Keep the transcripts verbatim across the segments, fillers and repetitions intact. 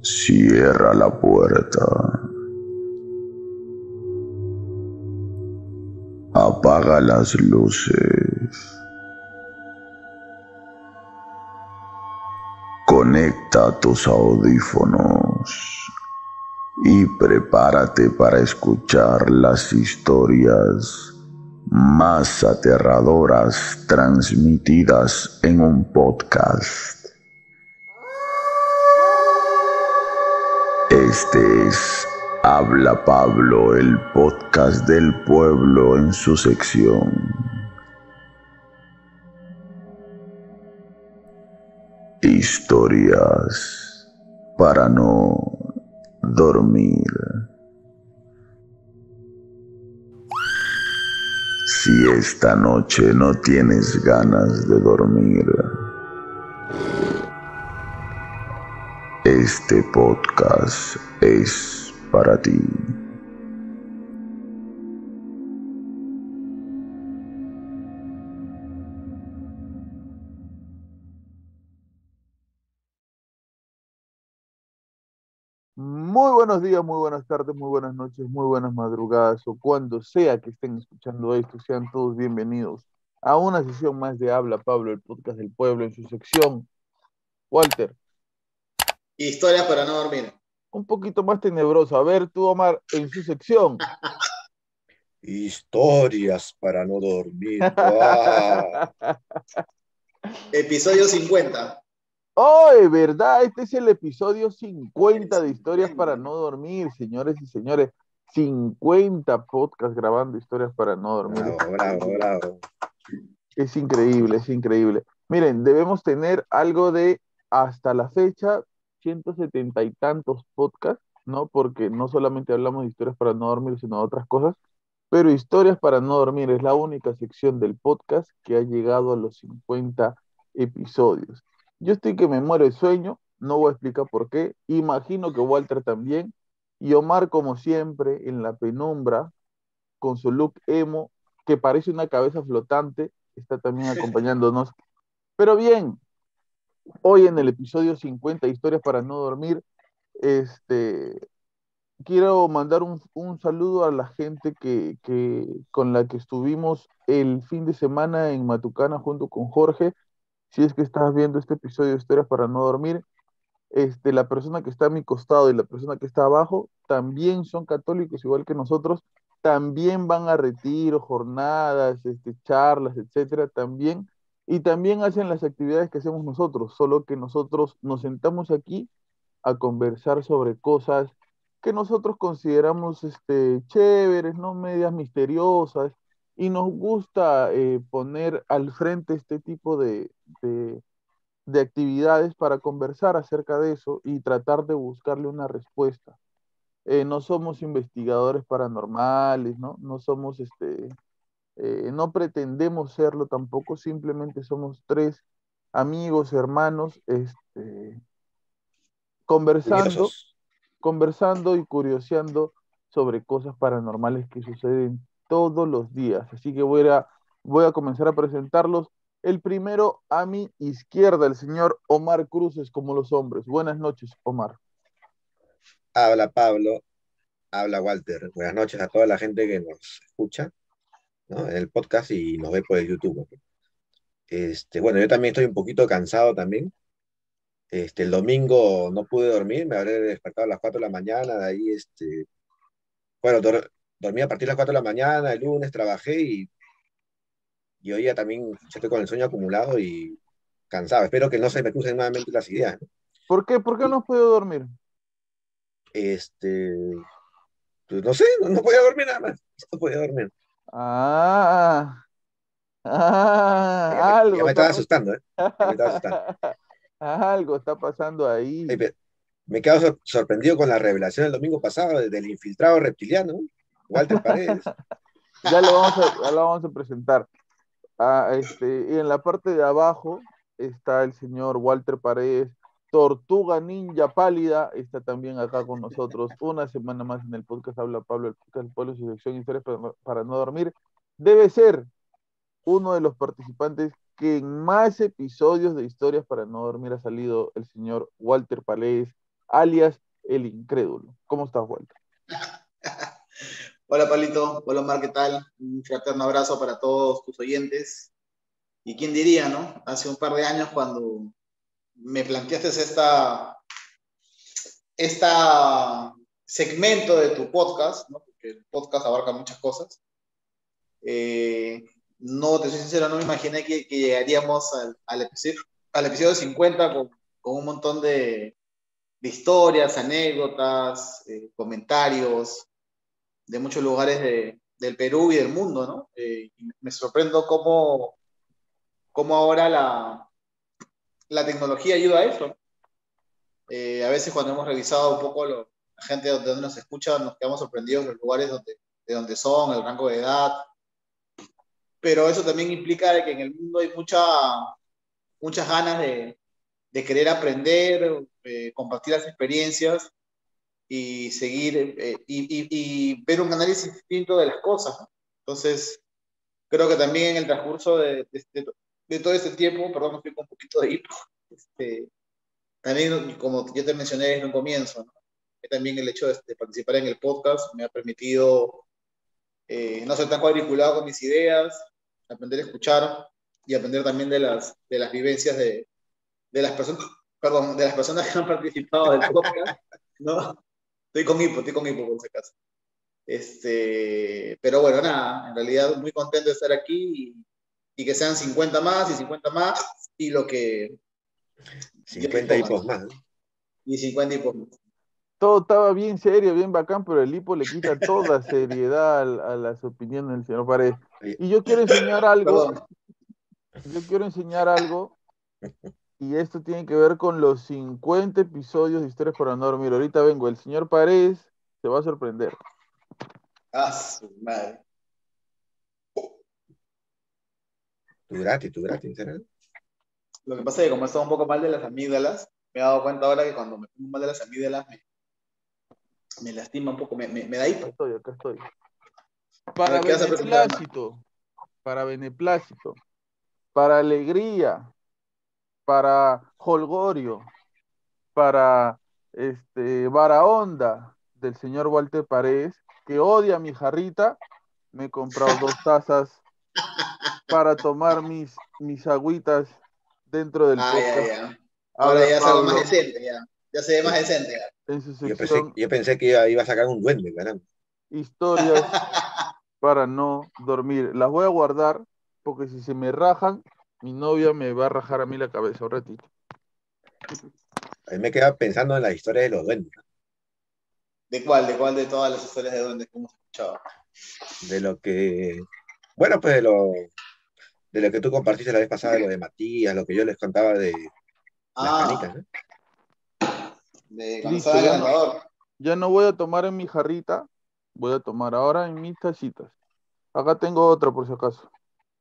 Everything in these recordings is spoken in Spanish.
Cierra la puerta. Apaga las luces. Conecta tus audífonos y prepárate para escuchar las historias más aterradoras transmitidas en un podcast. Este es Habla Pablo, el podcast del pueblo en su sección Historias para no dormir. Si esta noche no tienes ganas de dormir, este podcast es para ti. Muy buenos días, muy buenas tardes, muy buenas noches, muy buenas madrugadas o cuando sea que estén escuchando esto, sean todos bienvenidos a una sesión más de Habla Pablo, el podcast del pueblo en su sección. Walter, Historias para no dormir. un poquito más tenebroso. A ver, tú, Omar, en su sección. Historias para no dormir. ¡Guau! Episodio cincuenta. ¡Oh, verdad! Este es el episodio cincuenta de Historias para no dormir, señores y señores. cincuenta podcasts grabando historias para no dormir. Bravo, bravo, bravo. Es increíble, es increíble. Miren, debemos tener algo de, hasta la fecha, ciento setenta y tantos podcasts, ¿no? Porque no solamente hablamos de historias para no dormir, sino de otras cosas, pero historias para no dormir es la única sección del podcast que ha llegado a los cincuenta episodios. Yo estoy que me muero de sueño, no voy a explicar por qué, imagino que Walter también, y Omar, como siempre, en la penumbra, con su look emo, que parece una cabeza flotante, está también acompañándonos. Pero bien, hoy en el episodio cincuenta, Historias para no dormir, este, quiero mandar un, un saludo a la gente que, que, con la que estuvimos el fin de semana en Matucana junto con Jorge. Si es que estás viendo este episodio de Historias para no dormir, este, la persona que está a mi costado y la persona que está abajo también son católicos igual que nosotros, también van a retiros, jornadas, este, charlas, etcétera, también, y también hacen las actividades que hacemos nosotros, solo que nosotros nos sentamos aquí a conversar sobre cosas que nosotros consideramos este, chéveres, ¿no? Medias misteriosas, y nos gusta eh, poner al frente este tipo de, de de actividades para conversar acerca de eso y tratar de buscarle una respuesta. Eh, no somos investigadores paranormales, ¿no? No somos, este, eh, no pretendemos serlo tampoco, simplemente somos tres amigos, hermanos, este, conversando, Curiosos. conversando y curioseando sobre cosas paranormales que suceden todos los días. Así que voy a, voy a comenzar a presentarlos. El primero a mi izquierda, el señor Omar Cruces, como los hombres. Buenas noches, Omar. Habla Pablo, habla Walter. Buenas noches a toda la gente que nos escucha, ¿no? En el podcast y nos ve por el YouTube. Este, bueno, yo también estoy un poquito cansado también. Este, el domingo no pude dormir, me habré despertado a las cuatro de la mañana, de ahí, este, bueno, dor- dormí a partir de las cuatro de la mañana, el lunes trabajé y, y hoy ya también ya estoy con el sueño acumulado y cansado. Espero que no se me crucen nuevamente las ideas, ¿no? ¿Por qué? ¿Por qué no has podido dormir? Este, pues no sé, no, no podía dormir nada más, no podía dormir. Ah, Ya me, ah, ya algo me está estaba pasando. asustando, ¿eh? Ya me estaba asustando. Algo está pasando Ey, ahí. pe- me quedo sor- sorprendido con la revelación del domingo pasado de- del infiltrado reptiliano, ¿no? Walter Paredes. Ya lo vamos a, ya lo vamos a presentar. Ah, este, y en la parte de abajo está el señor Walter Paredes, Tortuga Ninja Pálida, está también acá con nosotros una semana más en el podcast Habla Pablo, el podcast del pueblo, su sección Historias para, no- para no dormir. Debe ser uno de los participantes que en más episodios de Historias para no dormir ha salido el señor Walter Paredes. alias el incrédulo. ¿Cómo estás, Walter? Hola, Palito. Hola, Omar, ¿qué tal? Un fraterno abrazo para todos tus oyentes. Y quién diría, ¿no? Hace un par de años cuando me planteaste esta, esta segmento de tu podcast, ¿no? Porque el podcast abarca muchas cosas. Eh, no, te soy sincero, no me imaginé que, que llegaríamos al, al, episodio, al episodio cincuenta con, con un montón de, de historias, anécdotas, eh, comentarios de muchos lugares de, del Perú y del mundo, ¿no? Eh, y me sorprendo cómo, cómo ahora la, la tecnología ayuda a eso. Eh, a veces cuando hemos revisado un poco lo, la gente de donde nos escucha, nos quedamos sorprendidos de los lugares donde, de donde son, el rango de edad, pero eso también implica de que en el mundo hay mucha, muchas ganas de, de querer aprender, eh, compartir las experiencias y seguir eh, y, y, y ver un análisis distinto de las cosas, ¿no? Entonces, creo que también en el transcurso de, de, de, de todo este tiempo, perdón, me fui con un poquito de hipo, este, también, como yo te mencioné desde un comienzo, ¿no? Que también el hecho de, de participar en el podcast me ha permitido eh, no ser tan cuadriculado con mis ideas, aprender a escuchar y aprender también de las, de las vivencias de, de las personas, perdón, de las personas que han participado del podcast, ¿no? Estoy con hipo, estoy con hipo por si acaso. Este, pero bueno, nada, en realidad muy contento de estar aquí y, y que sean cincuenta más y cincuenta más y lo que... cincuenta hipos más. Y cincuenta hipos más. Todo estaba bien serio, bien bacán, pero el hipo le quita toda seriedad a, a las opiniones del señor Paredes. Y yo quiero enseñar algo, Perdón. yo quiero enseñar algo, y esto tiene que ver con los cincuenta episodios de Historias para no dormir. Ahorita vengo, el señor Paredes se va a sorprender. Ah, su madre. Tu gratis, tu gratis, ¿será? Lo que pasa es que como estaba un poco mal de las amígdalas, me he dado cuenta ahora que cuando me pongo mal de las amígdalas me, me lastima un poco, me, me, me da Acá hipo. estoy, acá estoy. Para ¿Qué vas a presentar, beneplácito, para beneplácito, para alegría, para holgorio, para este vara onda del señor Walter Paredes, que odia mi jarrita, me he comprado dos tazas para tomar mis, mis agüitas dentro del Ah, podcast. ya, ya. Ahora Habla ya es algo Pablo más decente, ya. Ya se ve más decente, ya. en su Yo pensé, sección yo pensé que iba, iba a sacar un duende, caramba. Historias para no dormir. Las voy a guardar porque si se me rajan, mi novia me va a rajar a mí la cabeza un ratito. A mí me quedaba pensando en la historia de los duendes, ¿De cuál? ¿De cuál de todas las historias de duendes que hemos escuchado? de lo que, bueno, pues de lo, de lo que tú compartiste la vez pasada, de lo de Matías, lo que yo les contaba de las Ah, canicas, ¿no? de cuando Listo, estaba en ya el no, grabador. ya no voy a tomar en mi jarrita, voy a tomar ahora en mis tacitas. Acá tengo otra por si acaso.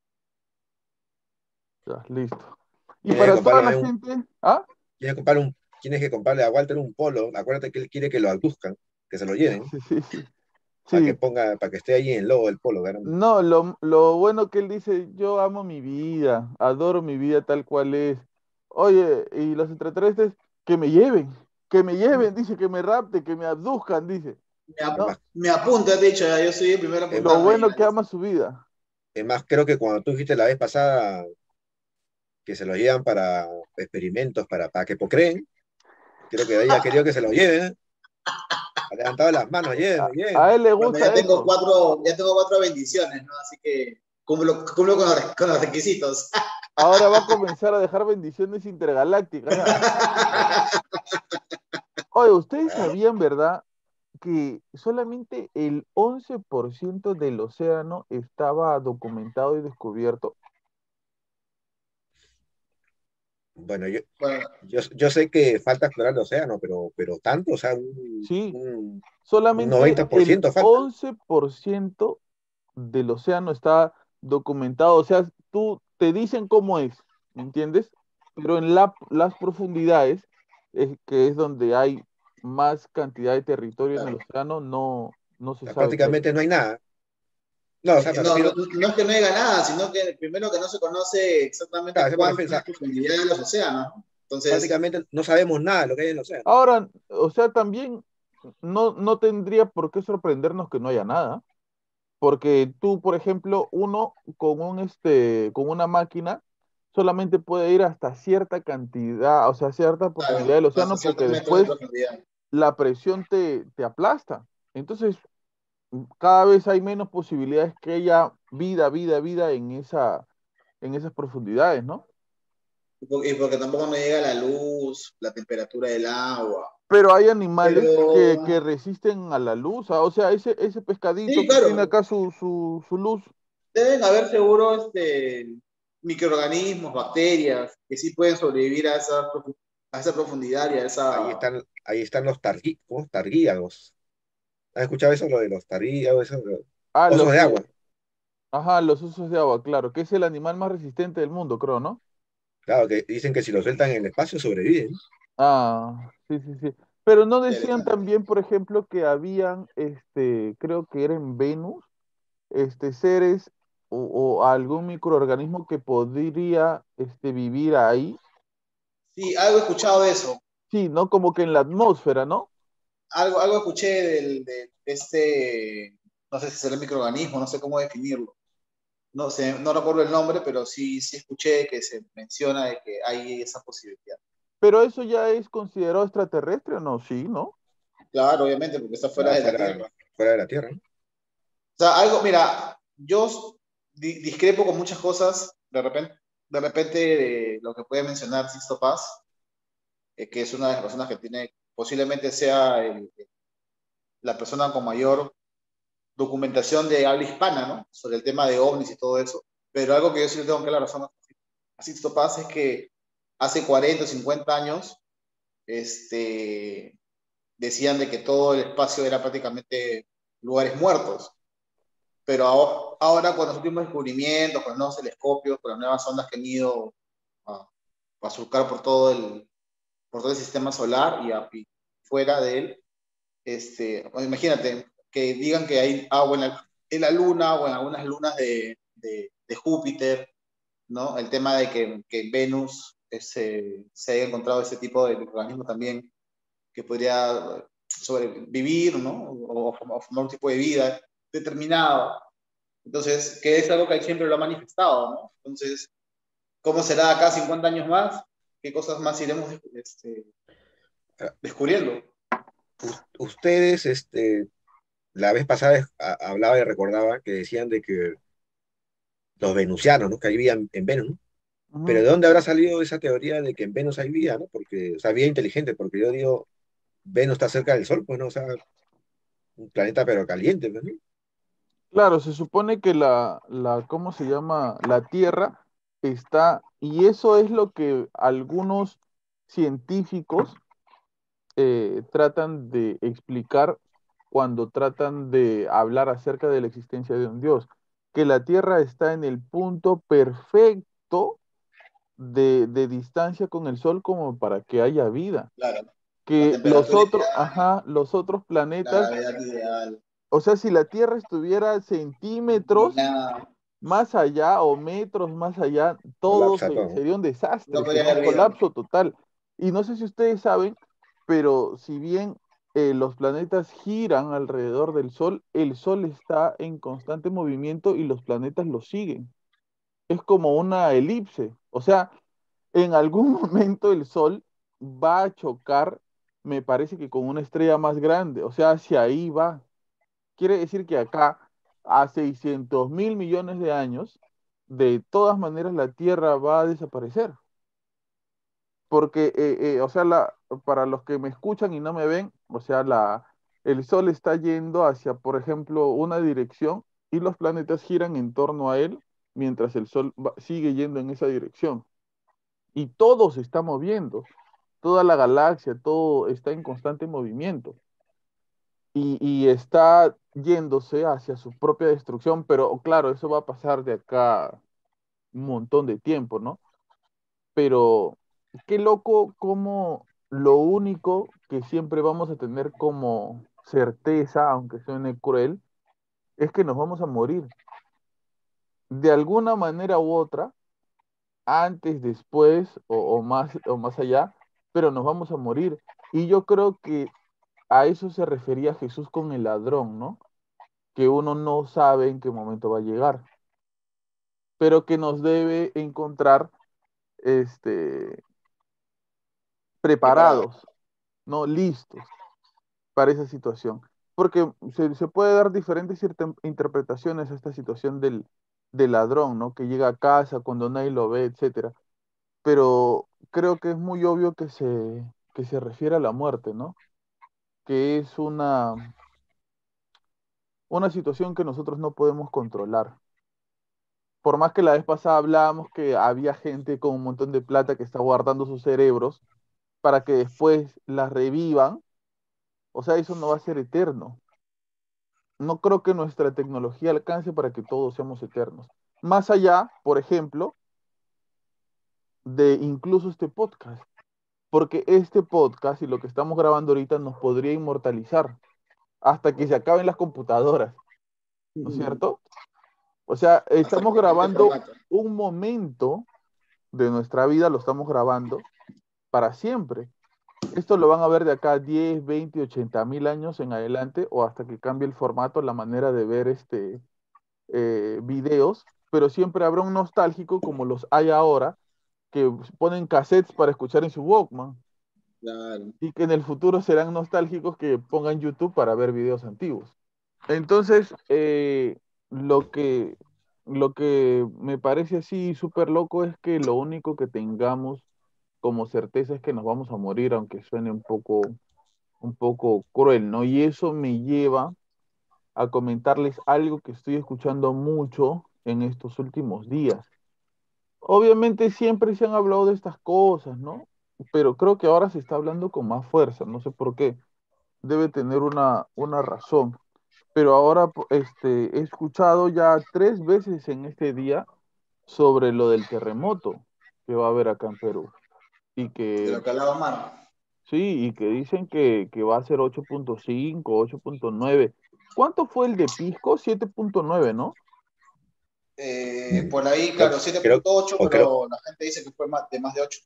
Ya, listo. Y Tienes que para toda la comprarle un, gente, ¿ah? tienes que comprarle un, tienes que comprarle a Walter un polo. Acuérdate que él quiere que lo abduzcan, que se lo lleven, Sí, sí, sí. para Sí. que ponga, para que esté ahí en el logo del polo, caramba. No, lo, lo bueno que él dice, yo amo mi vida, adoro mi vida tal cual es. Oye, y los extraterrestres, que me lleven, que me lleven, dice, que me rapten, que me abduzcan, dice. Me, ap Es No, más, me apunta, de hecho, ya, yo soy el primero a es, lo apuntarme. bueno que Ya. ama su vida. es más, creo que cuando tú dijiste la vez pasada que se lo llevan para experimentos, para, para que procreen, creo que ella quería que se lo lleven, ¿eh? Ha levantado las manos, A, llévenme, a llévenme. él le Bueno, ya gusta tengo eso. cuatro, ya tengo cuatro bendiciones, ¿no? Así que cumplo, cumplo con, los, con los requisitos. Ahora va a comenzar a dejar bendiciones intergalácticas. ¿Ah? Oye, ¿ustedes sabían, verdad, que solamente el once por ciento del océano estaba documentado y descubierto? Bueno, yo, Bueno, yo, yo sé que falta explorar el océano, pero, pero tanto, o sea, un, Sí, un, un solamente noventa por el ciento falta. once por ciento del océano está documentado. O sea, tú te dicen cómo es, ¿me entiendes? Pero en la- las profundidades, es, que es donde hay más cantidad de territorio en el claro. océano, no, no O se sea, sabe qué hay. prácticamente no hay nada. No, o sea, me No, no, refiero, no es que no haya nada, sino que primero que no se conoce exactamente claro, eso me refiero, cuánta o es la sea, profundidad de los océanos, ¿no? Entonces, Prácticamente no sabemos nada de lo que hay en el océano. Ahora, o sea, también no, no tendría por qué sorprendernos que no haya nada, porque tú, por ejemplo, uno con un este, con una máquina solamente puede ir hasta cierta cantidad, o sea, cierta profundidad claro, del hasta océano, porque ciertos metros de después profundidad. la presión te, te aplasta. Entonces, cada vez hay menos posibilidades que haya vida, vida, vida en esa, en esas profundidades, ¿no? Y por- y porque tampoco nos llega la luz, la temperatura del agua. Pero hay animales que, Pero que resisten a la luz, ah, o sea, ese, ese pescadito sí, que tiene claro, acá su, su, su luz. deben haber seguro este, microorganismos, bacterias, que sí pueden sobrevivir a esa, profu- a esa profundidad y a Ahí esa... están, ahí están los targui, ¿cómo? Targuíagos. ¿Has escuchado eso, lo de los targuíagos, eso? Lo- Ah, Osos los, de eh, agua. ajá, los osos de agua, claro, que es el animal más resistente del mundo, creo, ¿no? Claro, que dicen que si lo sueltan en el espacio sobreviven. Ah, sí, sí, sí. Pero no decían Interesante. también, por ejemplo, que habían, este, creo que era en Venus, este, seres o, o algún microorganismo que podría, este, vivir ahí. Sí, algo he escuchado de eso. Sí, ¿no? Como que en la atmósfera, ¿no? Algo, algo escuché del, de este, no sé si será microorganismo, no sé cómo definirlo. No sé, no recuerdo el nombre, pero sí, sí escuché que se menciona de que hay esa posibilidad. Pero eso ya es considerado extraterrestre o no, sí, ¿no? Claro, obviamente, porque está fuera Claro, de la fuera, Tierra. fuera de la Tierra, ¿no? O sea, algo, mira, yo di- discrepo con muchas cosas, de repente, de repente de lo que puede mencionar Sixto Paz, eh, que es una de las personas que tiene, posiblemente sea el- la persona con mayor documentación de habla hispana, ¿no? Sobre el tema de ovnis y todo eso. Pero algo que yo sí le tengo que la razón a Sixto Paz es que hace cuarenta o cincuenta años, este, decían de que todo el espacio era prácticamente lugares muertos. Pero ahora, ahora con los últimos descubrimientos, con los nuevos telescopios, con las nuevas ondas que han ido a, a surcar por todo el, por todo el sistema solar y, a, y fuera de él, este, bueno, imagínate que digan que hay agua en la, en la luna o en algunas lunas de, de, de Júpiter, ¿no? El tema de que, que en Venus ese, se haya encontrado ese tipo de organismo también que podría sobrevivir, ¿no? O, o formar un tipo de vida determinado. Entonces, que es algo que él siempre lo ha manifestado, ¿no? Entonces, ¿cómo será acá cincuenta años más? ¿Qué cosas más iremos este, Ah, descubriendo? us- ustedes, este, la vez pasada a- hablaba y recordaba que decían de que los venusianos, ¿no? Que vivían en Venus, ¿no? Pero Ujú. ¿de dónde habrá salido esa teoría de que en Venus hay vida, ¿no? Porque, o sea, vida inteligente, porque yo digo, Venus está cerca del Sol, pues, ¿no? O sea, un planeta pero caliente, pues, ¿no? Claro, se supone que la, la, ¿cómo se llama? La Tierra está, y eso es lo que algunos científicos eh, tratan de explicar cuando tratan de hablar acerca de la existencia de un Dios, que la Tierra está en el punto perfecto de, de distancia con el Sol como para que haya vida, Claro, la que los temperatura otros, ideal, ajá, los otros la planetas, gravedad ideal, o sea, si la Tierra estuviera centímetros inclinada, más allá o metros más allá, todo Colapsa se- todo. sería un no desastre, podría sería un haber vida. colapso total. Y no sé si ustedes saben, pero si bien eh, los planetas giran alrededor del Sol, el Sol está en constante movimiento y los planetas lo siguen. Es como una elipse. O sea, en algún momento el Sol va a chocar, me parece que con una estrella más grande. O sea, hacia ahí va. Quiere decir que acá, a seiscientos mil millones de años, de todas maneras la Tierra va a desaparecer. Porque, eh, eh, o sea, la, para los que me escuchan y no me ven, o sea, la, el Sol está yendo hacia, por ejemplo, una dirección y los planetas giran en torno a él mientras el Sol va- sigue yendo en esa dirección. Y todo se está moviendo, toda la galaxia, todo está en constante movimiento. y, y está yéndose hacia su propia destrucción, pero claro, eso va a pasar de acá un montón de tiempo, ¿no? Pero qué loco como lo único que siempre vamos a tener como certeza, aunque suene cruel, es que nos vamos a morir. De alguna manera u otra, antes, después o, o más, o más allá, pero nos vamos a morir. Y yo creo que a eso se refería Jesús con el ladrón, ¿no? Que uno no sabe en qué momento va a llegar, pero que nos debe encontrar este, Preparado. preparados, ¿no? Listos para esa situación. Porque se, se puede dar diferentes irte- interpretaciones a esta situación del, del ladrón, ¿no? Que llega a casa cuando nadie lo ve, etcétera. Pero creo que es muy obvio que se, que se refiere a la muerte, ¿no? Que es una, una situación que nosotros no podemos controlar. Por más que la vez pasada hablábamos que había gente con un montón de plata que está guardando sus cerebros para que después las revivan, o sea, eso no va a ser eterno. No creo que nuestra tecnología alcance para que todos seamos eternos. Más allá, por ejemplo, de incluso este podcast, porque este podcast y lo que estamos grabando ahorita nos podría inmortalizar hasta que se acaben las computadoras, ¿no es cierto? O sea, Hasta estamos que cambie el grabando formato. un momento de nuestra vida, lo estamos grabando para siempre. Esto lo van a ver de acá a diez, veinte, ochenta mil años en adelante o hasta que cambie el formato, la manera de ver este, eh, videos, pero siempre habrá un nostálgico como los hay ahora, que ponen cassettes para escuchar en su Walkman Claro. y que en el futuro serán nostálgicos que pongan YouTube para ver videos antiguos. Entonces, eh, lo que, lo que me parece así súper loco es que lo único que tengamos como certeza es que nos vamos a morir, aunque suene un poco, un poco cruel, ¿no? Y eso me lleva a comentarles algo que estoy escuchando mucho en estos últimos días. Obviamente siempre se han hablado de estas cosas, ¿no? Pero creo que ahora se está hablando con más fuerza, no sé por qué. Debe tener una, una razón. Pero ahora po- este, he escuchado ya tres veces en este día sobre lo del terremoto que va a haber acá en Perú. Y De que lo que hablaba Marco. sí, y que dicen que, que va a ser ocho punto cinco, ocho punto nueve. ¿Cuánto fue el de Pisco? Siete punto nueve, ¿no? Eh, Mm, por ahí, Creo, claro, siete creo, punto ocho, o creo, pero la gente dice que fue más, de más de ocho.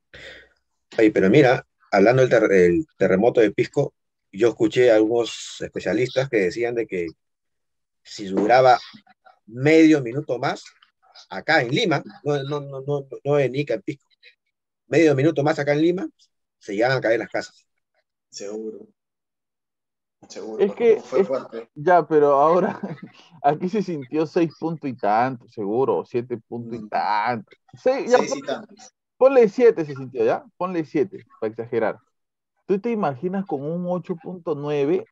ay, pero mira, hablando del, ter- del terremoto de Pisco, yo escuché a algunos especialistas que decían de que si duraba medio minuto más, acá en Lima, no, no, no, no, no en Ica, en Pisco, medio minuto más acá en Lima, se llegan a caer las casas. Seguro, seguro, Es porque fue, que, fue es, fuerte. ya, pero ahora aquí se sintió seis punto y tanto, seguro, o siete punto y Mm, tanto. Seis- ya seis pon- y tantos. ponle siete se sintió, ¿ya? Ponle siete, para exagerar. ¿Tú te imaginas con un ocho punto nueve?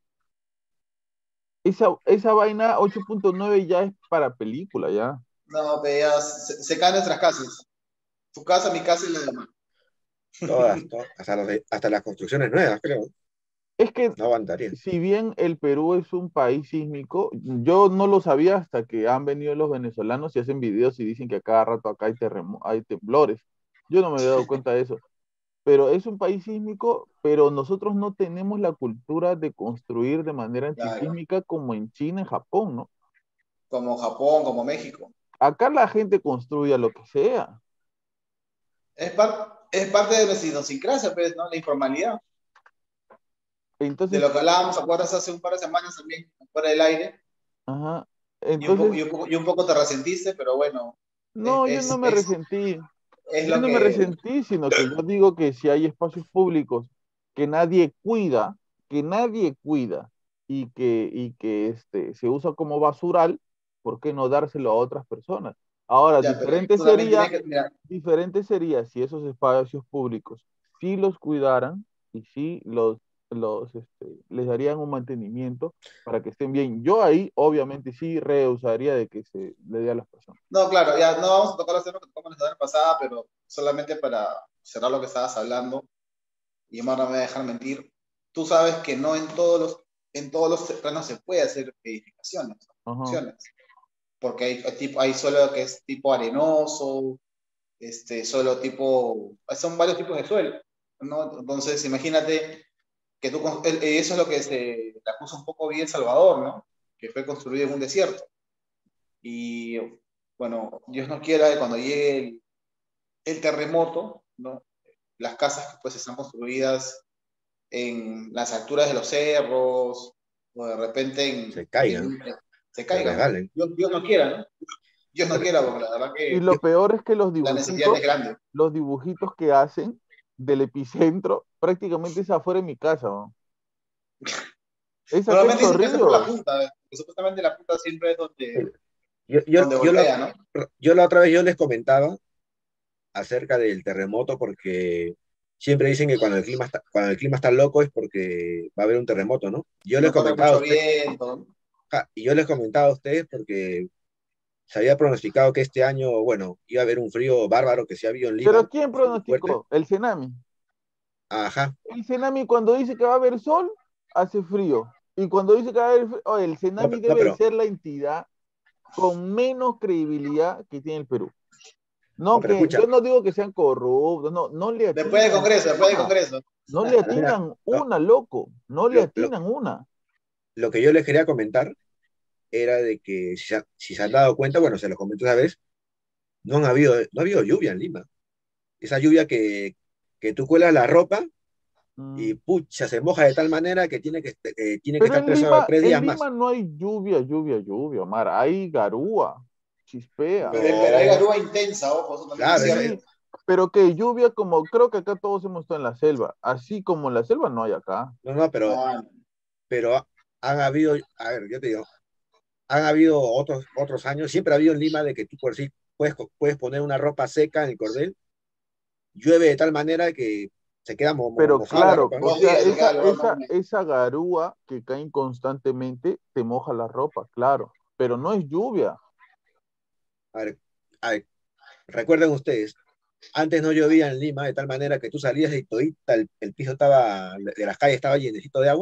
Esa, esa vaina ocho punto nueve ya es para película, ya. No, veías, se, se caen nuestras casas. Tu casa, mi casa y la demás. Todas, todas, hasta, los de- hasta las construcciones nuevas, creo, Es que no aguantarían. si bien el Perú es un país sísmico, yo no lo sabía hasta que han venido los venezolanos y hacen videos y dicen que a cada rato acá hay, terremo- hay temblores. Yo no me había dado cuenta de eso. Pero es un país sísmico, pero nosotros no tenemos la cultura de construir de manera Claro, antisísmica como en China, en Japón, ¿no? como Japón, como México. Acá la gente construye a lo que sea. Es, par- es parte de nuestra idiosincrasia, pues, ¿no? La informalidad. De Entonces, lo que hablábamos, ¿acuerdas? Hace un par de semanas también, fuera del aire. ajá. Y un poco, Entonces, y un poco, y un poco te resentiste, pero bueno, es, no, yo no es, me es, resentí. es Yo lo no me que... resentí, sino que yo digo que si hay espacios públicos que nadie cuida, que nadie cuida y que, y que este, se usa como basural, ¿por qué no dárselo a otras personas? Ahora, Ya, pero diferente tú también tienes sería, que... Mira, diferente sería si esos espacios públicos sí los cuidaran y sí los, los este, les darían un mantenimiento para que estén bien. Yo ahí, obviamente, sí rehusaría de que se le dé a las personas. no, claro, ya no vamos a tocar los temas que tocamos la semana pasada, pero solamente para cerrar lo que estabas hablando, y Omar no me va a dejar mentir, tú sabes que no en todos los, en todos los terrenos se puede hacer edificaciones, Ajá. construcciones, porque hay, hay, tipo, hay suelo que es tipo arenoso, este, suelo tipo, son varios tipos de suelo, ¿no? Entonces, imagínate que tú, con- el- eso es lo que se le puso un poco bien Salvador, ¿no? Que fue construido en un desierto. Y bueno, Dios no quiera que cuando llegue el, el terremoto, ¿no? Las casas que pues están construidas en las alturas de los cerros, o de repente en, Se caigan, en- en- se se caigan, ¿no? regalen. Dios, Dios no quiera, ¿no? Dios no Pero quiera, porque la verdad Y que lo peor es que los la necesidad es dibujitos, grande. los dibujitos que hacen del epicentro, prácticamente es afuera de mi casa, ¿no? Es acá en Normalmente dicen que eso es por la Chorrillos. punta, que supuestamente la punta siempre es donde, yo, yo, donde yo, la, golpea, ¿no? yo la otra vez yo les comentaba acerca del terremoto porque siempre dicen que cuando el clima está, cuando el clima está loco es porque va a haber un terremoto, ¿no? Yo les No corre comentaba a mucho ustedes, viento. y yo les comentaba a ustedes porque se había pronosticado que este año, bueno, iba a haber un frío bárbaro que se ha habido en Lima, Pero ¿quién muy fuerte. pronosticó? El Tsunami. Ajá. El Tsunami cuando dice que va a haber sol, hace frío. Y cuando dice que va a haber frío, oye, el No, Tsunami no, debe de pero, ser la entidad con menos credibilidad que tiene el Perú. no, No, pero que yo escucha, no digo que sean corruptos, no, no le Después del atinan Congreso, después del una, Congreso. no le pero mira, atinan no, una, loco, no le lo, lo, atinan una. lo que yo les quería comentar era de que si, se- si se han dado cuenta, bueno, se los comento esa vez, no han habido, no ha habido lluvia en Lima. Esa lluvia que, que tú cuelas la ropa y Mm. pucha, se moja de tal manera que tiene que, eh, tiene que Pero estar en tres, Lima, tres en días Lima más. no hay lluvia, lluvia, lluvia, Omar, hay garúa, chispea. Pero, pero hay No, garúa intensa, ojo, eso también es claro, esa- cierto. Sí, pero que lluvia como, creo que acá todos hemos estado en la selva, así como en la selva no hay acá. no, no, pero, Ah, pero han habido, a ver, yo te digo, han habido otros, otros años, siempre ha habido en Lima de que tú por sí puedes, puedes poner una ropa seca en el cordel, llueve de tal manera que se queda mo- mo- Pero mojada la claro, ropa, ¿no? o dos sea, días se queda esa, el olor, ¿no? esa, esa garúa que caen constantemente te moja la ropa, claro, pero no es lluvia. A ver, a ver, recuerden ustedes, antes no llovía en Lima de tal manera que tú salías y todita el, el piso estaba, de las calles estaba llenecito de agua.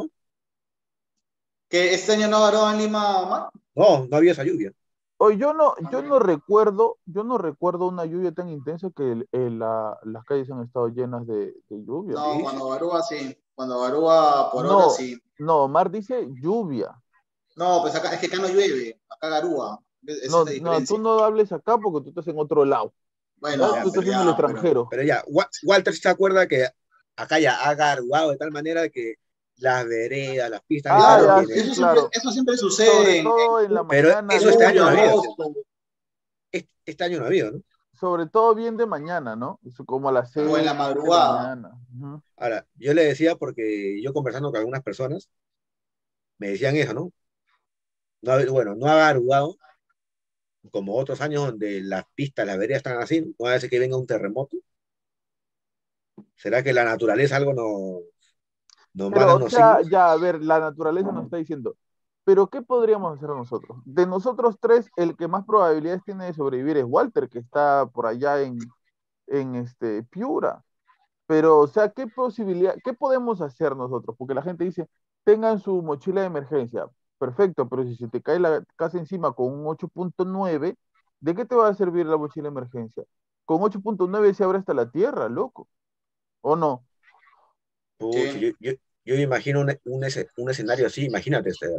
¿Que este año no garó en Lima, Omar? No, no había esa lluvia. Oye, yo no, yo no recuerdo, yo no recuerdo una lluvia tan intensa que el- el- la- las calles han estado llenas de, de lluvia. No, Sí, sí. cuando garúa sí. Cuando garúa por horas No, sí. no, Omar dice lluvia. No, pues acá, es que acá no llueve, acá garúa. Esa No, es la no, tú diferencia. no hables acá porque tú estás en otro lado. ¿Ya? Bueno, Tú Ya, estás pero, en el ya, pero extranjero. pero ya, Wa- Walter se acuerda que acá ya ha garuado de tal manera que las veredas, las pistas han Ah, estado claro, ya, llenas. sí, eso siempre, claro. eso siempre Sobre sucede en, todo en la en Pero mañana, eso este bien año julio, no ha habido. temprano. agosto, Este, este año no ha habido, ¿no? Sobre todo bien de mañana, ¿no? Eso como a las Ah, o en seis, la siete de la madrugada. mañana. Ujú. ahora, yo le decía porque yo conversando con algunas personas, me decían eso, ¿no? No ha- bueno, no ha garugado como otros años donde las pistas, las veredas están así, no va a ser que venga un terremoto. ¿Será que la naturaleza algo nos, nos manda Pero, o unos sea, signos? ya, a ver, la naturaleza nos está diciendo, pero ¿qué podríamos hacer nosotros? De nosotros tres, el que más probabilidades tiene de sobrevivir es Walter, que está por allá en, en este, Piura. Pero, o sea, ¿qué posibilidad, qué podemos hacer nosotros? Porque la gente dice, tengan su mochila de emergencia. Perfecto, pero si se te cae la casa encima con un ocho punto nueve, ¿de qué te va a servir la mochila de emergencia? Con ocho punto nueve se abre hasta la tierra, loco. ¿O no? Pucha, Sí. yo, yo, yo imagino un, un, ese- un escenario así, imagínate, este,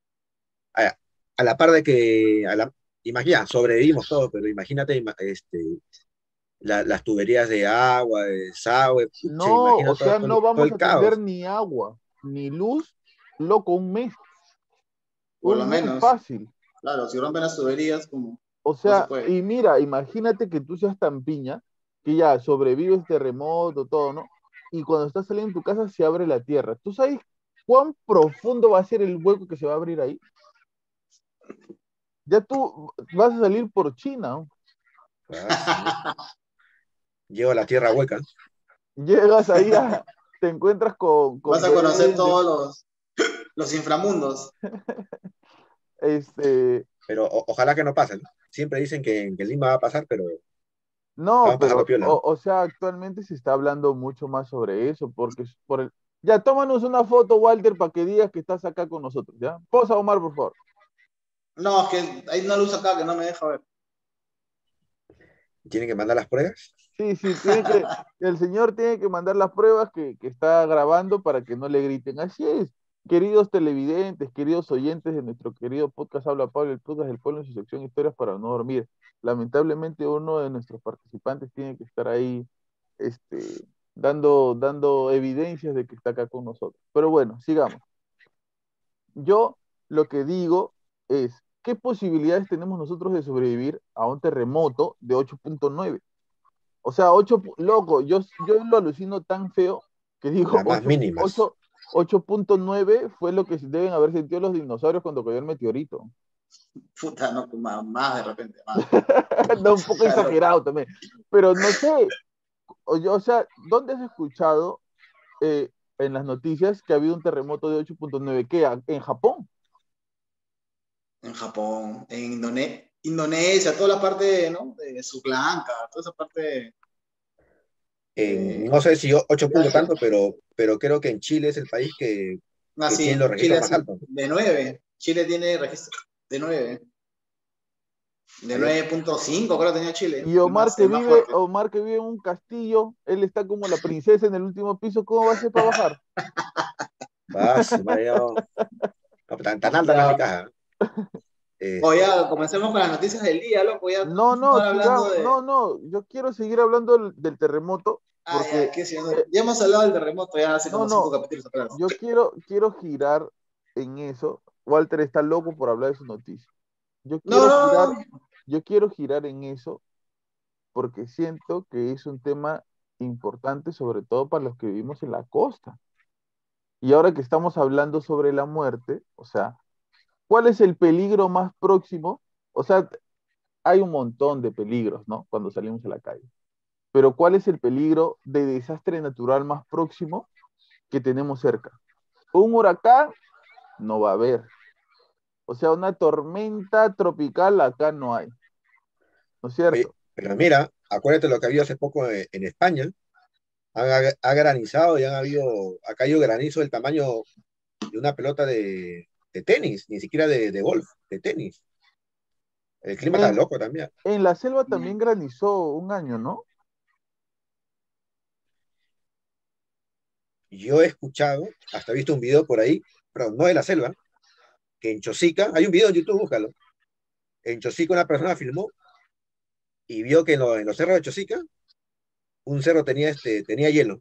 a, a la par de que, a la, imagina, sobrevivimos todos, pero imagínate ima- este, la- las tuberías de agua, de desagüe, pucha, No, imagina o todo, sea, todo, el no todo vamos el a tener caos. ni agua, ni luz, loco, un mes, Por lo un mes menos. fácil. Claro, si rompen las tuberías, como O no se sea, puede. y mira, imagínate que tú seas tan piña, que ya sobrevives terremoto, todo, ¿no? Y cuando estás saliendo de tu casa se abre la tierra. ¿Tú sabes cuán profundo va a ser el hueco que se va a abrir ahí? Ya tú vas a salir por China, ¿no? Ah, su- llevo a la tierra hueca, Llegas ahí, a- te encuentras con, Vas con a conocer duendes, todos los, los inframundos. este, pero o- ojalá que no pase, ¿no? Siempre dicen que, que en Lima va a pasar, pero no, vamos a pasarlo pero, piola, ¿no? o, o sea, actualmente se está hablando mucho más sobre eso, porque es por el... Ya, tómanos una foto, Walter, para que digas que estás acá con nosotros, ¿ya? Posa, Omar, por favor. No, es que hay una luz acá que no me deja ver. Tienen que mandar las pruebas. Sí, sí, tiene que, el señor tiene que mandar las pruebas que, que está grabando para que no le griten. Así es. Queridos televidentes, queridos oyentes de nuestro querido podcast Habla Pablo, el podcast del pueblo en su sección Historias para no dormir. Lamentablemente uno de nuestros participantes tiene que estar ahí este, dando, dando evidencias de que está acá con nosotros. Pero bueno, sigamos. Yo lo que digo es, ¿qué posibilidades tenemos nosotros de sobrevivir a un terremoto de ocho punto nueve? O sea, ocho, loco, yo, yo lo alucino tan feo que digo Las más ocho, mínimas. ocho punto nueve fue lo que deben haber sentido los dinosaurios cuando cayó el meteorito. Puta, no, más, más de repente, más. No, un poco exagerado también. Pero no sé, o, o sea, ¿dónde has escuchado eh, en las noticias que ha habido un terremoto de ocho punto nueve? ¿Qué? ¿En Japón? En Japón, en Indone Indonesia, toda la parte, ¿no? De Sri Lanka, toda esa parte. En, Eh, no sé si yo ocho de puntos Asia. tanto, pero, pero creo que en Chile es el país que, Ah, que tiene los sí, registros Chile más sí, altos. de nueve. Chile tiene registro de nueve. De Mayor. nueve punto cinco creo que tenía Chile, Y el Omar más, que el más vive, fuerte. Omar que vive en un castillo, él está como la princesa en el último piso, ¿cómo va a ser para bajar? Ah, su madre, no. No, tan, tan alta no es mi Ya, caja. o Este, ya, comencemos con las noticias del día, loco, ya No, tenemos una no, hora hablando sigamos, de... no, no, yo quiero seguir hablando del, del terremoto Ah, ya, porque, qué sé yo, eh, ya hemos hablado del terremoto ya hace no, como cinco no, capítulos atrás. yo quiero, quiero girar en eso. Walter está loco por hablar de su noticia. Yo No, quiero girar, no, no. yo quiero girar en eso porque siento que es un tema importante, sobre todo para los que vivimos en la costa. Y ahora que estamos hablando sobre la muerte, o sea, ¿cuál es el peligro más próximo? O sea, hay un montón de peligros, ¿no? Cuando salimos a la calle. Pero ¿cuál es el peligro de desastre natural más próximo que tenemos cerca? Un huracán no va a haber. O sea, una tormenta tropical acá no hay, ¿no es oye, cierto? pero mira, acuérdate lo que había hace poco en, en España. Ha, ha granizado y han habido, ha caído granizo del tamaño de una pelota de, de tenis, ni siquiera de, de golf, de tenis. El clima está En, loco también. en la selva también granizó un año, ¿no? Yo he escuchado, hasta he visto un video por ahí, pero no de la selva, que en Chosica, hay un video en YouTube, búscalo. En Chosica una persona filmó y vio que en, lo, en los cerros de Chosica, un cerro tenía, este, tenía hielo.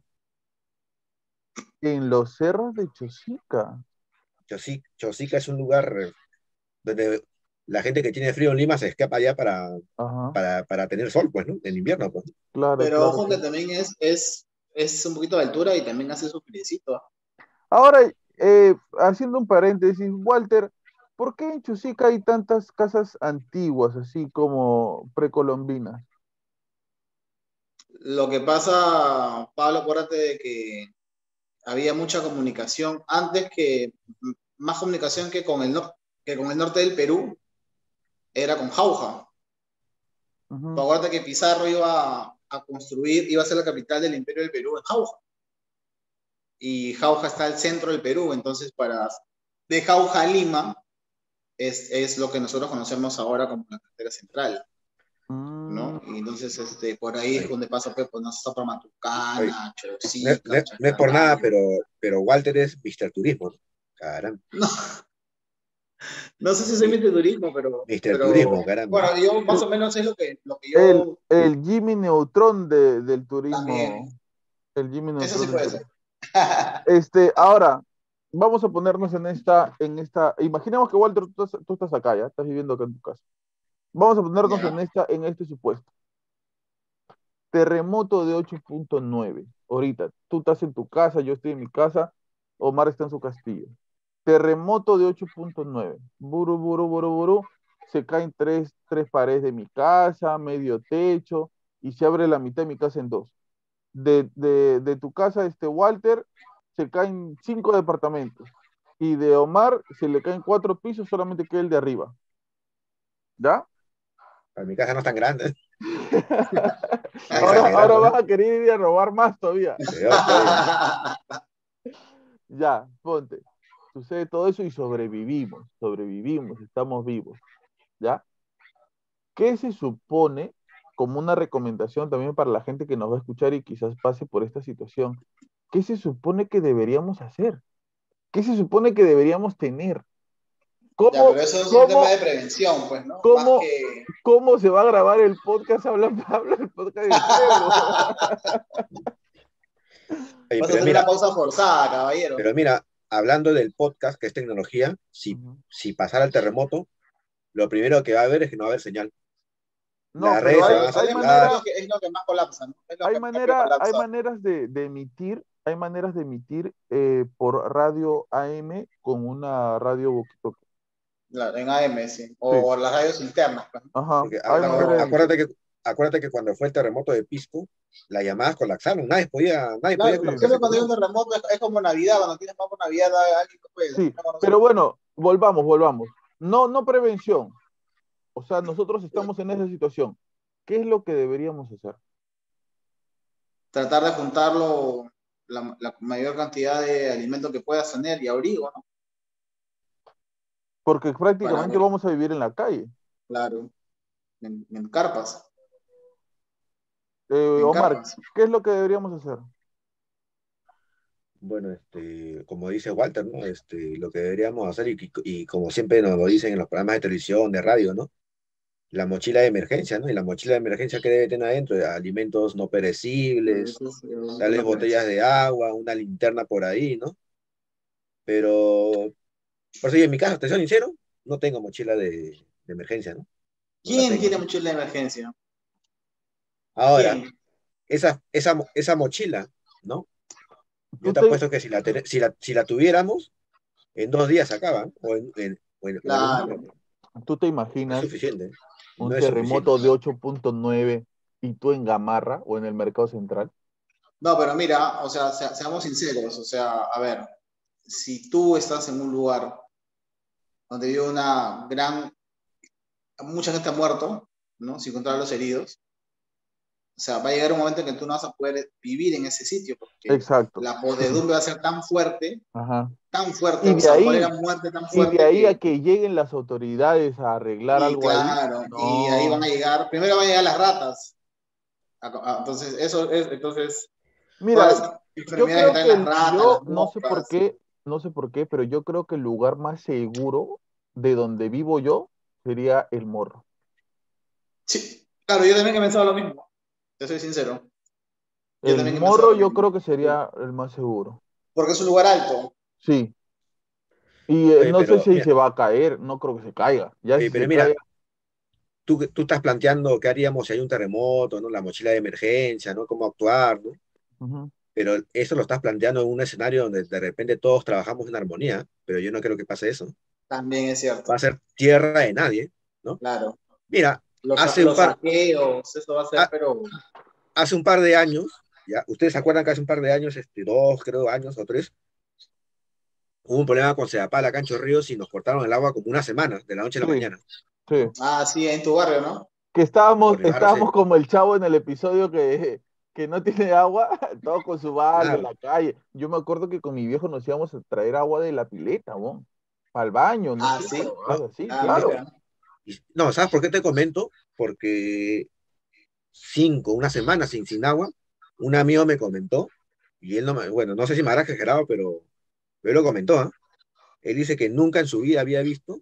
En los cerros de Chosica. Chosica, Chosica es un lugar donde la gente que tiene frío en Lima se escapa allá para, Ajá, para, para tener sol, pues, ¿no? En invierno, pues. claro, pero claro, ojo que claro. también es, es, es un poquito de altura y también hace su friecito. Ahora, eh, haciendo un paréntesis, Walter, ¿por qué en Chosica hay tantas casas antiguas, así como precolombinas? Lo que pasa, Pablo, acuérdate de que había mucha comunicación antes que, más comunicación que con el, no, que con el norte del Perú, era con Jauja. Ujú. Acuérdate que Pizarro iba a, a construir, iba a ser la capital del Imperio del Perú en Jauja. Y Jauja está al centro del Perú, entonces para de Jauja a Lima es, es lo que nosotros conocemos ahora como la carretera central, Mm, ¿no? Y entonces este, por ahí es Oye, donde pasa pues, pues no está por oye, Matucana, no, no, Choricica, no es por nada, Chaclayo. pero, pero Walter es míster Turismo, ¿no? Caramba. No, no sé si soy Mi- mi turismo, pero, míster pero Turismo, caramba. bueno, yo más el, o menos es lo que, lo que el, yo el Jimmy Neutron de- del también, turismo, el Jimmy eso sí Neutron del puede ser. turismo. Este, ahora, vamos a ponernos en esta, en esta, imaginemos que Walter, tú estás, tú estás acá, ya, estás viviendo acá en tu casa. Vamos a ponernos en Ya, esta, en este supuesto. Terremoto de ocho punto nueve. Ahorita, tú estás en tu casa, yo estoy en mi casa, Omar está en su castillo. Terremoto de ocho punto nueve. Buru, buru, buru, buru. Se caen tres, tres paredes de mi casa, medio techo, y se abre la mitad de mi casa en dos. De, de, de tu casa, este Walter, se caen cinco departamentos. Y de Omar se le caen cuatro pisos, solamente queda el de arriba. ¿Ya? Para mi casa no es tan grande, están Ahora, ahora exagerando, vas ¿eh? a querer ir a robar más todavía. Peor todavía. Ya, ponte. Sucede todo eso y sobrevivimos, sobrevivimos, estamos vivos. ¿Ya? ¿Qué se supone como una recomendación también para la gente que nos va a escuchar y quizás pase por esta situación? ¿Qué se supone que deberíamos hacer? ¿Qué se supone que deberíamos tener? Ya, ¿Cómo, pero eso es un cómo, tema de prevención, pues, ¿no? Más cómo, que... cómo se va a grabar el podcast Habla Pablo, el podcast del pueblo? Oye, Vas a pero hacer una mira, pausa forzada, caballero. pero mira, hablando del podcast, que es tecnología, si, Ujú. si pasara el terremoto, lo primero que va a haber es que no va a haber señal. No, Las pero redes se hay, Claro, van a eso hay es, es manera, saturar. lo que, es lo que más colapsa, ¿no? Es lo hay que rápido manera, hay colapsa. maneras de, de emitir, hay maneras de emitir eh, por radio A M con una radio walkie-talkie. Claro, en A M, sí. Sí, O las radios internas, pues, ¿no? ajá, Porque hay a- acuer- manera de Pero, emitir. acuérdate que, acuérdate que cuando fue el terremoto de Pisco, las llamadas colapsaron, nadie podía, nadie podía claro, Sí, siempre comunicarse con cuando hay nadie. un terremoto es, es como Navidad, cuando tienes más por Navidad, a alguien que puede, sí, no conoce. pero bueno, volvamos, volvamos. No, no prevención. O sea, nosotros estamos en esa situación. ¿Qué es lo que deberíamos hacer? Tratar de juntarlo la, la mayor cantidad de alimento que puedas tener y abrigo, ¿no? Porque Para prácticamente ver, vamos a vivir en la calle. claro, en, en carpas, Eh, en Omar, carpas. ¿qué es lo que deberíamos hacer? Bueno, este, como dice Walter, ¿no? Este, lo que deberíamos hacer, y, y como siempre nos lo dicen en los programas de televisión, de radio, ¿no? La mochila de emergencia, ¿no? Y la mochila de emergencia que debe tener adentro, alimentos no perecibles, Eso es, eso es tales lo que botellas es. de agua, una linterna por ahí, ¿no? Pero, por eso yo en mi caso, te soy sincero, no tengo mochila de, de emergencia, ¿no? No la ¿Quién tengo, tiene ¿no? mochila de emergencia? Ahora, ¿Quién? esa, esa, mo- esa mochila, ¿no? Yo Tú te te, apuesto que si la, ten- si la, si la tuviéramos, en dos días se acaba, ¿no? o en, en- o en- o en un día, Claro. ¿no? tú te No es imaginas suficiente, no un es suficiente. terremoto de ocho punto nueve y tú en Gamarra o en el Mercado Central. No, pero mira, o sea, se- seamos sinceros, o sea, a ver, si tú estás en un lugar donde vive una gran, mucha gente ha muerto, ¿no? Sin contar a los heridos, o sea, va a llegar un momento en que tú no vas a poder vivir en ese sitio porque Exacto. la Sí. podredumbre va a ser tan fuerte, Ajá. tan fuerte, Y o de sea, va a morir a ahí, muerte tan y de fuerte ahí a que, que lleguen las autoridades a arreglar y algo ahí, claro, y ahí van a no. llegar, primero van a llegar las ratas. A- a- Entonces, eso es, entonces, Mira, todas las yo enfermedades que creo traen que las el- ratas, yo las no sé por moscas. qué, no sé por qué, pero yo creo que el lugar más seguro de donde vivo yo sería el Morro. Sí, claro, yo también he pensado lo mismo, te soy sincero. Yo El también he pensado Morro lo yo mismo. creo que sería el más seguro. Porque es un lugar alto. Sí. Y eh, Oye, no sé pero si mira, se va a caer, no creo que se caiga. Ya oye, si se pero cae, mira, tú, tú estás planteando qué haríamos si hay un terremoto, ¿no? La mochila de emergencia, ¿no? Cómo actuar, ¿no? ujú. Pero eso lo estás planteando en un escenario donde de repente todos trabajamos en armonía, pero yo no creo que pase eso. También es Va cierto, a ser tierra de nadie, ¿no? claro. Mira, Los, sa- hace un los par, saqueos, eso va a ser, ha- pero hace un par de años, ¿ya? ¿Ustedes se acuerdan que hace un par de años, este, dos, creo, años o tres, hubo un problema con Sedapal acá en Chorrillos y nos cortaron el agua como una semana, de la noche a la Sí, mañana, sí. ¿no? ah, sí, en tu barrio, ¿no? Que estábamos, Por mi barrio estábamos se, como el chavo en el episodio que, que no tiene agua, todo con su balde en claro, la calle. Yo me acuerdo que con mi viejo nos íbamos a traer agua de la pileta, para el baño, no Ah, sé, sí. huevadas no, así, Ah, claro. mira. y- no, ¿sabes por qué te comento? Porque cinco, una semana sin, sin agua, un amigo me comentó, y él no me, bueno, no sé si me habrá exagerado, pero, pero él lo comentó, ¿ah? Él dice que nunca en su vida había visto,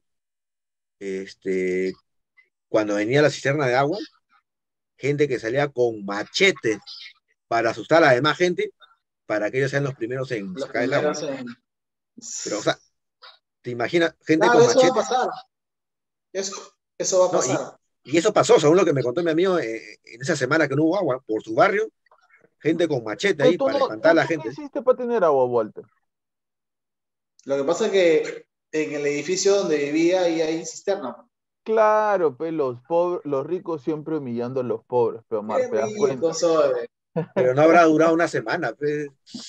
este, cuando venía la cisterna de agua, gente que salía con machetes para asustar a la demás gente, para que ellos sean los primeros en Los sacar el agua. primeros en... Pero, o sea, ¿te imaginas gente Claro, con eso va a machetes? pasar. Eso, eso va a No, y, pasar. y eso pasó, según lo que me contó mi amigo, eh, en esa semana que no hubo agua, por su barrio, gente con machete ¿Qué ahí tú, para no, espantar a tú, la tú qué gente. hiciste para tener agua, Walter? Lo que pasa es que en el edificio donde vivía ahí hay cisterna. Claro, pues los pobres, los ricos siempre humillando a los pobres, pero Omar, Qué ¿te das cuenta? rico soy. Pero no habrá durado una semana, pues.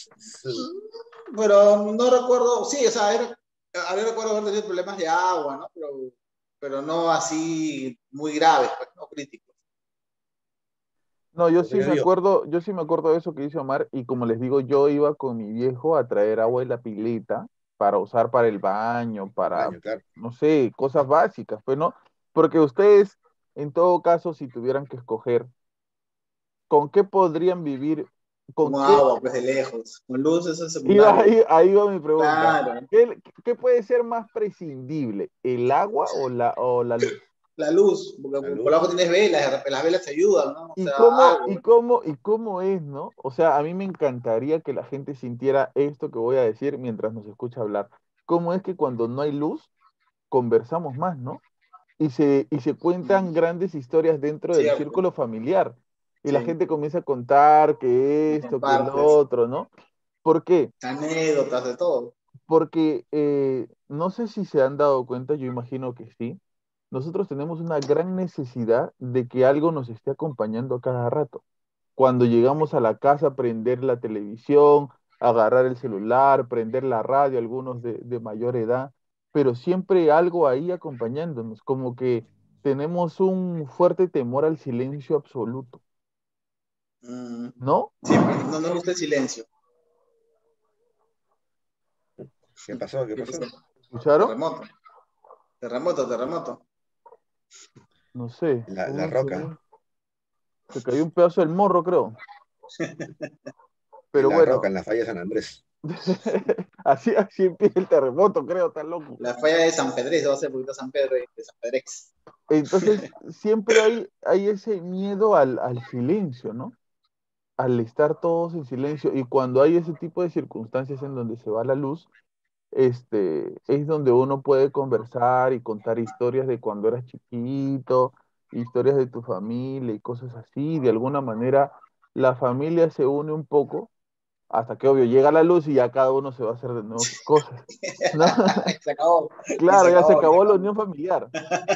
Pero no recuerdo, sí, o sea, era, a ver, recuerdo haber tenido problemas de agua, ¿no? Pero, pero no así muy graves, pues, no críticos. No, yo Por eso sí yo me digo, acuerdo, yo sí me acuerdo de eso que dice Omar, y como les digo, yo iba con mi viejo a traer agua de la pileta para usar para el baño, el para, baño, claro. no sé, cosas básicas, pues no, porque ustedes, en todo caso, si tuvieran que escoger, ¿con qué podrían vivir ¿Con Como qué? agua, pues de lejos. Con luz, eso es Iba, secundario. ahí, ahí va mi pregunta. Claro, ¿Qué, qué puede ser más prescindible? ¿El agua o la, o la luz? la luz, porque La por algo luz. tienes velas, de repente las velas te ayudan, ¿no? O ¿Y sea, cómo, y algo. cómo, y cómo es, ¿no? O sea, a mí me encantaría que la gente sintiera esto que voy a decir mientras nos escucha hablar. ¿Cómo es que cuando no hay luz, conversamos más, ¿no? Y se, y se cuentan Mm, grandes historias dentro del cierto, círculo familiar. Y la sí. gente comienza a contar que Me esto, que el compartes otro, ¿no? ¿Por qué? anécdotas de todo. Porque eh, no sé si se han dado cuenta, yo imagino que sí. Nosotros tenemos una gran necesidad de que algo nos esté acompañando a cada rato. Cuando llegamos a la casa, prender la televisión, agarrar el celular, prender la radio, algunos de, de mayor edad, pero siempre algo ahí acompañándonos, como que tenemos un fuerte temor al silencio absoluto, Mm, ¿no? sí, pues, no nos gusta el silencio. ¿Qué pasó? ¿Qué ¿Qué pasó? pasó? ¿Escucharon? Terremoto, terremoto, terremoto. No sé. La, la Uy, se, roca. se cayó un pedazo del morro, creo. En Pero la roca, bueno, en la falla de San Andrés. así, así empieza el terremoto, creo, tan loco. La falla de San Pedrés, va a ser poquito San Pedro y de San Pedrex. Entonces, siempre hay, hay ese miedo al, al silencio, ¿no? Al estar todos en silencio. Y cuando hay ese tipo de circunstancias en donde se va la luz, este, es donde uno puede conversar y contar historias de cuando eras chiquito, historias de tu familia y cosas así. De alguna manera, la familia se une un poco hasta que, obvio, llega la luz y ya cada uno se va a hacer de nuevo sus cosas, ¿no? Y se acabó, y se Claro, ya se acabó, y se acabó la acabó. unión familiar,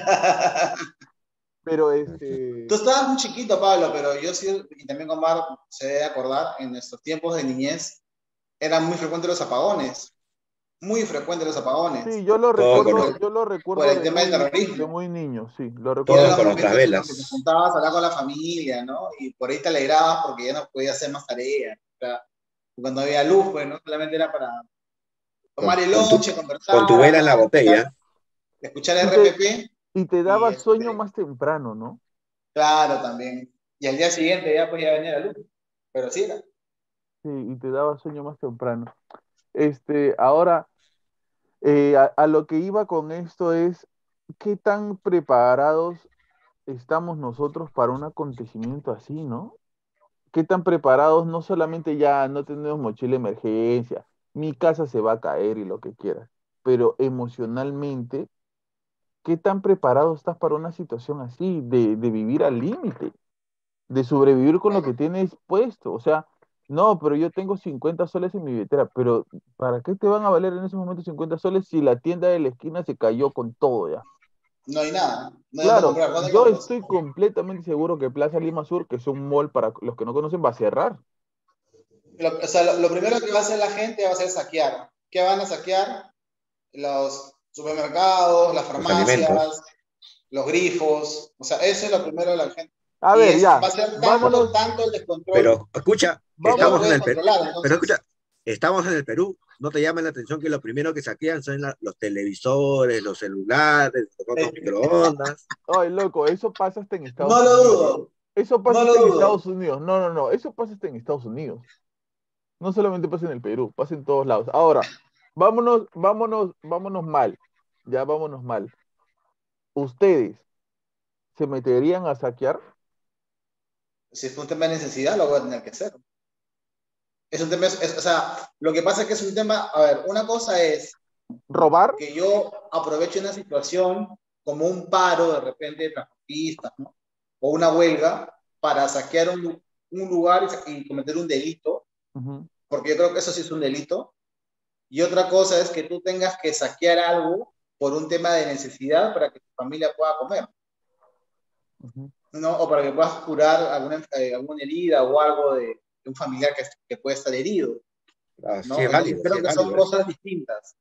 pero Ujú. Tú este, estabas muy chiquito, Pablo, pero yo sí, y también Omar se debe acordar, en nuestros tiempos de niñez eran muy frecuentes los apagones, muy frecuentes los sí, apagones, yo lo Todo con, recuerdo, nos- por, yo lo por recuerdo el de tema del muy, de terrorismo. muy niño, sí, lo Y eran recuerdo todos los con muy nuestras momentos en los que te velas. juntabas a hablar con la familia, ¿no? Y por ahí te alegrabas porque ya no podías hacer más tareas. O sea, cuando había luz, pues, ¿no? Solamente era para Con, tomar el con tu, lonche, con tu conversar, vela en la hablar, escuchar, botella. escuchar y te, R P P y te y daba sueño este, más temprano, ¿no? claro, también. Y al día siguiente ya pues ya venía la luz. Pero sí era. Sí, y te daba sueño más temprano. Este, ahora, eh, a, a lo que iba con esto es, ¿qué tan preparados estamos nosotros para un acontecimiento así, ¿no? ¿Qué tan preparados? No solamente ya no tenemos mochila de emergencia, mi casa se va a caer y lo que quieras, pero emocionalmente, ¿qué tan preparado estás para una situación así, de, de vivir al límite, de sobrevivir con lo que tienes puesto? O sea, no, pero yo tengo cincuenta soles en mi billetera, pero ¿para qué te van a valer en esos momentos cincuenta soles si la tienda de la esquina se cayó con todo ya? No hay nada. No hay dónde Claro, comprar. ¿Dónde yo compras? estoy completamente seguro que Plaza Lima Sur, que es un mall para los que no conocen, va a cerrar. Lo, o sea, lo, lo primero que va a hacer la gente va a ser saquear. ¿Qué van a saquear? Los supermercados, las Los alimentos. farmacias, los grifos. O sea, eso es lo primero de la gente. A Y ver, es, ya, va a ser tanto, vámonos, tanto el descontrol Pero escucha, que que no lo vámonos, estamos en puedes el Perú. controlar. Pero Entonces, escucha, estamos en el Perú. No te llama la atención que lo primero que saquean son la- los televisores, los celulares, los hornos microondas. ay, loco, eso pasa hasta en no Estados lo Unidos. dudo. Eso pasa No lo hasta en dudo. Estados Unidos. No, no, no, eso pasa hasta en Estados Unidos. No solamente pasa en el Perú, pasa en todos lados. Ahora, vámonos, vámonos, vámonos mal. Ya vámonos mal. ¿Ustedes se meterían a saquear? Si es un tema de necesidad, lo voy a tener que hacer. Es un tema, es, es, o sea, lo que pasa es que es un tema, a ver, una cosa es ¿Robar? que yo aproveche una situación como un paro de repente de transportistas, ¿no? O una huelga para saquear un, un lugar y, y cometer un delito, Ujú, porque yo creo que eso sí es un delito. Y otra cosa es que tú tengas que saquear algo por un tema de necesidad para que tu familia pueda comer, ujú. ¿no? O para que puedas curar alguna, eh, alguna herida o algo de, de un familiar que, que puede estar herido, Ah, sí ¿no? es Entonces válido, sí creo es que son válido eso. cosas distintas.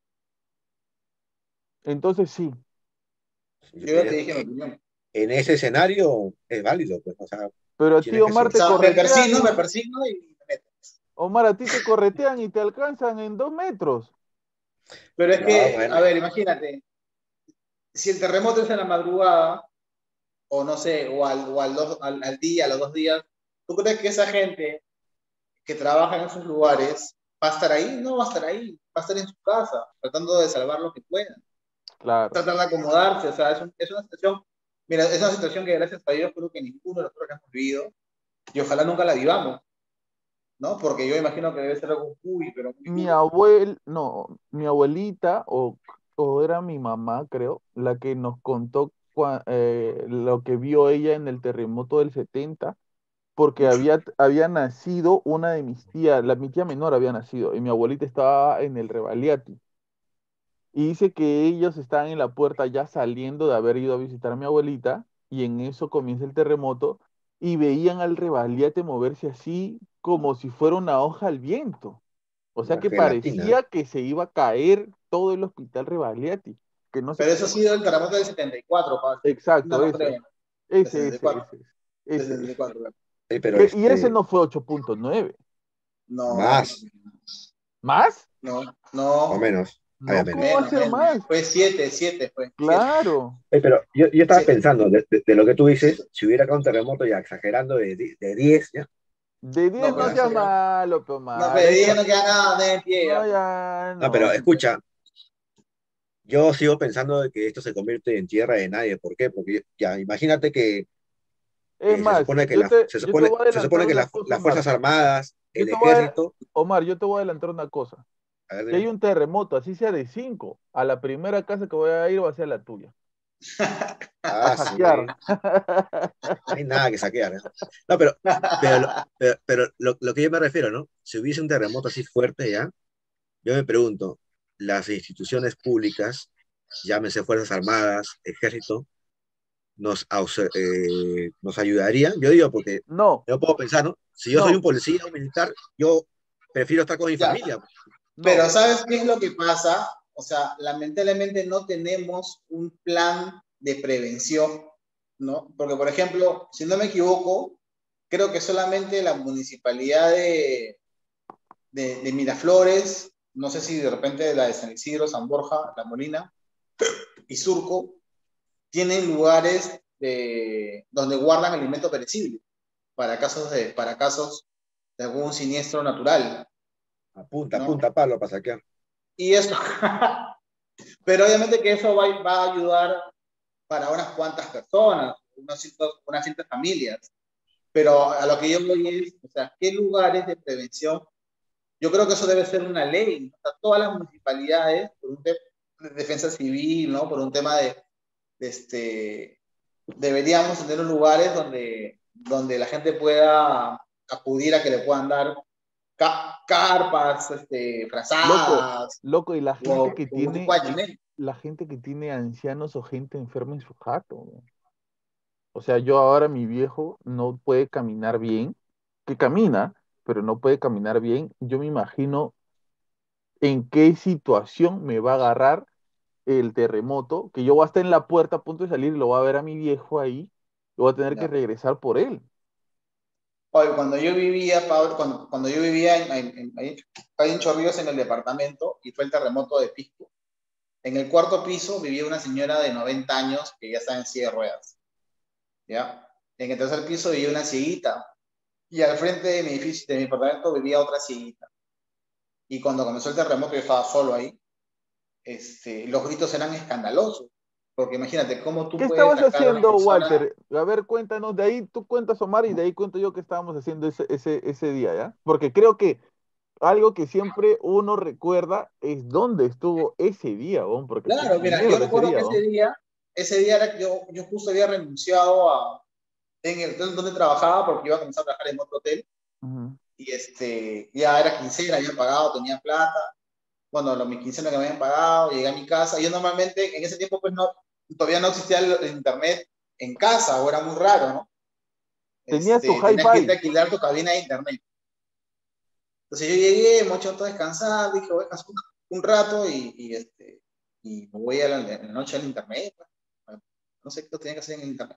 Entonces sí. Sí, Yo ya te eh, dije mi eh, opinión. en ese escenario es válido, pues, o sea, Pero a ti, tienes que Omar, O te sea, me corretean persino, me y, persino y me meto. Omar, a ti te corretean y te alcanzan en dos metros. Pero es no, que, bueno, a ver, imagínate, si el terremoto es en la madrugada, o no sé, o al, o al, dos, al, al día, a los dos días, ¿tú crees que esa gente que trabaja en esos lugares va a estar ahí, no va a estar ahí, va a estar en su casa, tratando de salvar lo que pueda, Claro. tratar de acomodarse, o sea, es, un, es una situación, mira, es una situación que gracias a Dios creo que ninguno de nosotros hemos vivido, y ojalá nunca la vivamos, ¿no? Porque yo imagino que debe ser algo muy, pero muy Mi duro. abuel, no, mi abuelita, o, o era mi mamá, creo, la que nos contó cua- eh, lo que vio ella en el terremoto del setenta, porque había, había nacido una de mis tías, la, mi tía menor había nacido, y mi abuelita estaba en el Revaliati. Y dice que ellos estaban en la puerta ya saliendo de haber ido a visitar a mi abuelita, y en eso comienza el terremoto, y veían al Revaliate moverse así como si fuera una hoja al viento. O sea La que gelatina. parecía que se iba a caer todo el hospital Rebagliati, que no se Pero eso ha cayó. sido el terremoto del setenta y cuatro, Pablo. No, Exacto, no ese, creo. Del ese, ese, setenta y cuatro. ese, Del ese, setenta y ese. cuatro, claro. Sí, pero Que- y ese este, no fue ocho punto nueve. No, más ¿Más? no, o no, menos. Ay, No, menos. ¿cómo va a menos, ser menos. más? Fue siete, siete fue, siete, Claro. Eh, pero yo, yo estaba siete. pensando, de, de- de lo que tú dices, si hubiera acá un terremoto ya exagerando de, di- de diez, ya, De No, diez no pues ya. seas eso, malo, pero no, Omar. pero Eso, día no queda nada, nada en pie, no, ya, pues. ya, No, pero no. escucha, yo sigo pensando de que esto se convierte en tierra de nadie. ¿Por qué? Porque ya, imagínate que Es eh, se más, supone que yo la, te, se yo te supone, voy a se adelantar supone que una la- cosa, las Omar. Fuerzas Armadas, Yo el te voy a, ejército, Omar, yo te voy a adelantar una cosa. a ver, Si hay dime. un terremoto, así sea de cinco, a la primera casa que voy a ir va a ser la tuya. A Ah, sí, saquear. no hay nada que saquear, ¿eh? No, pero, pero, lo- pero, pero lo, lo que yo me refiero, ¿no? Si hubiese un terremoto así fuerte ya, yo me pregunto, las instituciones públicas, llámese Fuerzas Armadas, Ejército, nos, auxe- eh, nos ayudarían. Yo digo, porque No, yo puedo pensar, ¿no? Si yo soy un no, policía o un militar, yo prefiero estar con mi Ya, familia. pero no. ¿sabes qué es lo que pasa? O sea, lamentablemente no tenemos un plan de prevención, ¿no? Porque, por ejemplo, si no me equivoco, creo que solamente la municipalidad de, de, de Miraflores, no sé si de repente la de San Isidro, San Borja, La Molina y Surco, tienen lugares de, donde guardan alimento perecible para casos de, para casos de algún siniestro natural, Apunta, ¿no? apunta, palo para saquear. Y eso, pero obviamente que eso va, va a ayudar para unas cuantas personas, unos ciertos, unas ciertas familias. Pero a lo que yo voy es, o sea, ¿qué lugares de prevención? Yo creo que eso debe ser una ley. O sea, todas las municipalidades, por un tema de defensa civil, ¿no? Por un tema de, de este, deberíamos tener lugares donde, donde la gente pueda acudir a que le puedan dar ca carpas, este, Loco, frazadas, loco, y la gente o que algún tipo tiene, de alimento. la gente que tiene ancianos o gente enferma en su jato, ¿no? O sea, yo ahora mi viejo no puede caminar bien, que camina, pero no puede caminar bien. Yo me imagino en qué situación me va a agarrar el terremoto, que yo voy a estar en la puerta a punto de salir y lo voy a ver a mi viejo ahí, y voy a tener que No. regresar por él. Oye, cuando yo vivía, Pablo, cuando, cuando yo vivía en, en, en, ahí ahí en Chorrillos, en el departamento, y fue el terremoto de Pisco, en el cuarto piso vivía una señora de noventa años que ya estaba en silla de ruedas, ¿ya? En el tercer piso vivía una cieguita, y al frente de mi edificio, de mi departamento, vivía otra cieguita. Y cuando comenzó el terremoto, yo estaba solo ahí, este, los gritos eran escandalosos, porque imagínate, ¿cómo tú ¿Qué puedes estabas sacar a una haciendo, persona? Walter? A ver, cuéntanos, de ahí tú cuentas, Omar, y de ahí cuento yo qué estábamos haciendo ese, ese, ese día, ¿ya? Porque creo que algo que siempre uno recuerda es dónde estuvo ese día, ¿no? Porque fue Claro, una mira, yo mierda ese recuerdo día, que ese ¿no? día, ese día era que yo, yo justo había renunciado a, en el hotel donde trabajaba porque iba a comenzar a trabajar en otro hotel Ujú. y este, ya era quincena, había pagado, tenía plata, bueno, lo, mi quincena que me habían pagado, llegué a mi casa, yo normalmente en ese tiempo pues no, todavía no existía el, el internet en casa, o era muy raro, ¿no? Tenías tu Este, tenías que irte a hi-fi. alquilar tu cabina de internet. Entonces yo llegué, me eché a descansar, dije, voy a descansar un, un rato y, y, este, y me voy a la, en la noche al internet, pues. No sé qué tenía que hacer en el internet.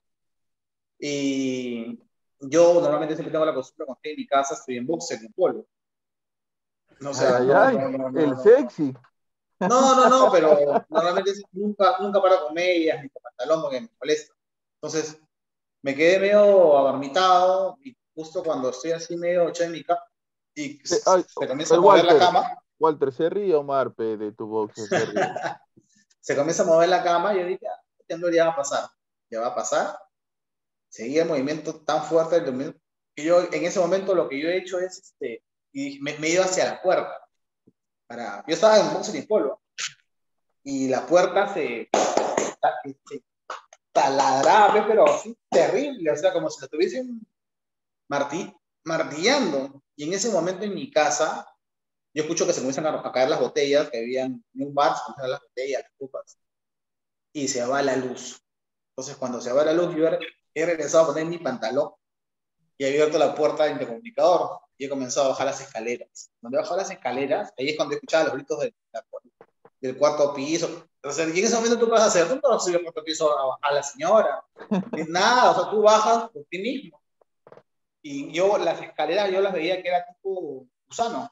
Y yo normalmente siempre tengo la costumbre cuando estoy en mi casa, estoy en boxer, en polo. O Ay, sea, ay, no, ay. no, no, no, El no. sexy. No, no, no, pero normalmente nunca, nunca paro con medias ni con pantalón porque me molesta. Entonces, me quedé medio adormitado y justo cuando estoy así medio echado en mi cama, y Eh, se, ay, se comienza a eh, mover la Walter, cama, Walter, se ríe Omar, pe, de tu boxeo, se ríe. se comienza a mover la cama y yo dije, ah, este temblor ya va a pasar, ya va a pasar. Seguía el movimiento tan fuerte del temblor, que yo en ese momento lo que yo he hecho es, este, y me, me he ido hacia la puerta. Para, yo estaba en boxeo y polvo y la puerta se, se taladraba, pero así terrible, o sea, como si la tuviesen martí, martillando. Y en ese momento en mi casa, yo escucho que se comienzan a, a caer las botellas que habían en un bar, se comienzan a caer las botellas, las copas, y se va la luz. Entonces, cuando se va la luz, yo he, he regresado a poner mi pantalón y he abierto la puerta del intercomunicador y he comenzado a bajar las escaleras. Cuando he bajado las escaleras, ahí es cuando he escuchado los gritos de, de, del cuarto piso. Entonces, y en ese momento tú vas a hacer, tú no vas a subir al cuarto piso a bajar a la señora. Ni nada, o sea, tú bajas por ti mismo. Y yo las escaleras, yo las veía que era tipo gusano. O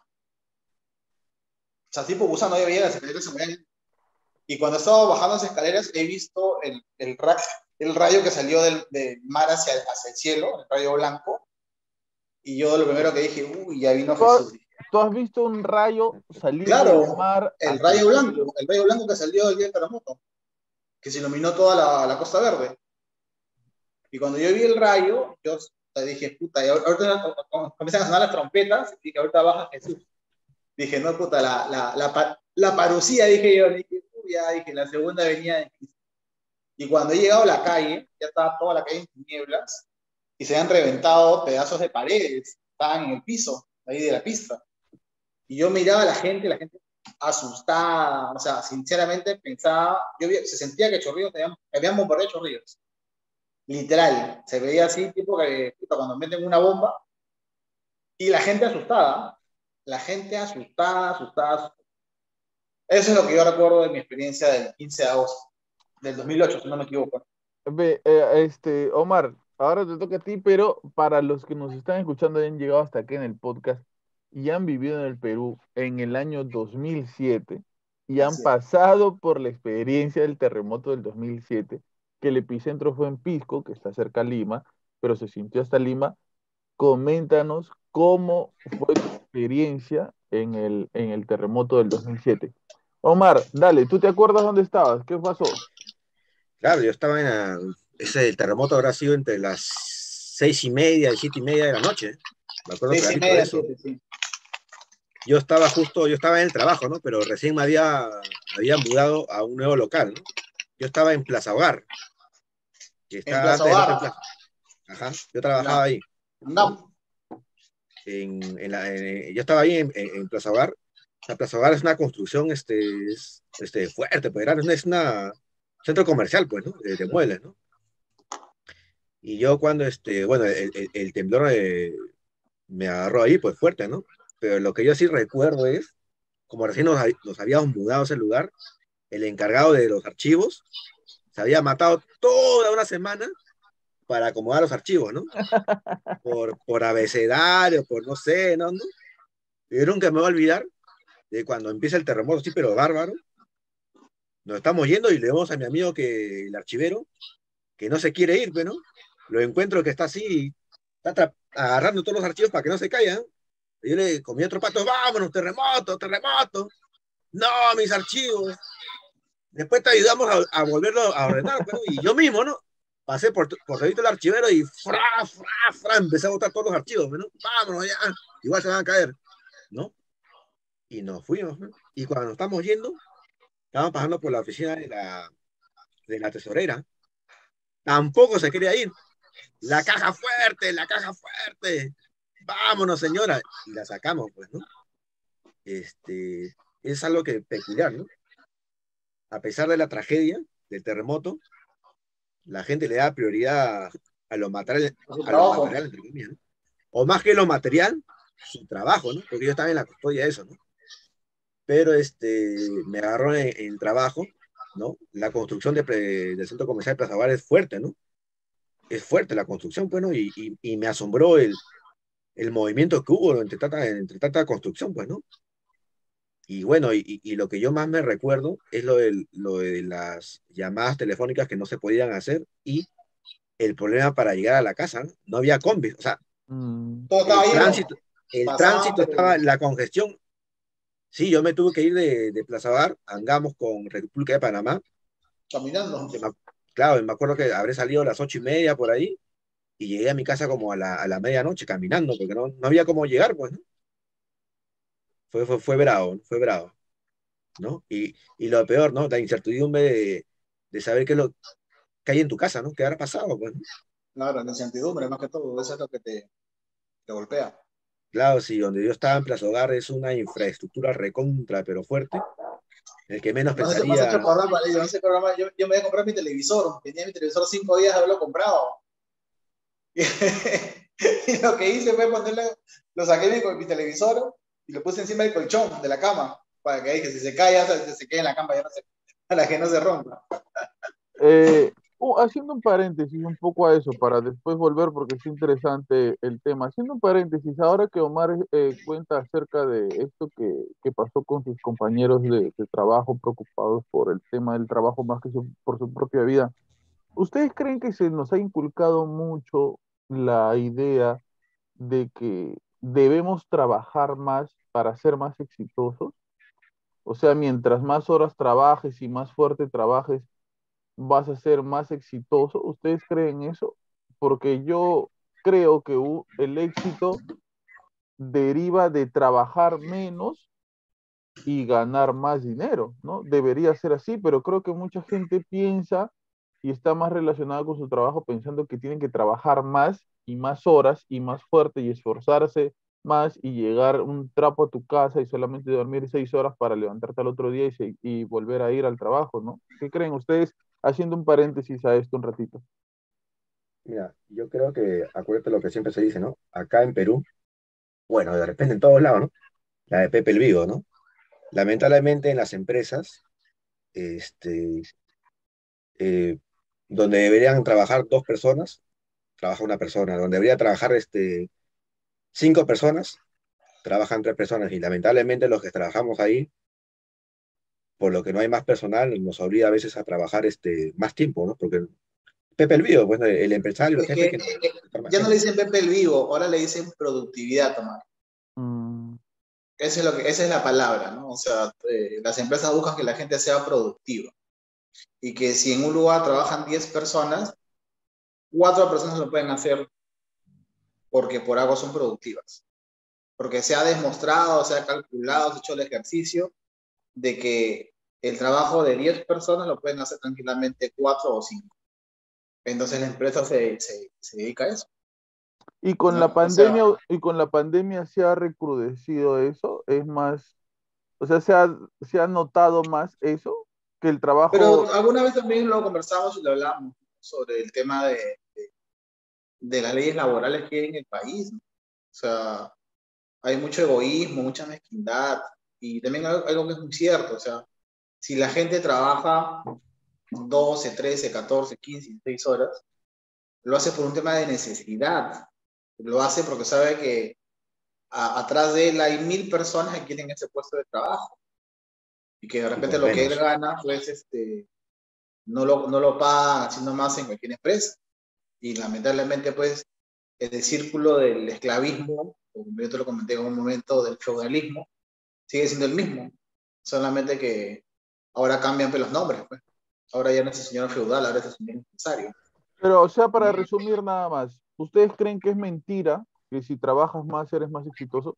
sea, tipo gusano, yo veía las escaleras se movían. Y cuando estaba bajando las escaleras, he visto el, el, el rayo que salió del, del mar hacia, hacia el cielo, el rayo blanco. Y yo lo primero que dije, uy, ya vino ¿Tú has, Jesús. tú has visto un rayo salir Claro, del mar? el hacia rayo el blanco, cielo? el rayo blanco que salió del día del terremoto, que se iluminó toda la, la Costa Verde. Y cuando yo vi el rayo, yo dije, puta, y ahorita comienzan a sonar las trompetas, y que ahorita baja Jesús. Dije, no, puta, la, la, la, la parucía, dije yo, dije, uy, ya, dije, la segunda venida de Cristo. Y cuando he llegado a la calle, ya estaba toda la calle en tinieblas, y se han reventado pedazos de paredes, estaban en el piso, ahí de la pista. Y yo miraba a la gente, la gente asustada, o sea, sinceramente pensaba, yo vi, se sentía que Chorrillos, habían, habían bombardeado Chorrillos. Literal, se veía así, tipo que puta, cuando meten una bomba, y la gente asustada, la gente asustada, asustada, asustada. Eso es lo que yo recuerdo de mi experiencia del quince de agosto del dos mil ocho, si no me equivoco. Ve, eh, este, Omar, ahora te toca a ti, pero para los que nos están escuchando y han llegado hasta aquí en el podcast y han vivido en el Perú en el año dos mil siete y han Así es. pasado por la experiencia del terremoto del dos mil siete, que el epicentro fue en Pisco, que está cerca de Lima, pero se sintió hasta Lima. Coméntanos cómo fue tu experiencia en el, en el terremoto del dos mil siete. Omar, dale, ¿tú te acuerdas dónde estabas? ¿Qué pasó? Claro, yo estaba en la- ese el terremoto habrá sido entre las seis y media y siete y media de la noche. ¿Eh? Me acuerdo Seis y clarito de media, eso. siete, sí. Yo estaba justo, yo estaba en el trabajo, ¿no? Pero recién me había, había mudado a un nuevo local, ¿no? Yo estaba en Plaza Hogar, que En está Plaza antes del Hotel Hogar, Plaza. Ajá, yo trabajaba ya. ahí, ¿no? Andamos. En, en la, en- yo estaba ahí en, en- en Plaza Hogar. La Plaza Hogar es una construcción este, es, este, fuerte, pues, grande, es una centro comercial, pues, ¿no? De, de muebles, ¿no? Y yo cuando, este, bueno, el, el- el temblor eh, me agarró ahí, pues fuerte, ¿no? Pero lo que yo sí recuerdo es, como recién nos, nos habíamos mudado a ese lugar, el encargado de los archivos se había matado toda una semana para acomodar los archivos, ¿no? Por, por abecedario, por no sé, ¿no? ¿no? Y yo nunca me voy a olvidar de cuando empieza el terremoto, sí, pero bárbaro. Nos estamos yendo y le vemos a mi amigo que el archivero, que no se quiere ir, pues, ¿no? Lo encuentro que está así, está agarrando todos los archivos para que no se caigan. Y yo le comí otro pato, vámonos, terremoto, terremoto. No, mis archivos. Después te ayudamos a, a volverlo a ordenar, pero, y yo mismo, ¿no? Pasé por, por servicio del archivero y fra, fra, fra, empecé a botar todos los archivos, ¿no? Vámonos ya, igual se van a caer, ¿no? Y nos fuimos, ¿no? Y cuando nos estamos yendo, estábamos pasando por la oficina de la, de la tesorera, tampoco se quería ir. La caja fuerte, la caja fuerte. Vámonos, señora. Y la sacamos, pues, ¿no? Este, es algo que peculiar, ¿no? A pesar de la tragedia del terremoto, la gente le da prioridad a lo material, a lo material entre comillas, ¿no? O más que lo material, su trabajo, ¿no? Porque yo estaba en la custodia de eso, ¿no? Pero este, me agarró en, en trabajo, ¿no? La construcción de, del centro comercial de Plaza Hogar es fuerte, ¿no? Es fuerte la construcción, pues, ¿no? Y, y, y me asombró el, el movimiento que hubo entre tanta, entre tanta construcción, pues, ¿no? Y bueno, y, y lo que yo más me recuerdo es lo de, lo de las llamadas telefónicas que no se podían hacer y el problema para llegar a la casa, ¿no? No había combis, o sea, Mm, Todo estaba el lleno. tránsito, el pasaban, tránsito estaba, pero la congestión. Sí, yo me tuve que ir de, de Plaza Bar, Angamos con República de Panamá. caminando. que me- claro, me acuerdo que habré salido a las ocho y media por ahí y llegué a mi casa como a la, a la medianoche caminando, porque no, no había cómo llegar, pues, ¿no? Fue, fue, fue bravo, fue bravo, ¿no? Y, y lo peor, ¿no? La incertidumbre de, de saber qué es lo que hay en tu casa, ¿no? ¿Qué habrá pasado, pues, ¿no? Claro, la incertidumbre más que todo, eso es lo que te, te golpea. Claro, sí, donde yo estaba en Plaza Hogar es una infraestructura recontra, pero fuerte, el que menos Me has hecho, me has hecho pensaría, acordar, Valerio, me has hecho acordar, yo, yo me voy a comprar mi televisor, tenía mi televisor cinco días de haberlo comprado. Y lo que hice fue ponerle, lo saqué de mi, mi televisor y lo puse encima del colchón de la cama, para que ahí, que si se cae, ya se, se quede en la cama, ya no se, para que no se rompa. Eh, uh, haciendo un paréntesis un poco a eso, para después volver porque es interesante el tema. Haciendo un paréntesis, ahora que Omar eh, cuenta acerca de esto que, que pasó con sus compañeros de, de trabajo preocupados por el tema del trabajo más que su- por su propia vida, ¿ustedes creen que se nos ha inculcado mucho la idea de que debemos trabajar más para ser más exitosos? O sea, mientras más horas trabajes y más fuerte trabajes, vas a ser más exitoso. ¿Ustedes creen eso? Porque yo creo que u- el éxito deriva de trabajar menos y ganar más dinero, ¿no? Debería ser así, pero creo que mucha gente piensa y está más relacionada con su trabajo pensando que tienen que trabajar más y más horas y más fuerte y esforzarse más y llegar un trapo a tu casa y solamente dormir seis horas para levantarte al otro día y, se- y volver a ir al trabajo, ¿no? ¿Qué creen ustedes? Haciendo un paréntesis a esto un ratito. mira, yo creo que, acuérdate lo que siempre se dice, ¿no? Acá en Perú, bueno, de repente en todos lados, ¿no? La de Pepe el Vivo, ¿no? Lamentablemente en las empresas, este, eh, donde deberían trabajar dos personas, trabaja una persona, donde debería trabajar este, cinco personas, trabajan tres personas, y lamentablemente los que trabajamos ahí, por lo que no hay más personal, nos obliga a veces a trabajar este, más tiempo, ¿no? Porque Pepe el Vivo, pues el empresario, el Es jefe que que eh, eh, trabaja más ya no le tiempo. dicen Pepe el Vivo, ahora le dicen productividad, Tomás. Mm, Esa es, lo que, esa es la palabra, ¿no? O sea, eh, las empresas buscan que la gente sea productiva y que si en un lugar trabajan diez personas, cuatro personas lo pueden hacer porque por algo son productivas. Porque se ha demostrado, se ha calculado, se ha hecho el ejercicio de que el trabajo de diez personas lo pueden hacer tranquilamente cuatro o cinco. Entonces la empresa se, se, se dedica a eso, Y con la ¿no? O sea, pandemia, y con la pandemia se ha recrudecido eso, es más, o sea, se ha, se ha notado más eso, que el trabajo. pero alguna vez también lo conversamos y lo hablamos sobre el tema de, de, de las leyes laborales que hay en el país, ¿no? O sea, hay mucho egoísmo, mucha mezquindad y también algo, algo que es muy cierto, o sea, si la gente trabaja doce, trece, catorce, quince, dieciséis horas, lo hace por un tema de necesidad, lo hace porque sabe que a, atrás de él hay mil personas que quieren ese puesto de trabajo y que de Y repente por lo que él menos. gana, pues, este, no lo, no lo paga haciendo más en cualquier empresa. Y lamentablemente, pues, el círculo del esclavismo, como yo te lo comenté en un momento, del feudalismo, sigue siendo el mismo, solamente que ahora cambian pues, los nombres, pues. Ahora ya no es el señor feudal, ahora es el señor empresario. Pero, o sea, para ¿No? resumir nada más, ¿ustedes creen que es mentira que si trabajas más eres más exitoso?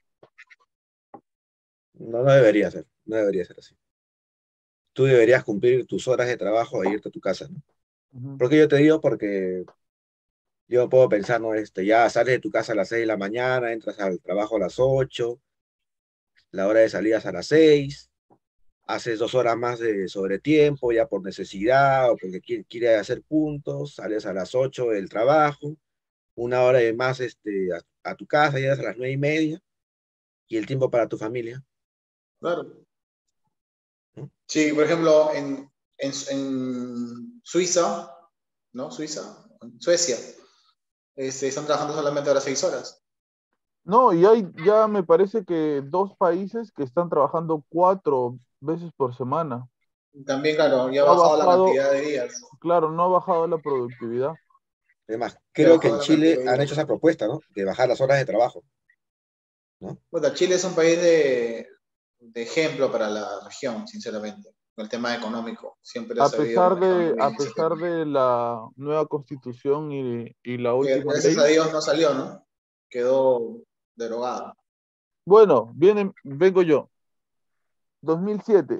No, no debería ser, no debería ser así. Tú deberías cumplir tus horas de trabajo e irte a tu casa, ¿no? Ujú. ¿Por qué yo te digo? Porque yo puedo pensar, ¿no? Este, ya sales de tu casa a las seis de la mañana, entras al trabajo a las ocho, la hora de salida es a las seis, haces dos horas más de sobretiempo, ya por necesidad o porque quieres quiere hacer puntos, sales a las ocho del trabajo, una hora de más este, a, a tu casa, llegas a las nueve y media, y el tiempo para tu familia, Claro. ¿no? Sí, por ejemplo, en, en, en Suiza, ¿no? Suiza, en Suecia, este, están trabajando solamente ahora seis horas. No, y hay ya me parece que dos países que están trabajando cuatro veces por semana. También, claro, ya ha No ha bajado la bajado, cantidad de días. claro, no ha bajado la productividad. Además, Ya ha creo que bajado en la cantidad Chile de han días. hecho esa propuesta, ¿no? De bajar las horas de trabajo. ¿no? Bueno, Chile es un país de, de ejemplo para la región, sinceramente, con el tema económico. Siempre ha A sabido pesar manejar de, muy a bien ese pesar tema. de la nueva constitución y, y la Que última gracias a ley, Dios no salió, ¿no? Quedó derogado. bueno, viene, vengo yo. dos mil siete,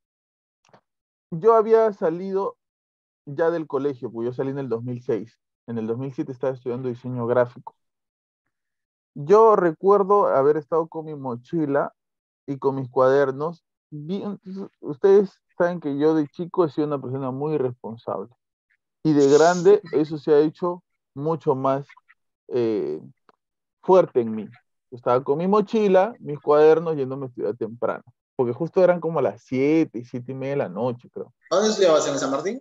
yo había salido ya del colegio, pues yo salí en el dos mil seis. En el dos mil siete estaba estudiando diseño gráfico. Yo recuerdo haber estado con mi mochila y con mis cuadernos. Bien, ustedes saben que yo de chico he sido una persona muy responsable. Y de grande eso se ha hecho mucho más eh, fuerte en mí. Estaba con mi mochila, mis cuadernos, yéndome a estudiar temprano. Porque justo eran como las siete, siete y media de la noche, creo. ¿A ¿Dónde estudiabas? ¿En San Martín?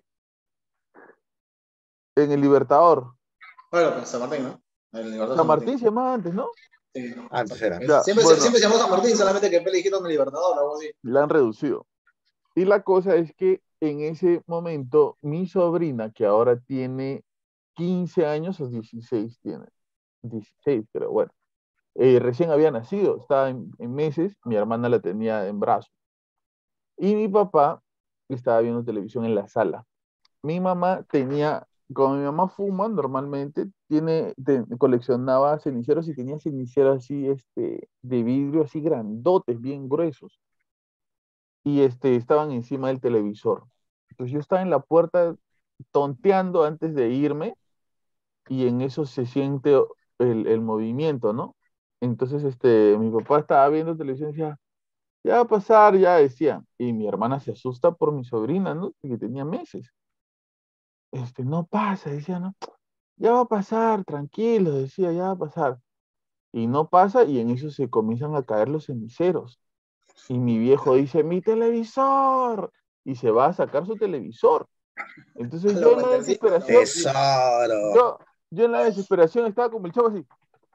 En el Libertador. Bueno, pues San Martín, ¿no? En el Libertador San San Martín Martín. se llamaba antes, ¿no? Sí. Antes era. Es- Ya, Siempre, se- bueno, siempre se llamó San Martín, solamente que después le dijeron el Libertador o algo así. la han reducido. Y la cosa es que en ese momento mi sobrina, que ahora tiene quince años o dieciséis tiene, dieciséis pero bueno, eh, recién había nacido, estaba en, en meses, mi hermana la tenía en brazos. Y mi papá estaba viendo televisión en la sala. Mi mamá tenía, como mi mamá fuma normalmente, tiene, te- coleccionaba ceniceros y tenía ceniceros así, este, de vidrio, así grandotes, bien gruesos. Y este, estaban encima del televisor. Entonces yo estaba en la puerta tonteando antes de irme y en eso se siente el, el movimiento, ¿no? Entonces este, mi papá estaba viendo televisión y decía, ya va a pasar, ya decía. Y mi hermana se asusta por mi sobrina, ¿no? Que tenía meses. Este, no pasa, decía, ¿no? Ya va a pasar, tranquilo, decía, ya va a pasar. Y no pasa y en eso se comienzan a caer los ceniceros. Y mi viejo dice, mi televisor. Y se va a sacar su televisor. A Entonces lo yo en la Waltercito, a lo desesperación, Waltercito. Tesoro. yo, yo en la desesperación estaba como el chavo así,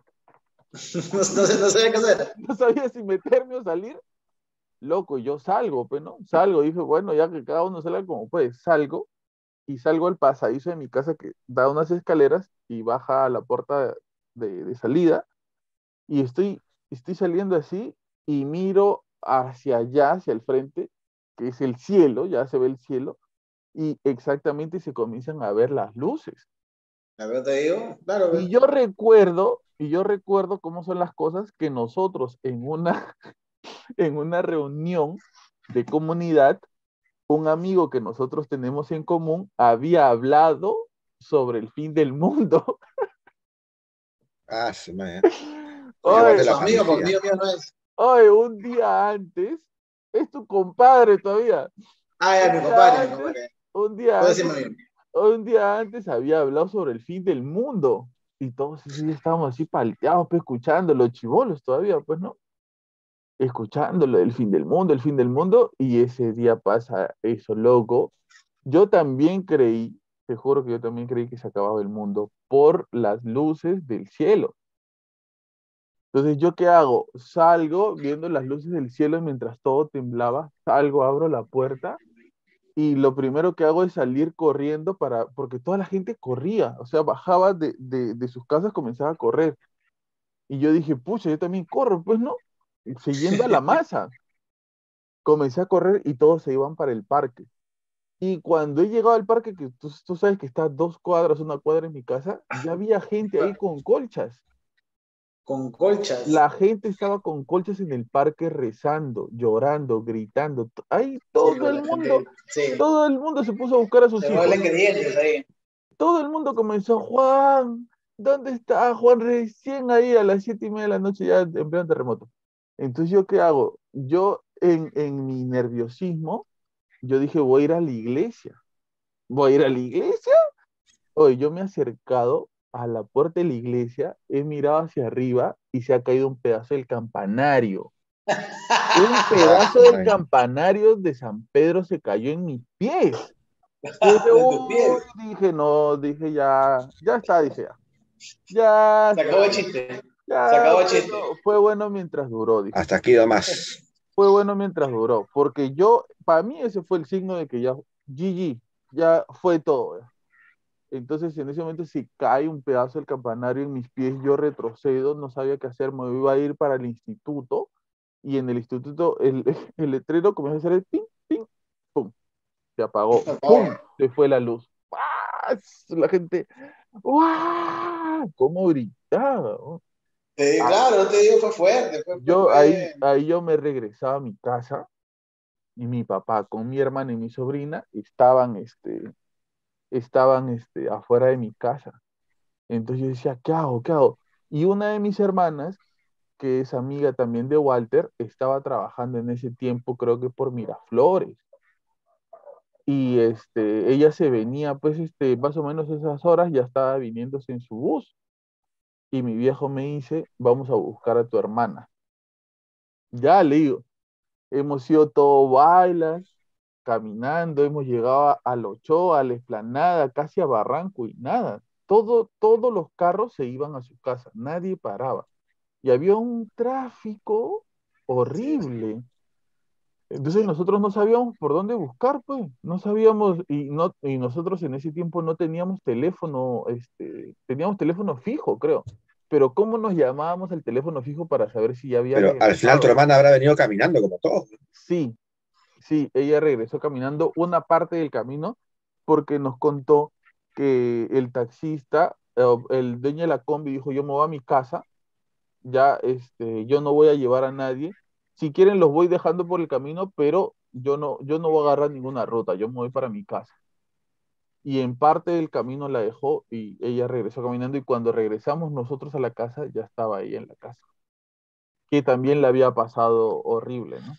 No, no, sé- no sabía qué hacer. no sabía si meterme o salir. Loco, yo salgo, pues, ¿no? Salgo, dije, bueno, ya que cada uno salga como puede, salgo y salgo al pasadizo de mi casa que da unas escaleras y baja a la puerta de, de salida y estoy, estoy saliendo así y miro hacia allá, hacia el frente, que es el cielo, ya se ve el cielo, y exactamente se comienzan a ver las luces. La verdad te digo, claro, Y ve. yo recuerdo, y yo recuerdo cómo son las cosas que nosotros en una, en una reunión de comunidad, un amigo que nosotros tenemos en común había hablado sobre el fin del mundo. Ah, sí, man. Es igual Su, de Hoy, su la amigo, porque familia. mío, mío no es. hoy, un día antes, es tu compadre todavía. Ah, ya, Un mi día compadre, mi antes, compadre. un día Puedes antes, decirme bien. un día antes había hablado sobre el fin del mundo. Y todos ese día estábamos así palteados, pues, escuchando, los chibolos todavía, pues, ¿no? Escuchándolo del fin del mundo, el fin del mundo, y ese día pasa eso, loco. Yo también creí, te juro que yo también creí que se acababa el mundo por las luces del cielo. Entonces, ¿yo qué hago? Salgo viendo las luces del cielo mientras todo temblaba, salgo, abro la puerta y lo primero que hago es salir corriendo para, porque toda la gente corría, o sea, bajaba de, de, de sus casas, comenzaba a correr. Y yo dije, pucha, yo también corro, pues no, siguiendo a la masa. Comencé a correr y todos se iban para el parque. Y cuando he llegado al parque, que tú, tú sabes que está a dos cuadras, una cuadra en mi casa, ya había gente ahí con colchas. Con colchas. La gente estaba con colchas en el parque rezando, llorando, gritando. T- Ahí Sí, todo el la mundo, gente, sí. todo el mundo se puso a buscar a sus Se hijos. vuelven dientes ahí. Todo el mundo comenzó, Juan, ¿dónde está Juan? Recién ahí a las siete y media de la noche ya en pleno terremoto. Entonces, ¿yo qué hago? Yo en, en mi nerviosismo, yo dije, voy a ir a la iglesia. Voy a ir a la iglesia. Oye, yo me he acercado a la puerta de la iglesia, he mirado hacia arriba y se ha caído un pedazo del campanario. Un Ah, pedazo su del madre. campanario de San Pedro se cayó en mis pies. Yo dije, De tus uy, pies. dije, no, dije, ya, ya está, dije, ya, ya Se acabó está, el dije, chiste. Se ya, acabó el chiste. bueno, fue bueno mientras duró, dije, Hasta aquí nomás. fue bueno mientras duró, porque yo, para mí ese fue el signo de que ya, G G, ya fue todo. Entonces en ese momento si cae un pedazo del campanario en mis pies, yo retrocedo, no sabía qué hacer, me iba a ir para el instituto y en el instituto el, el letrero comenzó a hacer el ping, ping, pum, se apagó, pum, se fue la luz. ¡Ah! La gente, ¡guau! ¿Cómo gritaba? ¿No? Eh, Ah, claro, no te digo, fue fuerte, fue, fue, yo ahí, fue... ahí yo me regresaba a mi casa y mi papá con mi hermana y mi sobrina estaban, este, estaban este, afuera de mi casa. Entonces yo decía, ¿qué hago? ¿Qué hago? Y una de mis hermanas, que es amiga también de Walter, estaba trabajando en ese tiempo, creo que por Miraflores. Y este, ella se venía, pues, este, más o menos esas horas, ya estaba viniéndose en su bus. Y mi viejo me dice, vamos a buscar a tu hermana. Ya le digo, hemos ido todo bailas, caminando, hemos llegado a, al Ochoa, a la Explanada, casi a Barranco y nada. Todo, todos los carros se iban a su casa, nadie paraba. Y había un tráfico Sí, horrible. Entonces sí. nosotros no sabíamos por dónde buscar, pues, no sabíamos, y, no, y nosotros en ese tiempo no teníamos teléfono, este, teníamos teléfono fijo, creo, pero ¿cómo nos llamábamos al teléfono fijo para saber si ya había Pero al final tu regresado? hermana habrá venido caminando como todos, ¿no? Sí, sí, ella regresó caminando una parte del camino porque nos contó que el taxista, eh, el dueño de la combi dijo, yo me voy a mi casa, ya este, yo no voy a llevar a nadie. Si quieren los voy dejando por el camino, pero yo no, yo no voy a agarrar ninguna ruta, yo me voy para mi casa. Y en parte del camino la dejó y ella regresó caminando y cuando regresamos nosotros a la casa ya estaba ella en la casa, que también le había pasado horrible, ¿no?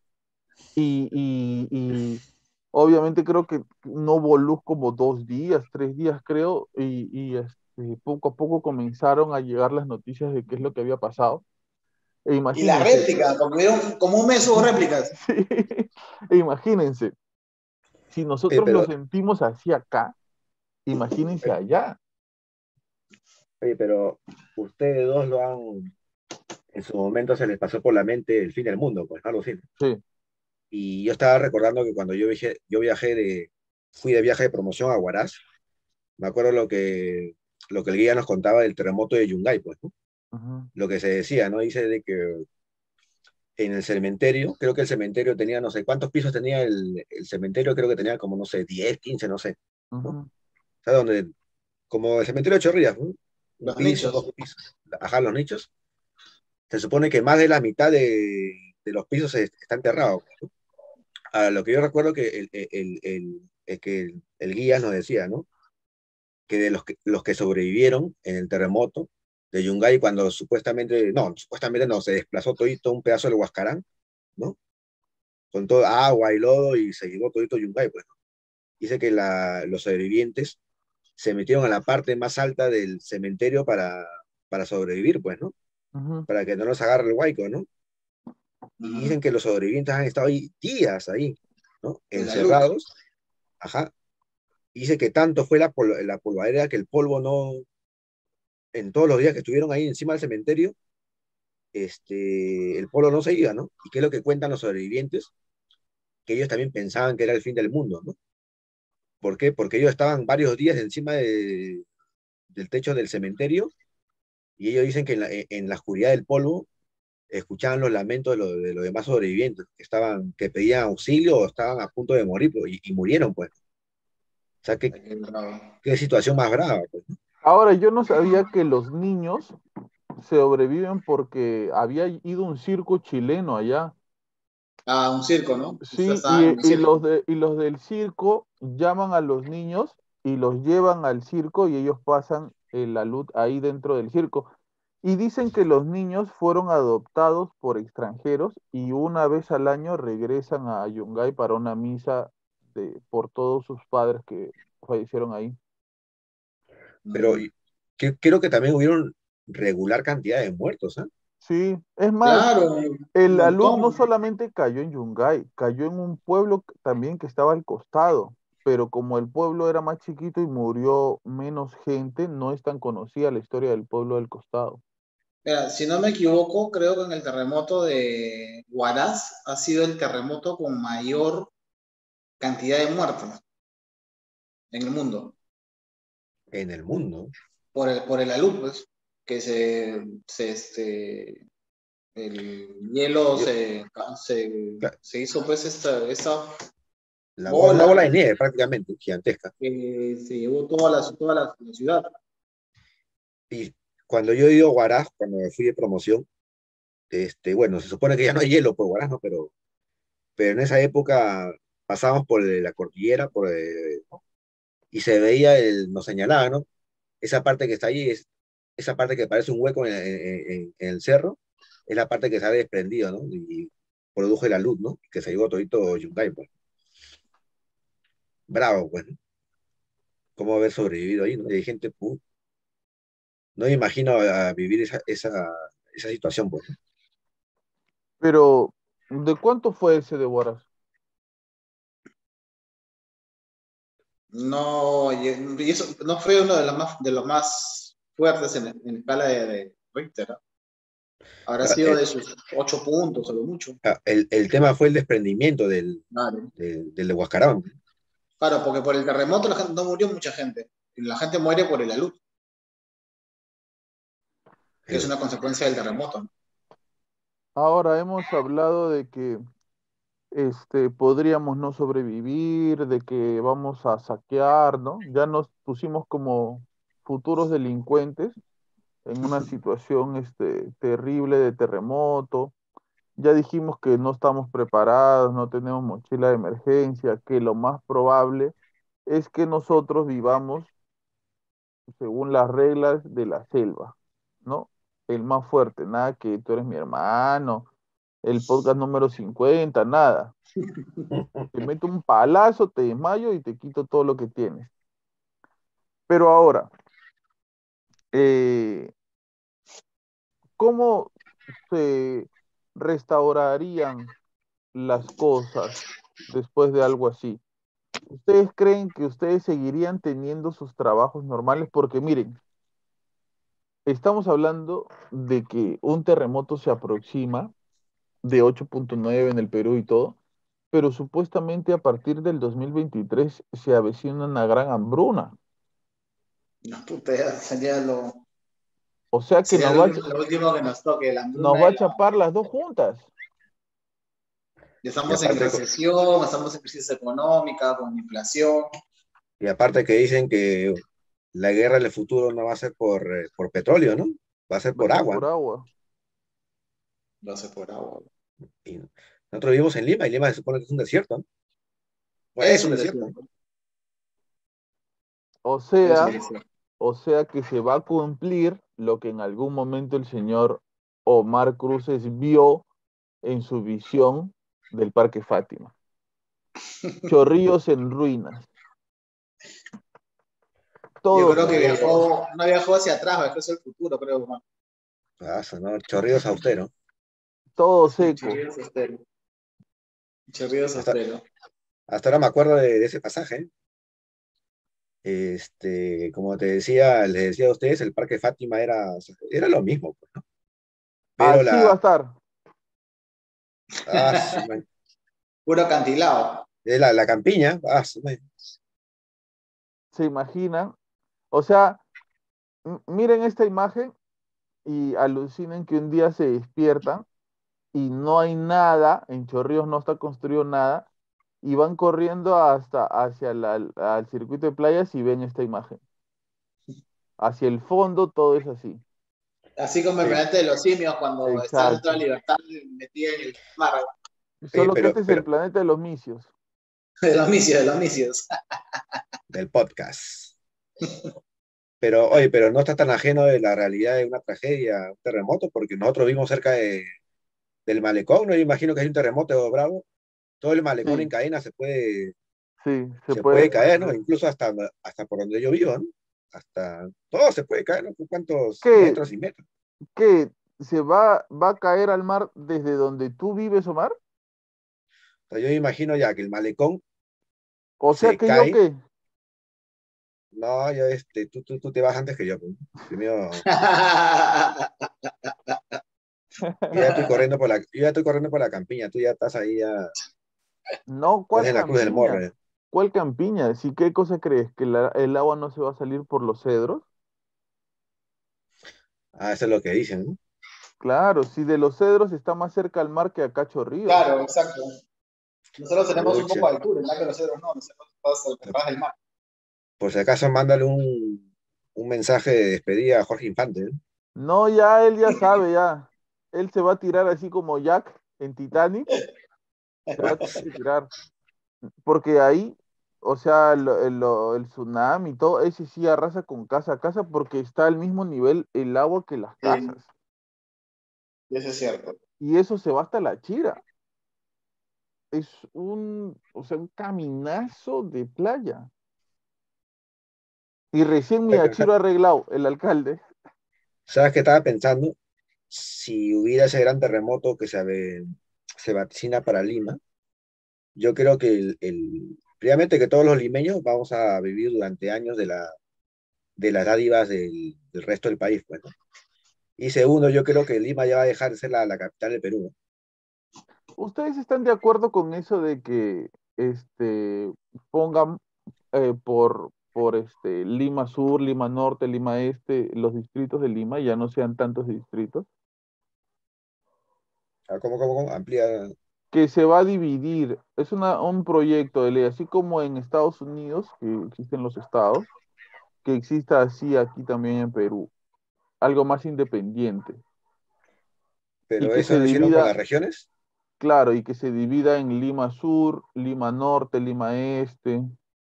Y, y, y obviamente creo que no voló como dos días, tres días creo, y, y este, poco a poco comenzaron a llegar las noticias de qué es lo que había pasado. E Y las imagínense, réplicas, porque hubieron como un mes hubo réplicas. sí, e imagínense, si Oye, nosotros lo pero, sentimos así acá, imagínense allá. oye, pero ustedes dos lo han, en su momento se les pasó por la mente el fin del mundo, pues, algo así. Sí, Y yo estaba recordando que cuando yo viajé, yo viajé de, fui de viaje de promoción a Huaraz, me acuerdo lo que, lo que el guía nos contaba del terremoto de Yungay, pues, ¿no? ujú, Lo que se decía, ¿no? Dice de que en el cementerio, creo que el cementerio tenía, no sé, ¿cuántos pisos tenía el, el cementerio? Creo que tenía como, no sé, diez quince no sé, ¿no? O ujú, sea, donde, como el cementerio de Chorrillas, ¿no? Un Los piso, nichos. dos pisos, ajá, los nichos. Se supone que más de la mitad de, de los pisos es- está enterrado. A lo que yo recuerdo que el, el, el, el- el que el, el guía nos decía, ¿no? Que de los que, los que sobrevivieron en el terremoto de Yungay, cuando supuestamente, no, supuestamente no, se desplazó todito un pedazo del Huascarán, ¿no? Con todo agua y lodo y se llevó todito Yungay, pues, ¿no? Dice que la, los sobrevivientes se metieron a la parte más alta del cementerio para, para sobrevivir, pues, ¿no? ujú, Para que no los agarre el huaico, ¿no? Y Ujú. dicen que los sobrevivientes han estado ahí días ahí, ¿no? En la luz. Encerrados, ajá. Y dice que tanto fue la, pol la polvadera que el polvo no, en todos los días que estuvieron ahí encima del cementerio, este, el polvo no se iba, ¿no? ¿Y qué es lo que cuentan los sobrevivientes? Que ellos también pensaban que era el fin del mundo, ¿no? ¿Por qué? Porque ellos estaban varios días encima de, del techo del cementerio y ellos dicen que en la, en la oscuridad del polvo escuchaban los lamentos de, lo, de los demás sobrevivientes, que, estaban, que pedían auxilio o estaban a punto de morir pues, y, y, murieron, pues. O sea, ¿qué, Ay, qué bravo. qué situación más brava, pues, ¿no? ahora, yo no sabía que los niños sobreviven porque había ido un circo chileno allá. Ah, un circo, ¿no? Ustedes Sí, estaban en un y, y los circo. de, y los del circo llaman a los niños y los llevan al circo y ellos pasan eh, la luz ahí dentro del circo. Y dicen que los niños fueron adoptados por extranjeros y una vez al año regresan a Yungay para una misa de, por todos sus padres que fallecieron ahí. Pero Mm. que, creo que también hubieron regular cantidad de muertos, ¿eh? Sí, es más, Claro, un el alud no montón. solamente cayó en Yungay, cayó en un pueblo que- también que estaba al costado, pero como el pueblo era más chiquito y murió menos gente, no es tan conocida la historia del pueblo del costado. Mira, si no me equivoco, creo que en el terremoto de Huaraz ha sido el terremoto con mayor cantidad de muertos en el mundo. En el mundo. por el, por el alud, pues, que se, se este, el hielo Yo- se, se, Claro, se hizo pues esta, esa la bola, una bola bola de nieve prácticamente, gigantesca. que se llevó toda la, toda la, la ciudad. Y cuando yo he ido a Huaraz, cuando me fui de promoción, este, bueno, se supone que ya no hay hielo por Huaraz, ¿no? Pero, pero en esa época pasábamos por la cordillera por, eh, y se veía, el, nos señalaba, ¿no? Esa parte que está ahí, es, esa parte que parece un hueco en, en- en- en el cerro, es la parte que se ha desprendido, ¿no? Y produjo la luz, ¿no? Que se llevó todito Yungay, pues. Bravo, pues, ¿no? ¿Cómo haber sobrevivido ahí, ¿no? Y hay gente, pu- no me imagino a, a vivir esa, esa, esa situación, pues, ¿no? Pero, ¿de cuánto fue ese de Boras? No, y, y eso no fue uno de los más, de los más fuertes en, en escala de, de Richter, ¿no? Habrá Claro, sido el, de sus ocho puntos, a lo mucho. ah, el- el tema fue el desprendimiento del, Claro. del, del de Huascarán. Claro, porque por el terremoto la gente, no murió mucha gente. La gente muere por el alud, que es El- una consecuencia del terremoto, ¿no? Ahora hemos hablado de que este, podríamos no sobrevivir, de que vamos a saquear, ¿no? Ya nos pusimos como futuros delincuentes en una situación este, terrible de terremoto. Ya dijimos que no estamos preparados, no tenemos mochila de emergencia, que lo más probable es que nosotros vivamos según las reglas de la selva, ¿no? El más fuerte, nada que tú eres mi hermano, el podcast número cincuenta, nada. Te meto un palazo, te desmayo y te quito todo lo que tienes. Pero ahora, eh, ¿cómo se restaurarían las cosas después de algo así? ¿Ustedes creen que ustedes seguirían teniendo sus trabajos normales? Porque miren, estamos hablando de que un terremoto se aproxima de ocho punto nueve en el Perú y todo, pero supuestamente a partir del dos mil veintitrés se avecina una gran hambruna. No, puta, ya sería lo, O sea que sería nos lo, va a, último lo último que nos toque, la nos hambruna va y a la... chapar las dos juntas. Y y estamos en aparte, co- recesión, estamos en crisis económica, con inflación. y aparte que dicen que la guerra del futuro no va a ser por, eh, por petróleo, ¿no? Va a ser Va a por ser agua, por ¿no? agua. No sé por agua. Y nosotros vivimos en Lima y Lima se supone que es un desierto, ¿no? Bueno, es Es un un desierto. desierto, O es un sea, desierto. o sea que se va a cumplir lo que en algún momento el señor Omar Cruces vio en su visión del Parque Fátima. Chorrillos en ruinas, Yo todo creo que seco, viajó, no viajó hacia atrás, viajó hacia el futuro, creo, man. Ah, eso, ¿no? Chorrillos austeros. todo Sí, seco. Chorrillos Sostero. Chorrillos Hasta, Sostero. hasta ahora me acuerdo de, de ese pasaje, ¿eh? Este, como te decía, les decía a ustedes, el Parque Fátima era, era lo mismo, pues, ¿no? Pero Así va a la, estar. ah, su man- Puro acantilado. eh, la, la campiña, ah, su man- ¿Se imaginan? O sea, m- miren esta imagen y alucinen que un día se despiertan y no hay nada, en Chorrillos no está construido nada, y van corriendo hasta hacia la- al circuito de playas y ven esta imagen. Hacia el fondo todo es así. Así como el sí, planeta de los simios, cuando estaba en toda Exacto. libertad, metía en el mar. oye, Solo que pero, este es el pero, planeta de los misios. De los misios, de los misios. del podcast. Pero, oye, pero no está tan ajeno de la realidad de una tragedia, un terremoto, porque nosotros vivimos cerca de, del malecón, ¿no? Yo imagino que hay un terremoto bravo, todo el malecón en Sí, cadena se puede, sí, se se puede puede caer, ¿no? desprender. Incluso hasta, hasta por donde yo vivo, ¿no? Hasta todo se puede caer, ¿no? ¿Cuántos ¿Qué, metros y metros? qué se va, va a caer al mar desde donde tú vives, Omar? O sea, yo imagino ya que el malecón O sea se que yo cae, qué. no, yo, este, tú, tú, tú te vas antes que yo, pues. Primero, yo ya estoy corriendo por la, yo ya estoy corriendo por la campiña, tú ya estás ahí, ya, No, estás ¿cuál en la Cruz del campiña? Morro. ¿Cuál campiña? ¿Sí, qué cosa crees? ¿Que la- el agua no se va a salir por los cedros? Ah, eso es lo que dicen, ¿no? Claro, si de los cedros está más cerca al mar que a Cacho Ríos. Claro, exacto. Nosotros tenemos un Pucha. poco de altura, en cambio nosotros no, nosotros estamos al compás del mar. Por si acaso, mándale un, un mensaje de despedida a Jorge Infante, ¿no? No, ya él ya sabe, ya. Él se va a tirar así como Jack en Titanic, se va a tener que tirar. Porque ahí, o sea, lo- el, lo- el tsunami y todo, ese sí arrasa con casa a casa porque está al mismo nivel el agua que las Sí, casas. y eso es cierto. Y eso se va hasta la Chira. Es un, o sea, un caminazo de playa. Y recién mi Estaba pensando- Achiro arreglado, el alcalde. ¿Sabes qué estaba pensando? Si hubiera ese gran terremoto que se, ave- se vaticina para Lima, yo creo que el, el- primeramente que todos los limeños vamos a vivir durante años de la, de las dádivas del, del resto del país, pues, ¿no? Y segundo, yo creo que Lima ya va a dejar de ser la, la capital del Perú, ¿no? ¿Ustedes están de acuerdo con eso de que este pongan eh, por, por este Lima Sur, Lima Norte, Lima Este, los distritos de Lima y ya no sean tantos distritos? Ah, ¿Cómo, cómo, cómo? Amplía. Que se va a dividir, es una, un proyecto de ley, así como en Estados Unidos, que existen los estados, que exista así aquí también en Perú, algo más independiente, y Pero que eso se lo hicieron con las divida, regiones. claro, y que se divida en Lima Sur, Lima Norte, Lima Este,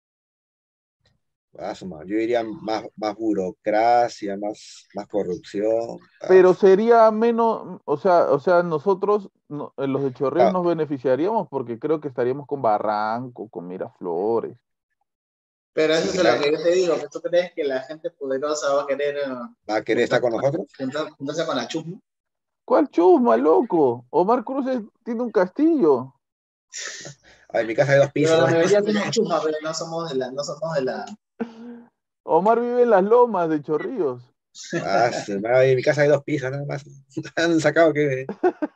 Ah, su madre, yo diría más, más burocracia, más, más corrupción. Ah, pero sería menos, o sea, o sea, nosotros, no- eh, los de Chorrillos ah, nos beneficiaríamos porque creo que estaríamos con Barranco, con Miraflores. Pero eso y es lo la- que yo te digo, que tú crees que la gente poderosa va a querer eh, va a querer estar juntar- con nosotros. juntar- juntarse con la chusma. ¿Cuál chusma, loco? Omar Cruz es- tiene un castillo. A ver, mi casa de dos Pero pisos, la ¿no? mayoría tiene chusma, pero no somos de la, no somos de la. Omar vive en las lomas de Chorrillos. Ah, su madre, mi casa de dos pisos, nada más. Han sacado que.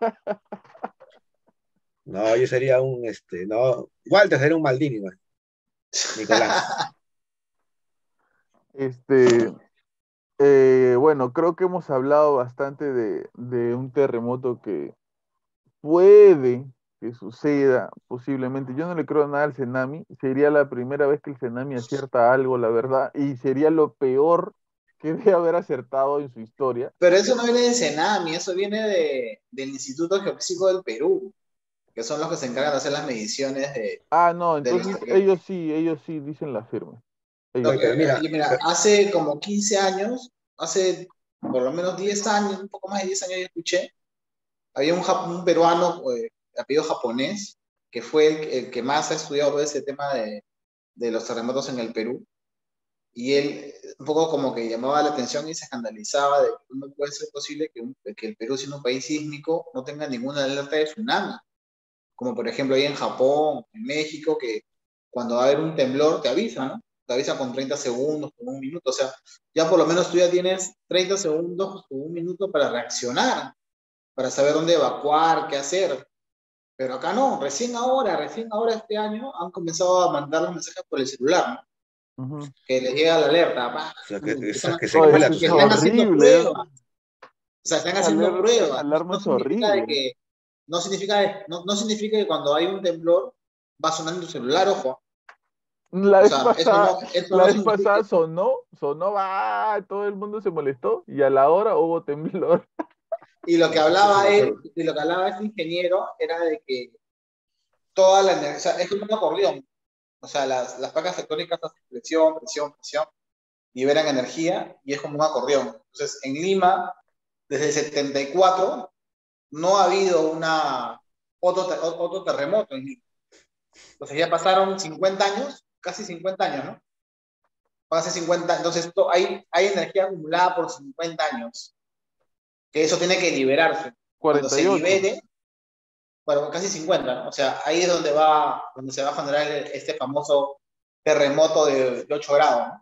No, yo sería un, este, no. Walter sería un Maldini, man. Nicolás. Este, eh, bueno, creo que hemos hablado bastante de, de un terremoto que puede que suceda, posiblemente. Yo no le creo nada al tsunami. Sería la primera vez que el tsunami acierta algo, la verdad, y sería lo peor que debe haber acertado en su historia. Pero eso no viene de Senami, eso viene de, del Instituto Geofísico del Perú, que son los que se encargan de hacer las mediciones de, Ah, no, de los entonces terremotos. ellos sí, ellos sí dicen la firme. Ellos Oye, sí. pero mira, Y mira, pe- hace como quince años, hace por lo menos diez años, un poco más de diez años yo escuché, había un, jap- un peruano eh, de apellido japonés, que fue el, el que más ha estudiado todo ese tema de, de los terremotos en el Perú, y él eh, un poco como que llamaba la atención y se escandalizaba de que no puede ser posible que, un- que el Perú, siendo un país sísmico, no tenga ninguna alerta de tsunami, como por ejemplo ahí en Japón, en México, que cuando va a haber un temblor te avisa, ¿no? Te avisa con treinta segundos, con un minuto, o sea, ya por lo menos tú ya tienes treinta segundos o un minuto para reaccionar, para saber dónde evacuar, qué hacer. Pero acá no, recién ahora, recién ahora este año han comenzado a mandar los mensajes por el celular, ¿no? Ujú. Que les llega la alerta, pa, o sea, que, que esa- están, que se Oh, cuela eso tu que es están celular. haciendo horrible. pruebas, o sea, están Esa haciendo aler- pruebas. No, alarma no es significa de horrible. que, no significa, no, no significa que cuando hay un temblor va a sonar en tu celular, ojo. La O vez sea, eso pasada, no, eso la no vez significa. pasada sonó, sonó, va, todo el mundo se molestó y a la hora hubo temblor. Y lo que No, sí, sí hablaba me él, acuerdo. y lo que hablaba este ingeniero, era de que toda la energía, o sea, es como un acordeón. O sea, las, las placas tectónicas hacen presión, presión, presión, liberan energía y es como un acordeón. Entonces, en Lima, desde el setenta y cuatro, no ha habido una, otro, te- otro terremoto en Lima. Entonces ya pasaron cincuenta años, casi cincuenta años, ¿no? Hace cincuenta, entonces to- hay, hay energía acumulada por cincuenta años, que eso tiene que liberarse. Cuando cuarenta se y ocho. libere, bueno, casi cincuenta, ¿no? O sea, ahí es donde, va, donde se va a generar este famoso terremoto de, de ocho grados, ¿no?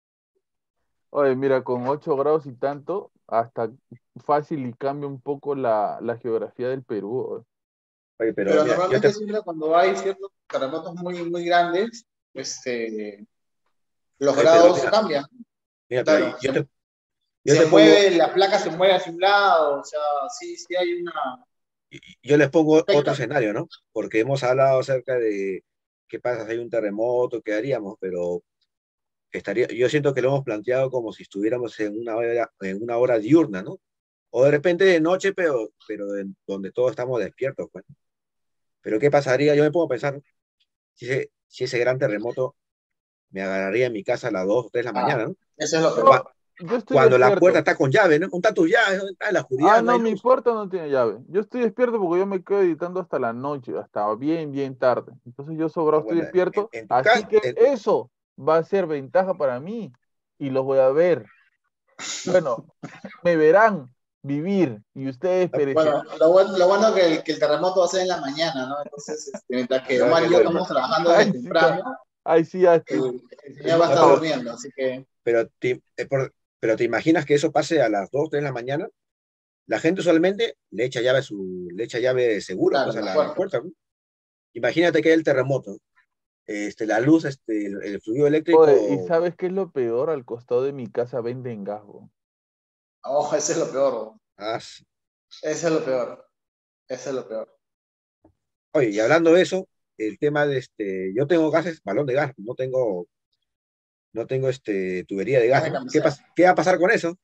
Oye, mira, con ocho grados y tanto, hasta fácil y cambia un poco la, la geografía del Perú. Oye. Oye, pero Pero mira, yo te, normalmente siempre cuando hay ciertos terremotos muy, muy grandes, este, los Oye, pero grados mira, cambian. mira, pero Claro, yo se, te, yo se te pongo, mueve, la placa se mueve hacia un lado, o sea, sí, sí hay una... yo les pongo otro Afecta. escenario, ¿no? Porque hemos hablado acerca de qué pasa si hay un terremoto, qué haríamos, pero estaría, yo siento que lo hemos planteado como si estuviéramos en una hora, en una hora diurna, ¿no? O de repente de noche, pero, pero en donde todos estamos despiertos, pues. Pero ¿qué pasaría? Yo me pongo a pensar, si ese, si ese gran terremoto me agarraría en mi casa a las dos o tres de la Ah, mañana, ¿no? eso es lo Yo, peor. Cua- yo estoy Cuando la puerta despierto. está con llave, ¿no? Con tus llaves, ¿no? Está en la Ah, oscuridad, no no, hay mi luz. puerta no tiene llave. Yo estoy despierto porque yo me quedo editando hasta la noche, hasta bien, bien tarde. Entonces yo sobrado Ah, estoy bueno, en, despierto, en tu así casa, que en- eso va a ser ventaja para mí y los voy a ver. Bueno, me verán vivir y ustedes perecerán. Bueno, lo bueno, lo bueno que, el, que el terremoto va a ser en la mañana, ¿no? Entonces, este, mientras que ¿verdad Omar que y yo duerme? estamos trabajando desde Ahí sí, está- temprano, ahí sí ya estoy el, el en señor va a un estar No, caos. durmiendo, así que... pero te, eh, por- pero te imaginas que eso pase a las dos tres de la mañana. La gente usualmente le echa llave, a su, le echa llave seguro Claro, pues, a la la, a la puerta. puerta, ¿no? Imagínate que hay el terremoto, este, la luz, este, el, el fluido Oye, ¿y eléctrico. sabes qué es lo peor? Al costado de mi casa venden gas, bro. Oh, ese es lo peor. Ah, sí. Ese es lo peor. Ese es lo peor. Oye, y hablando de eso, el tema de este, yo tengo gases, balón de gas, no tengo, no tengo este, tubería de gas, Déjame ¿no? ¿Qué, camiseta. pas- qué va a pasar con eso?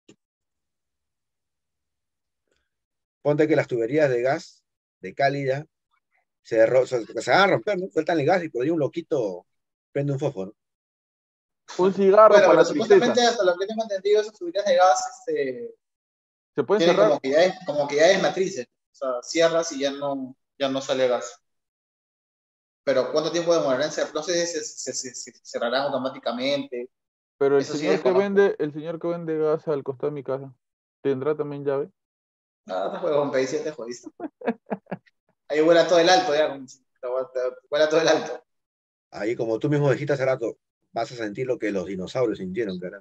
Ponte que las tuberías de gas de cálida se, ro- se, se van a romper, ¿no? Sueltan el gas y por ahí un loquito prende un fósforo. Un cigarro Bueno, para pero la tristeza. supuestamente hasta lo que tengo entendido, esas tuberías de gas este, ¿Se pueden tienen cerrar? como que ya es, como que ya es matrices. O sea, cierras y ya no, ya no sale gas. Pero ¿cuánto tiempo demorará en cerrar? No sé si se, se, se, se cerrarán automáticamente. Pero el Eso sí señor que desconozco. vende, el señor que vende gas al costado de mi casa, ¿tendrá también llave? Ah, te juego con P I, te jodiste. Ahí vuela todo el alto, ya. Te vuela todo el alto. Ahí, como tú mismo dijiste hace rato, vas a sentir lo que los dinosaurios sintieron, cara.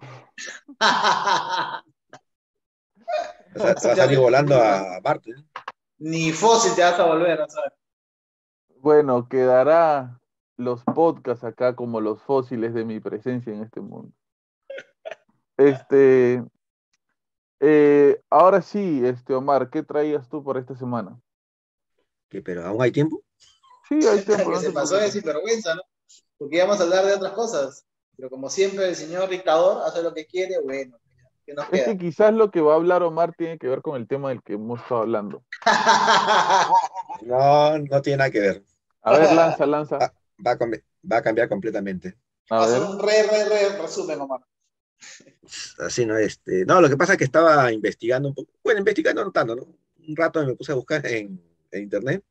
Vas a, Así vas a te- salir volando a Marte, ¿no? Ni fósil te vas a volver, ¿no sabes? Bueno, quedará los podcasts acá como los fósiles de mi presencia en este mundo. Este, eh, ahora sí, este Omar, ¿qué traías tú para esta semana? ¿Qué, pero aún hay tiempo? Sí, hay tiempo, Que no se se pasó de preocupe. sinvergüenza, ¿no? Porque íbamos a hablar de otras cosas. Pero como siempre, el señor dictador hace lo que quiere, bueno, ¿qué nos Es que queda? quizás lo que va a hablar Omar tiene que ver con el tema del que hemos estado hablando. No, no tiene nada que ver. A ver, lanza, lanza. Va, va a, cambi- va a cambiar completamente. A Va a ser ver. un re, re, re resumen, Omar. Así no, este, no, lo que pasa es que estaba investigando un poco, bueno, investigando no tanto, ¿no? Un rato me puse a buscar en, en internet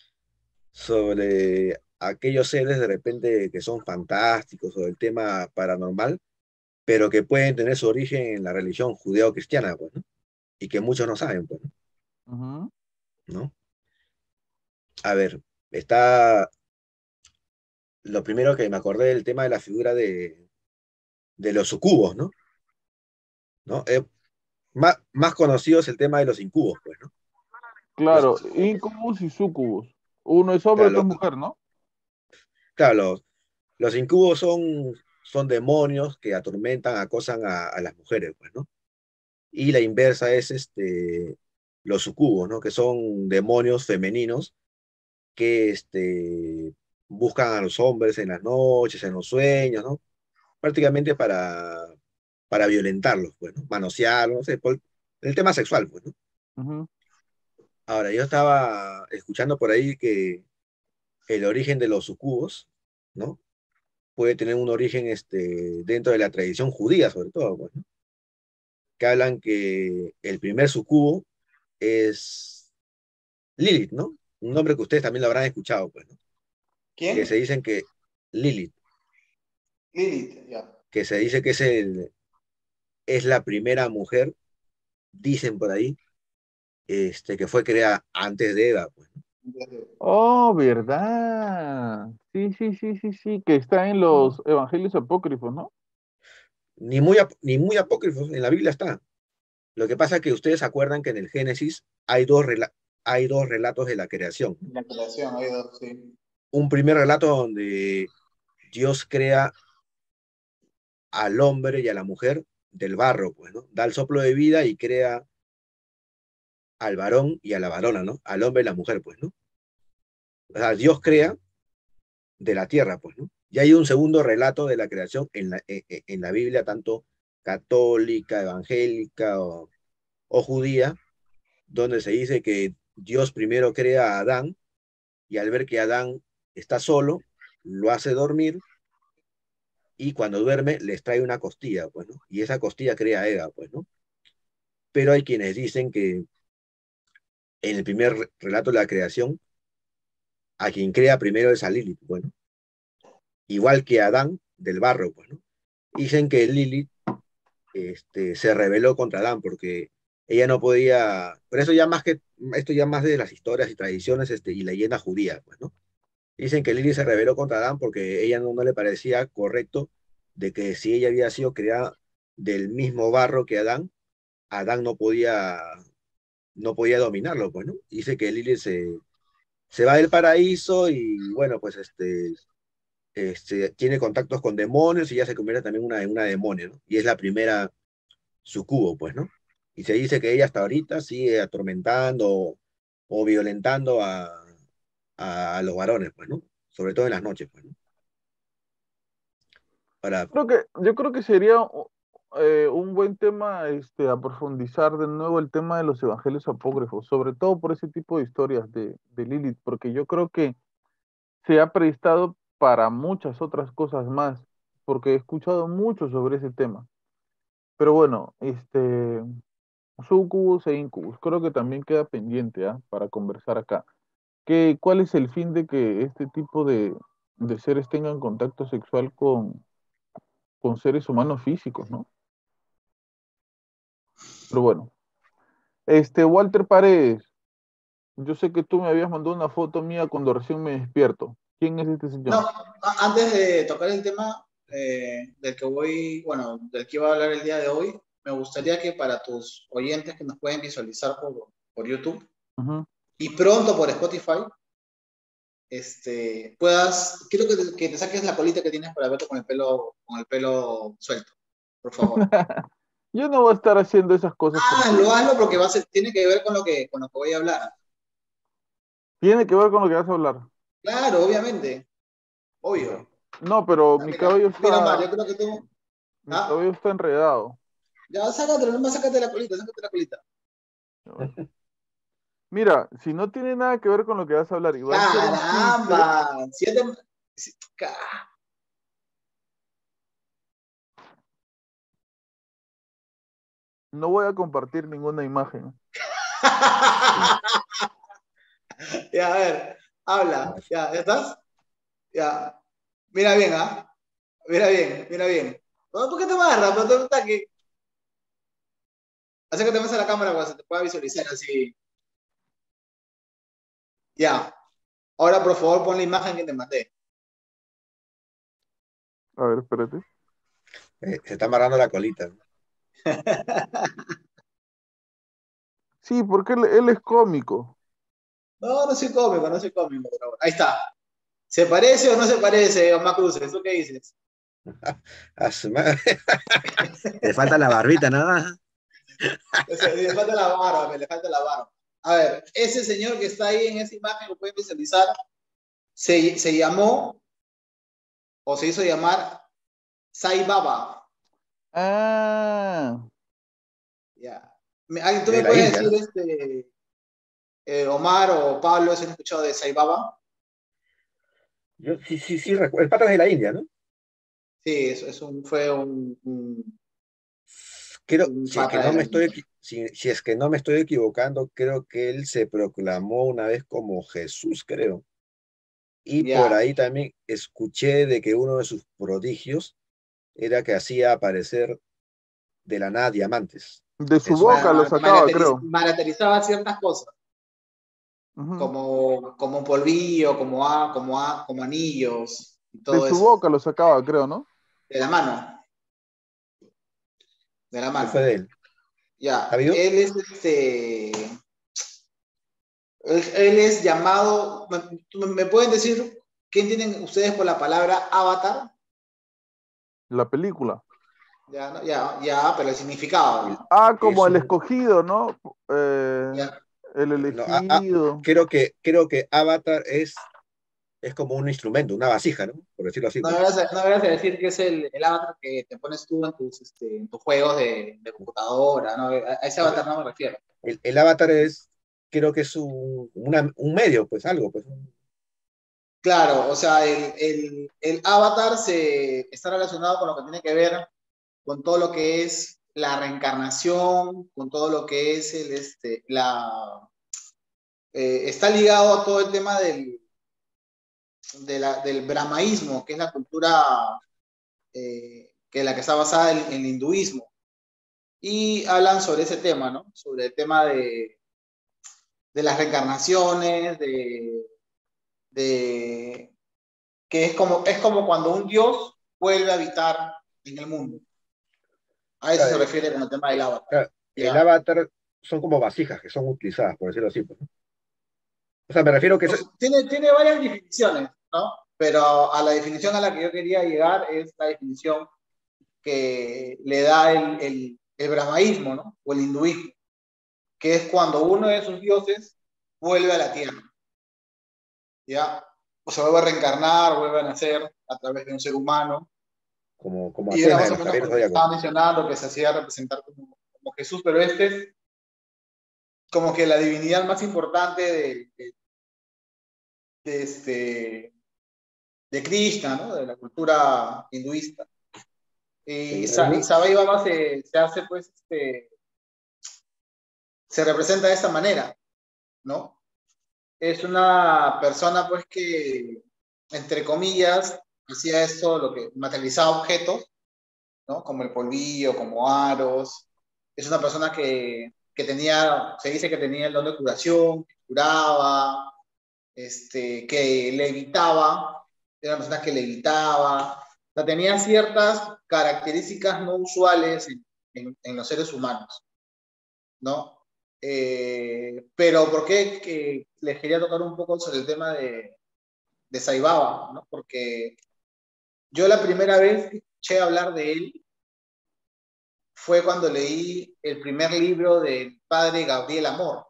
sobre aquellos seres de repente que son fantásticos o el tema paranormal, pero que pueden tener su origen en la religión judeo-cristiana, pues, ¿no? Y que muchos no saben, pues, Ujú. ¿no? A ver, está lo primero que me acordé del tema de la figura de, de los sucubos, ¿no? ¿No? Eh, más, más conocido es el tema de los incubos, pues, ¿no? Los, Claro, incubus y sucubus. Uno es hombre, otro claro, es mujer, ¿no? claro, los, los incubos son, son demonios que atormentan, acosan a, a las mujeres, pues, ¿no? Y la inversa es este, los sucubos, ¿no? Que son demonios femeninos que este, buscan a los hombres en las noches, en los sueños, ¿no? Prácticamente para, para violentarlos, pues, ¿no? Manosearlos, no sé, por el tema sexual, pues, ¿no? Ujú. Ahora, yo estaba escuchando por ahí que el origen de los sucubos, ¿no? Puede tener un origen este, dentro de la tradición judía, sobre todo, pues, ¿no? Que hablan que el primer sucubo es Lilith, ¿no? Un nombre que ustedes también lo habrán escuchado, pues, ¿no? Que se ¿Quién? dicen que Lilith, Lilith, ya. que se dice que es, el, es la primera mujer, dicen por ahí, este, que fue creada antes de Eva, pues, ¿no? Oh, ¿verdad? Sí, sí, sí, sí, sí, que está en los evangelios apócrifos, ¿no? Ni muy, ap- ni muy apócrifos, en la Biblia está. Lo que pasa es que ustedes se acuerdan que en el Génesis hay dos, rela- hay dos relatos de la creación, ¿no? La creación, hay dos, sí. Un primer relato donde Dios crea al hombre y a la mujer del barro, pues, ¿no? Da el soplo de vida y crea al varón y a la varona, ¿no? Al hombre y la mujer, pues, ¿no? O sea, Dios crea de la tierra, pues, ¿no? Y hay un segundo relato de la creación en la, en, en la Biblia, tanto católica, evangélica o, o judía, donde se dice que Dios primero crea a Adán y al ver que Adán está solo, lo hace dormir y cuando duerme les trae una costilla, pues, ¿no? Y esa costilla crea a Eva, pues, ¿no? Pero hay quienes dicen que en el primer relato de la creación, a quien crea primero es a Lilith, bueno, igual que Adán del barro, pues, ¿no? Dicen que Lilith este, se rebeló contra Adán porque ella no podía, pero eso ya más que, esto ya más de las historias y tradiciones este, y leyendas judías, pues, ¿no? Dicen que Lilith se rebeló contra Adán porque ella no, no le parecía correcto de que si ella había sido creada del mismo barro que Adán, Adán no podía, no podía dominarlo, pues, ¿no? Dice que Lilith se, se va del paraíso y bueno, pues este, este, tiene contactos con demonios y ya se convierte también una, en una demonio, ¿no? Y es la primera sucubo, pues, ¿no? Y se dice que ella hasta ahorita sigue atormentando o, o violentando a, a, a los varones, pues, ¿no? Sobre todo en las noches, pues, ¿no? Para, Creo que, yo creo que sería eh, un buen tema este, a profundizar de nuevo el tema de los evangelios apócrifos, sobre todo por ese tipo de historias de, de Lilith, porque yo creo que se ha prestado para muchas otras cosas más, porque he escuchado mucho sobre ese tema. Pero bueno, este, sucubus e incubus, creo que también queda pendiente, ¿ah? Para conversar acá. ¿Qué, cuál es el fin de que este tipo de, de seres tengan contacto sexual con, con seres humanos físicos, ¿no? Pero bueno, este, Walter Paredes, yo sé que tú me habías mandado una foto mía cuando recién me despierto. ¿Quién es este No, señor? a- antes de tocar el tema eh, del que voy, bueno, del que iba a hablar el día de hoy, me gustaría que para tus oyentes que nos pueden visualizar por, por YouTube Ujú. y pronto por Spotify, este, puedas, quiero que te, que te saques la colita que tienes para verte con el pelo, con el pelo suelto, por favor. Yo no voy a estar haciendo esas cosas por ti. Hazlo, hazlo porque va a ser, tiene que ver con lo que, con lo que voy a hablar. Tiene que ver con lo que vas a hablar. Claro, obviamente, Ya. obvio. No, pero Ah, mi mira, cabello mira, Omar, está, yo creo que tú, mi ¿ah? cabello está enredado. Ya, sácatelo, nomás sácate la colita, sácate la colita. Mira, si no tiene nada que ver con lo que vas a hablar y va a ser un chiste, Caramba, siete, si- ca- no voy a compartir ninguna imagen. Ya, a ver, habla, ya, ¿ya estás? Ya, mira bien, ¿ah? Mira bien, mira bien. No, ¿por qué te amarras? ¿Por qué te está aquí? Acércate más a la cámara para que se te pueda visualizar así. Ya, ahora por favor pon la imagen que te mandé. A ver, espérate. eh, se está amarrando la colita. Sí, porque él, él es cómico. No, no soy cómico, no soy cómico, pero bueno, ahí está. ¿Se parece o no se parece, Omar Cruces? ¿Tú qué dices? A su madre. Le falta la barbita, nada más. O sea, le falta la barba, le falta la barba. A ver, ese señor que está ahí en esa imagen, lo pueden visualizar, se, se llamó o se hizo llamar Sai Baba. Ah, Ya. Me- ¿alguien- ¿Tú De me la puedes India, decir, ¿no? este, eh, Omar o Pablo, si han escuchado de Sai Baba? Yo sí, sí, sí, recuerdo. El pata es de la India, ¿no? Sí, es, es un, fue un, un, Creo, un si es que pata de no la me estoy, India. equi- si, si es que no me estoy equivocando, creo que él se proclamó una vez como Jesús, creo. Y por Ya. ahí también escuché de que uno de sus prodigios era que hacía aparecer de la nada diamantes de su en su boca mano. lo Ma- sacaba, materializ- creo. Materializaba ciertas cosas, Ujú. como, como un polvillo, como, a, como, a, como anillos y De todo su eso. boca lo sacaba, creo, ¿no? De la mano, de la ¿Qué fue de mano. él? Ya, ¿Sabido? él es este. Él, él es llamado. ¿Me, tú me pueden decir ¿qué entienden ustedes por la palabra avatar? La película. Ya, ¿no? ya, ya, pero el significado, El- ¿no? Ah, como es el un, escogido, ¿no? Eh, Ya. el no, a- a- elegido. creo que, creo que Avatar es, es como un instrumento, una vasija, ¿no? Por decirlo así, No ¿no? me vas a, no me vas a decir que es el, el avatar que te pones tú en tus, este, en tus juegos de, de computadora, ¿no? A, a ese No, avatar no me refiero. el, el Avatar es, creo que es un, una- un medio, pues algo, pues. un- Claro, o sea, el, el, el avatar se, está relacionado con lo que tiene que ver con todo lo que es la reencarnación, con todo lo que es el, este, la, eh, está ligado a todo el tema del, de la, del brahmaísmo, que es la cultura eh, que la que está basada en, en el hinduismo. Y hablan sobre ese tema, ¿no? Sobre el tema de, de las reencarnaciones, de, de que es como, es como cuando un dios vuelve a habitar en el mundo. A eso claro, se eh, refiere con el tema del avatar. claro, el ¿Ya? Avatar son como vasijas que son utilizadas, por decirlo así, pues, ¿no? O sea, me refiero que O es- sea, tiene, tiene varias definiciones, ¿no? Pero a la definición a la que yo quería llegar es la definición que le da el, el, el brahmaísmo, ¿no? O el hinduismo, que es cuando uno de sus dioses vuelve a la tierra, ¿ya? O se vuelve a reencarnar, vuelve a nacer a través de un ser humano. como, como Y era Atena de más o los menos Caballeros cuando te Zodíacos. estaba mencionando que se hacía representar como, como Jesús, pero este es como que la divinidad más importante de, de, de este, de Krishna, ¿no? De la cultura hinduista. Y, En, en Sa- y mi- Sabai Baba se, se hace, pues, este, se representa de esta manera, ¿no? Es una persona, pues, que, entre comillas, hacía esto, lo que materializaba objetos, ¿no? Como el polvillo, como aros. Es una persona que, que tenía, se dice que tenía el don de curación, que curaba, este, que levitaba, era una persona que levitaba, o sea, tenía ciertas características no usuales en, en, en los seres humanos, ¿no? Eh, pero ¿por qué que les quería tocar un poco sobre el tema de, de Saibaba, ¿no? Porque yo la primera vez que escuché hablar de él fue cuando leí el primer libro del padre Gabriel Amor,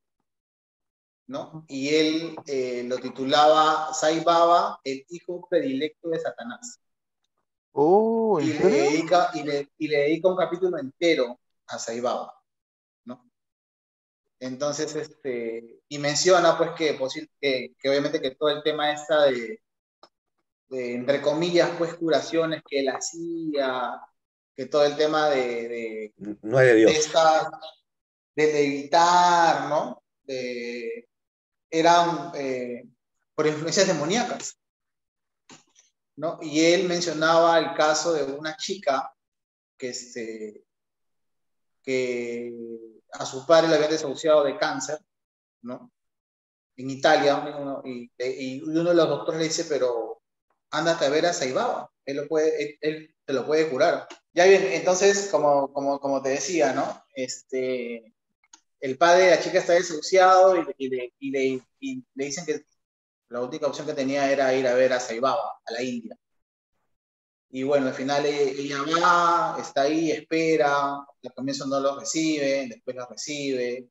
¿no? Y él eh, lo titulaba Sai Baba, el hijo predilecto de Satanás. Oh, ¿en Y le serio? dedica, y le, y le dedica un capítulo entero a Sai Baba, ¿no? Entonces, este, y menciona pues que, que, que obviamente que todo el tema esta de, de, entre comillas, pues curaciones que él hacía, que todo el tema de, de, no es de de Dios. esta, de levitar, ¿no? De, eran eh, por influencias demoníacas, ¿no? Y él mencionaba el caso de una chica que, este, que a su padre le había desahuciado de cáncer, ¿no? En Italia, uno, y, y, uno de los doctores le dice, pero ándate a ver a Saibaba, él, lo puede, él, él te lo puede curar. Ya bien, entonces, como, como, como te decía, ¿no? Este, el padre de la chica está desahuciado y, y, le, y, le, y le dicen que la única opción que tenía era ir a ver a Saibaba, a la India. Y bueno, al final ella va, está ahí, espera, al comienzo no lo recibe, después lo recibe.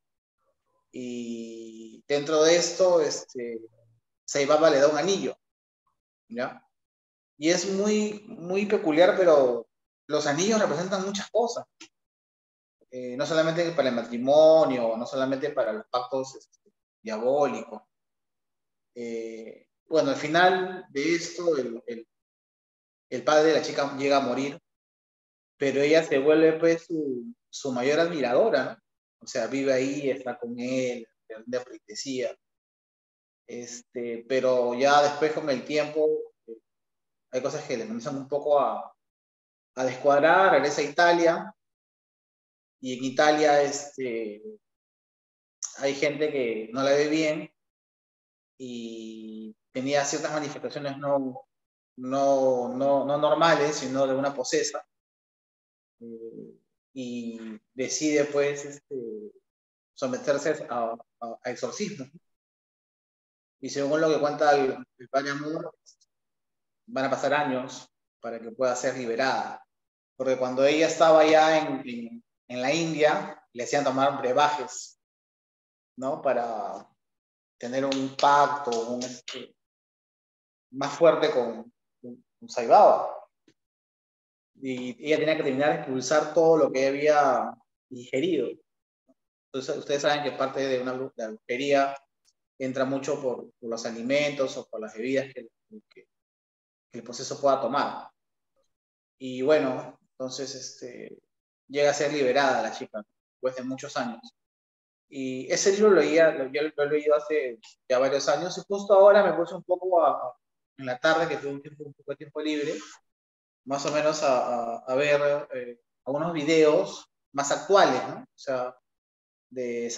Y dentro de esto, este, Saibaba le da un anillo, ¿ya? Y es muy, muy peculiar, pero los anillos representan muchas cosas. Eh, no solamente para el matrimonio, no solamente para los pactos este, diabólicos. Eh, bueno, al final de esto, el, el, el padre de la chica llega a morir, pero ella se vuelve pues su, su mayor admiradora, ¿no? O sea, vive ahí, está con él, de pleitesía. Este, pero ya después con el tiempo eh, hay cosas que le comienzan un poco a, a descuadrar, regresa a Italia y en Italia este, hay gente que no la ve bien y tenía ciertas manifestaciones no, no, no, no normales, sino de una posesa. Eh, y decide pues este, someterse a, a, a exorcismo. Y según lo que cuenta el, el padre Amur, van a pasar años para que pueda ser liberada. Porque cuando ella estaba ya en, en, en la India, le hacían tomar brebajes, ¿no? Para tener un pacto un, este, más fuerte con, con, con Saibaba. Y ella tenía que terminar de expulsar todo lo que había digerido. Entonces, ustedes saben que parte de una de la brujería entra mucho por, por los alimentos o por las bebidas que, que, que el proceso pueda tomar. Y bueno, entonces este, llega a ser liberada la chica después de muchos años. Y ese libro lo, leía, lo, yo lo he leído hace ya varios años y justo ahora me puse un poco a, en la tarde, que tuve un, tiempo, un poco de tiempo libre, más o menos a, a, a ver eh, algunos videos más actuales, ¿no? O sea, de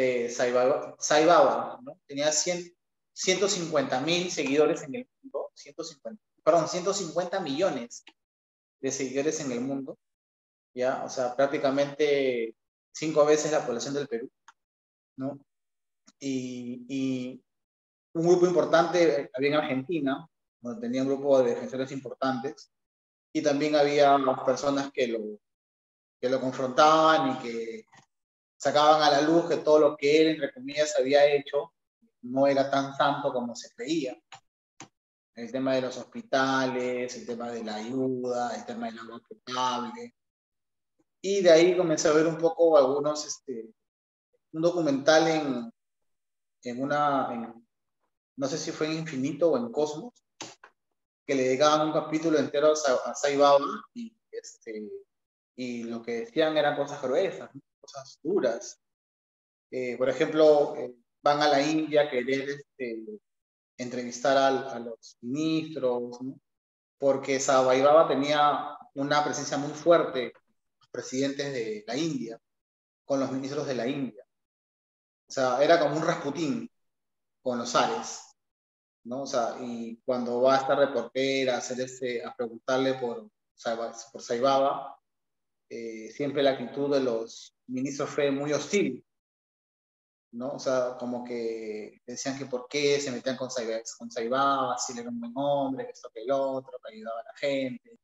Saibaba, ¿no? Tenía cien, ciento cincuenta mil seguidores en el mundo, ciento cincuenta, perdón, ciento cincuenta millones de seguidores en el mundo, ¿ya? O sea, prácticamente cinco veces la población del Perú, ¿no? Y, y un grupo importante había en Argentina, donde tenía un grupo de defensores importantes, y también había personas que lo, que lo confrontaban y que sacaban a la luz que todo lo que él, entre comillas, había hecho no era tan santo como se creía. El tema de los hospitales, el tema de la ayuda, el tema del agua potable. Y de ahí comencé a ver un poco algunos, este, un documental en, en una, en, no sé si fue en Infinito o en Cosmos, que le dedicaban un capítulo entero a, a Saibaba y, este, y lo que decían eran cosas gruesas, ¿no? Cosas duras. Eh, por ejemplo, eh, van a la India a querer este, entrevistar a, a los ministros, ¿no? Porque Saibaba tenía una presencia muy fuerte los presidentes de la India, con los ministros de la India. O sea, era como un Rasputín con los zares, ¿no? O sea, y cuando va a esta reportera a, hacer este, a preguntarle por, por Saibaba, eh, siempre la actitud de los ministros fue muy hostil, ¿no? O sea, como que decían que por qué se metían con Saibaba, con Saibaba, si él era un buen hombre, que esto que el otro, que ayudaba a la gente.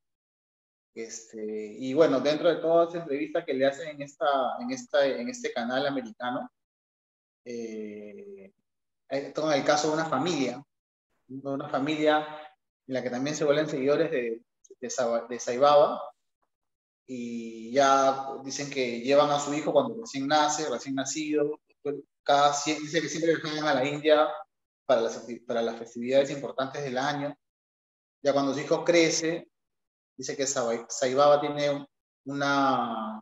Este, y bueno, dentro de todas las entrevistas que le hacen en, esta, en, esta, en este canal americano, eh, toman el caso de una familia, de una familia en la que también se vuelven seguidores de, de, de Saibaba, y ya dicen que llevan a su hijo cuando recién nace, recién nacido, cada, dice que siempre viajan a la India para las, para las festividades importantes del año. Ya cuando su hijo crece, dice que Saibaba tiene una,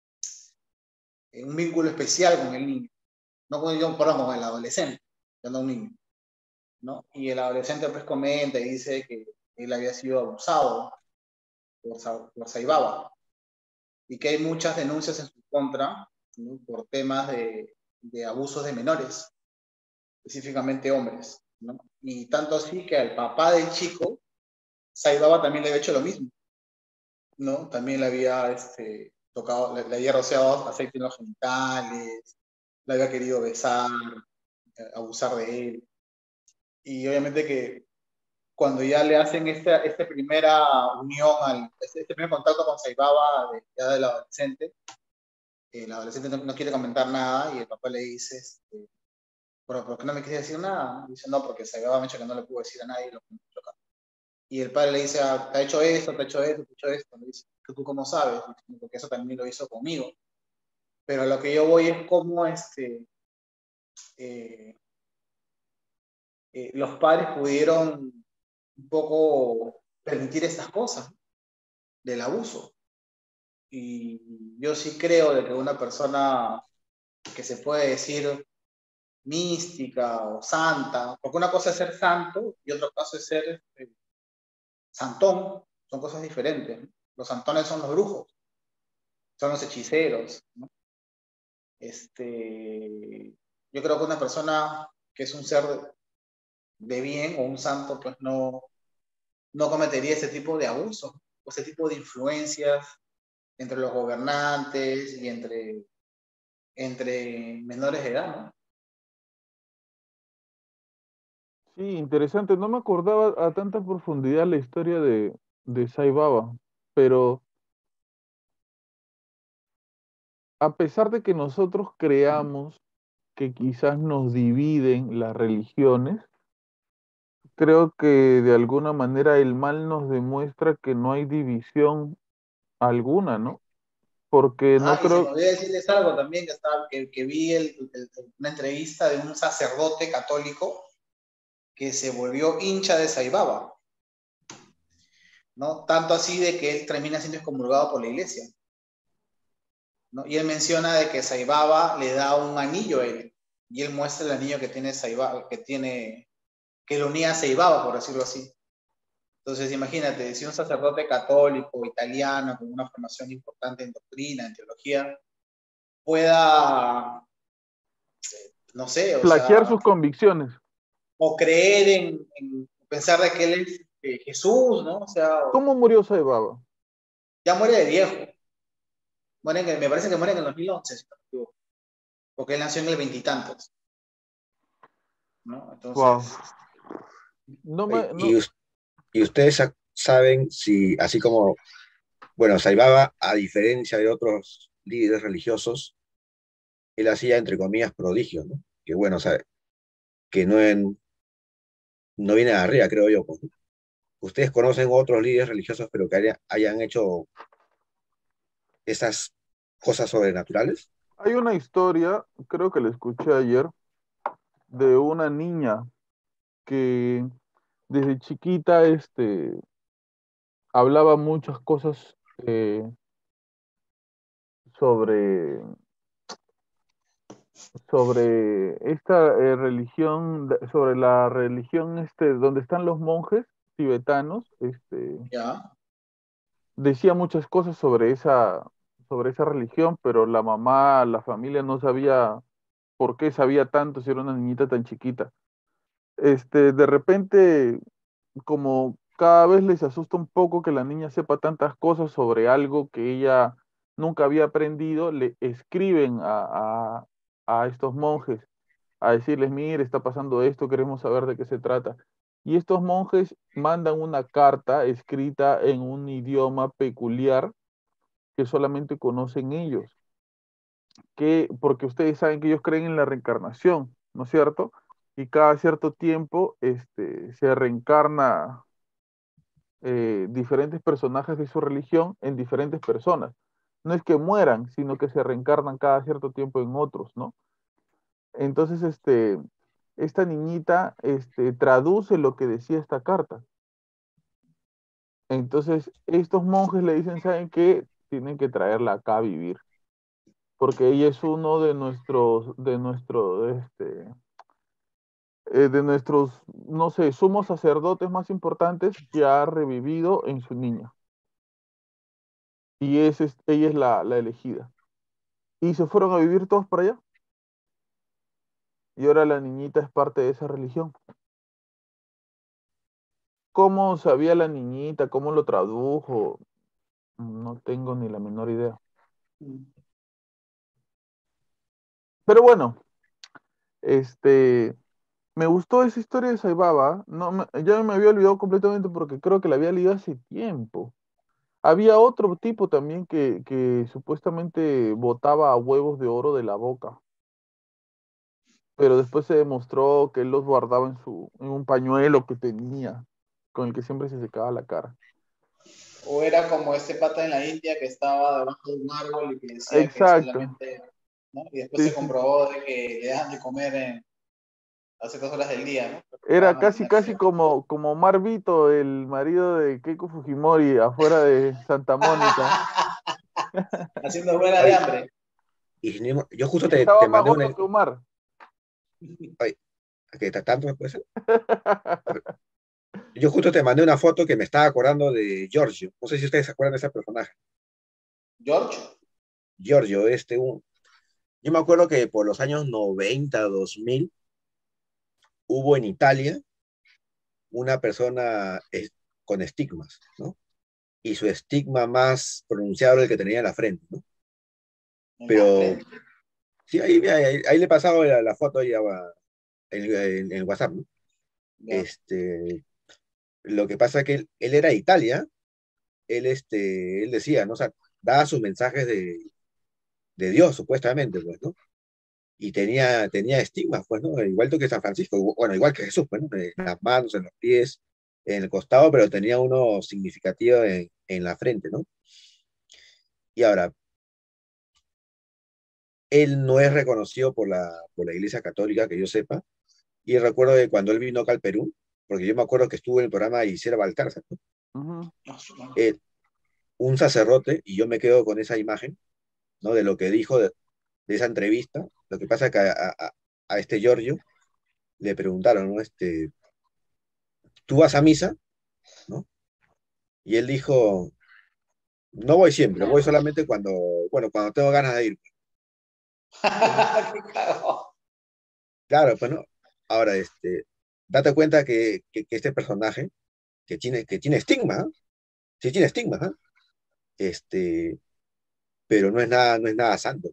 un vínculo especial con el niño, no con el, perdón, con el adolescente, ya no un niño, ¿no? Y el adolescente pues comenta y dice que él había sido abusado por, por Saibaba y que hay muchas denuncias en su contra, ¿no? Por temas de, de abusos de menores, específicamente hombres, ¿no? Y tanto así que al papá del chico, Saibaba también le había hecho lo mismo, ¿no? También le había este, tocado, le, le había rociado aceite en los genitales, le había querido besar, abusar de él. Y obviamente que cuando ya le hacen esta, esta primera unión, al, este, este primer contacto con Saibaba, de, ya del adolescente, el adolescente no, no quiere comentar nada y el papá le dice, este, ¿Pero, ¿por qué no me quieres decir nada? Dice, no, porque Saibaba me ha dicho que no le puedo decir a nadie lo que me toca. Y el padre le dice, ah, te ha hecho esto, te ha hecho esto, te ha hecho esto. Le dice, ¿tú cómo sabes? Porque eso también lo hizo conmigo. Pero a lo que yo voy es cómo este, eh, eh, los padres pudieron un poco permitir estas cosas del abuso. Y yo sí creo de que una persona que se puede decir mística o santa, porque una cosa es ser santo y otra cosa es ser este, santón, son cosas diferentes, ¿no? Los santones son los brujos, son los hechiceros, ¿no? Este, yo creo que una persona que es un ser de bien o un santo, pues no, no cometería ese tipo de abusos o ese tipo de influencias entre los gobernantes y entre, entre menores de edad, ¿no? Sí, interesante. No me acordaba a tanta profundidad la historia de, de Sai Baba, pero a pesar de que nosotros creamos que quizás nos dividen las religiones, creo que de alguna manera el mal nos demuestra que no hay división alguna, ¿no? Porque no Ah, y se me creo, olvidó decirles algo también, que, estaba, que, que vi el, el, una entrevista de un sacerdote católico que se volvió hincha de Saibaba, ¿no? Tanto así de que él termina siendo excomulgado por la iglesia, ¿no? Y él menciona de que Saibaba le da un anillo a él, y él muestra el anillo que tiene Saibaba, que tiene, que lo unía a Saibaba, por decirlo así. Entonces, imagínate, si un sacerdote católico, italiano, con una formación importante en doctrina, en teología, pueda, no sé, o plagiar sea, sus convicciones. o creer en, en pensar de que él es eh, Jesús, ¿no? O sea, ¿Cómo murió Sai Baba? ya muere de viejo. Muere en, me parece que muere en el dos mil once, si no me equivoco, porque él nació en el veintitantos, ¿no? Wow. Entonces, No Oye, me, Y, no, us- y ustedes sa- saben si, así como, bueno, Saibaba, a diferencia de otros líderes religiosos, él hacía, entre comillas, prodigios, ¿no? Que bueno, o sea, que no, en, no viene de arriba, creo yo, pues, ¿no? ¿Ustedes conocen otros líderes religiosos, pero que haya- hayan hecho esas cosas sobrenaturales? hay una historia, creo que la escuché ayer, de una niña que desde chiquita, este, hablaba muchas cosas eh, sobre, sobre esta eh, religión, de- sobre la religión este, donde están los monjes tibetanos, este, ya. decía muchas cosas sobre esa, sobre esa religión, pero la mamá, la familia no sabía por qué sabía tanto si era una niñita tan chiquita. Este, de repente, como cada vez les asusta un poco que la niña sepa tantas cosas sobre algo que ella nunca había aprendido, le escriben a, a, a estos monjes a decirles, mire, está pasando esto, queremos saber de qué se trata. Y estos monjes mandan una carta escrita en un idioma peculiar que solamente conocen ellos, que, porque ustedes saben que ellos creen en la reencarnación, ¿no es cierto? Y cada cierto tiempo este, se reencarna eh, diferentes personajes de su religión en diferentes personas. No es que mueran, sino que se reencarnan cada cierto tiempo en otros, ¿no? Entonces, este, esta niñita, este, traduce lo que decía esta carta. Entonces, estos monjes le dicen, ¿saben qué? Tienen que traerla acá a vivir, porque ella es uno de nuestros, de nuestro, este, eh, de nuestros, no sé, sumos sacerdotes más importantes que ha revivido en su niña. Y es, es- ella es la, la elegida. Y se fueron a vivir todos para allá. Y ahora la niñita es parte de esa religión. ¿Cómo sabía la niñita? ¿Cómo lo tradujo? No tengo ni la menor idea. Pero bueno, este, me gustó esa historia de Saibaba. No, me- ya me había olvidado completamente porque creo que la había leído hace tiempo. Había otro tipo también que, que supuestamente botaba huevos de oro de la boca, pero después se demostró que él los guardaba en su, en un pañuelo que tenía, con el que siempre se secaba la cara. O era como este pata en la India que estaba debajo de un árbol y que decía que Exacto. solamente, ¿no? Y después Sí, se sí. comprobó de que le dejan de comer en, a ciertas horas del día, ¿no? Para Era casi, casi mantenerse como, como Marvito, el marido de Keiko Fujimori, afuera de Santa Mónica, haciendo huelga de Oye, hambre. y si no- yo justo y te, estaba te más mandé una, gordo que Omar. oye, que ta- tanto me puede ser. Yo justo te mandé una foto que me estaba acordando de Giorgio. No sé si ustedes se acuerdan de ese personaje. George, Giorgio, este, un, yo me acuerdo que por los años noventa, dos mil, hubo en Italia una persona eh, con estigmas, ¿no? Y su estigma más pronunciado era el que tenía en la frente, ¿no? en la Pero frente. sí, ahí, ahí, ahí le he pasado la, la foto ahí a- en, en- en WhatsApp, ¿no? Ya. Este, lo que pasa es que él, él era de Italia, él, este, él decía, ¿no? O sea, daba sus mensajes de, de Dios, supuestamente, pues, ¿no? Y tenía, tenía estigmas, pues, ¿no? Igual que San Francisco, bueno, igual que Jesús, pues, ¿no? En las manos, en los pies, en el costado, pero tenía uno significativo en, en la frente, ¿no? Y ahora, él no es reconocido por la, por la Iglesia Católica, que yo sepa, y recuerdo que cuando él vino acá al Perú, porque yo me acuerdo que estuvo en el programa de Gisela Valcárcel, ¿no? Ujú. Eh, un sacerdote, y yo me quedo con esa imagen, ¿no? De lo que dijo de, de esa entrevista. Lo que pasa es que a, a, a este Giorgio le preguntaron, ¿no? Este, ¿tú vas a misa? ¿No? Y él dijo, no voy siempre, voy solamente cuando, bueno, cuando tengo ganas de ir. Qué cagón. Claro, pues no. Ahora, este, date cuenta que, que, que este personaje, que tiene, que tiene estigma, ¿eh? Sí tiene estigma, ¿eh? Este, pero no es nada, no es nada santo.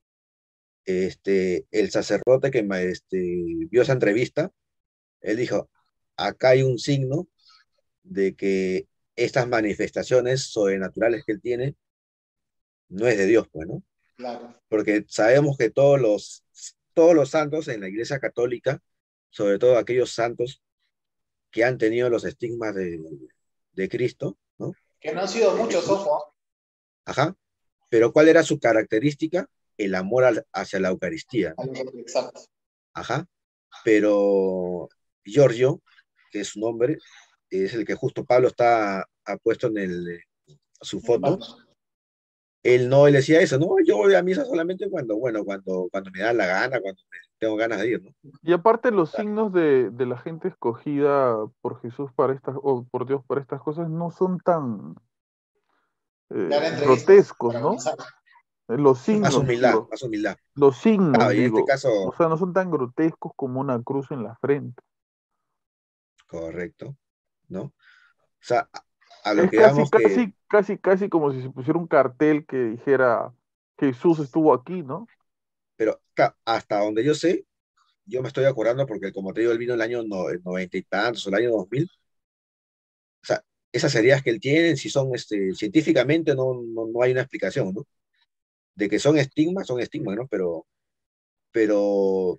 Este, el sacerdote que ma- este, vio esa entrevista, él dijo, acá hay un signo de que estas manifestaciones sobrenaturales que él tiene no es de Dios, pues, ¿no? Claro. Porque sabemos que todos los, todos los santos en la Iglesia Católica, sobre todo aquellos santos que han tenido los estigmas de, de Cristo, ¿no? Que no han sido De muchos, Jesús, ojo. ajá, pero ¿cuál era su característica? El amor al- hacia la Eucaristía, ¿no? Exacto. Ajá, pero Giorgio, que es su nombre, es el que justo Pablo está ha puesto en el, su foto. Él no, él decía eso, no, yo voy a misa solamente cuando, bueno, cuando, cuando me da la gana, cuando me- tengo ganas de ir, ¿no? Y aparte los Ah, signos de, de la gente escogida por Jesús para estas, o por Dios para estas cosas no son tan Dar eh, entrevistas grotescos, para ¿no? comenzar. Eh, Los Más signos, humildad, digo, más humildad. los Claro, signos, y en este digo, o caso, sea, no son tan grotescos como una cruz en la frente. correcto, ¿no? O sea, a, a lo Es que casi, damos que, casi, casi, casi como si se pusiera un cartel que dijera Jesús estuvo aquí, ¿no? pero claro, hasta donde yo sé, yo me estoy acordando porque como te digo, él vino el año no- noventa y tantos, o el año dos mil, o sea, esas heridas que él tiene, si son, este, científicamente no, no, no hay una explicación, ¿no? De que son estigmas, son estigmas, ¿no? Pero, pero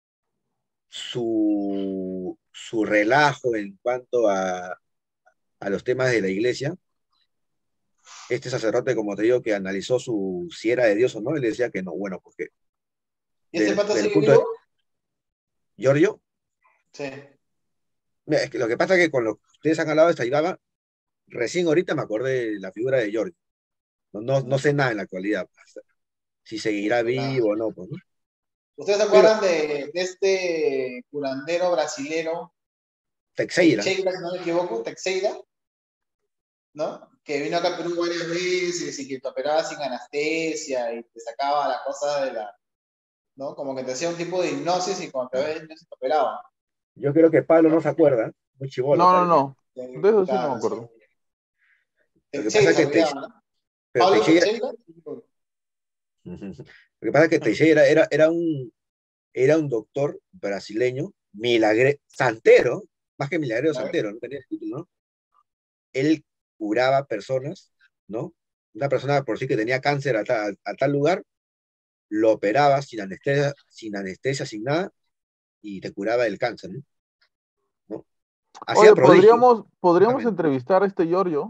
su, su relajo en cuanto a, a los temas de la iglesia, este sacerdote, como te digo, que analizó su, si era de Dios o no, él decía que no, bueno, porque ¿Y ese del, pata del sigue punto de vivo? Giorgio, Sí. mira, es que lo que pasa es que con lo que ustedes han hablado de esta llegada, recién ahorita me acordé de la figura de Giorgio. No, no, no sé nada en la actualidad, pues, si seguirá Qué pena. vivo o no, pues, ¿no? ¿Ustedes se Pero acuerdan de, de este curandero brasilero, Teixeira, Teixeira, si no me equivoco, Teixeira, ¿no? Que vino acá a Perú varias veces y que te operaba sin anestesia y te sacaba las cosas de la, ¿no? Como que te hacía un tipo de hipnosis y cuando te ah, ves te operaba, yo creo que Pablo no ¿no? se acuerda, muy chivolo No, no, parece. no. De eso sí no me Claro, sí. acuerdo. Lo que pasa Teixeira es se que olvidaba, Teix- ¿no? pero Pablo Teixeira, Teixeira. ujú, lo que pasa es que Teixeira era, era un, era un doctor brasileño, milagre, santero, más que milagrero, ¿No? santero, no tenía ese título, ¿no? Él curaba personas, ¿no? Una persona por sí que tenía cáncer a, ta- a tal lugar, lo operaba sin anestesia, sin anestesia, sin nada, y te curaba el cáncer, ¿no? ¿No? Hacía Oye, prodigios, podríamos, podríamos justamente. entrevistar a este Giorgio.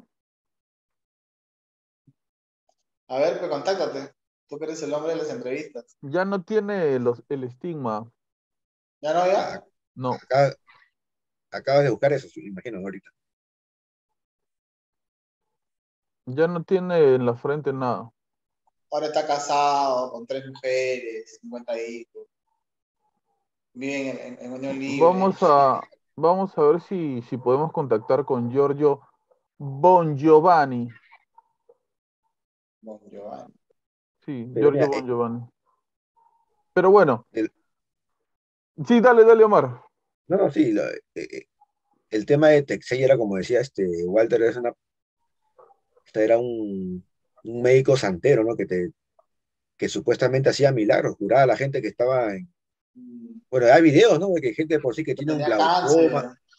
A ver, pues contáctate. Tú que eres el hombre de las entrevistas. Ya no tiene los, el estigma. ¿Ya no, Ah, ya? No, acá- acabas de buscar eso, sí, imagino, ahorita. ya no tiene en la frente nada. Ahora está casado con tres mujeres, cincuenta hijos. Viven en, en- en unión libre. Vamos a, vamos a ver si, si podemos contactar con Giorgio Bon Giovanni. Bon Giovanni. Sí, Pero Giorgio mira, Bon eh, Giovanni. Pero bueno, el- sí, dale, dale, Omar. no, no, sí, lo- eh, eh, el tema de Teixeira, como decía este Walter, es una, este era un, un médico santero, ¿no? Que, te, que supuestamente hacía milagros, curaba a la gente que estaba en... Mm, Bueno, hay videos, ¿no? De que gente por sí que que tiene un tenía cáncer. glaucoma.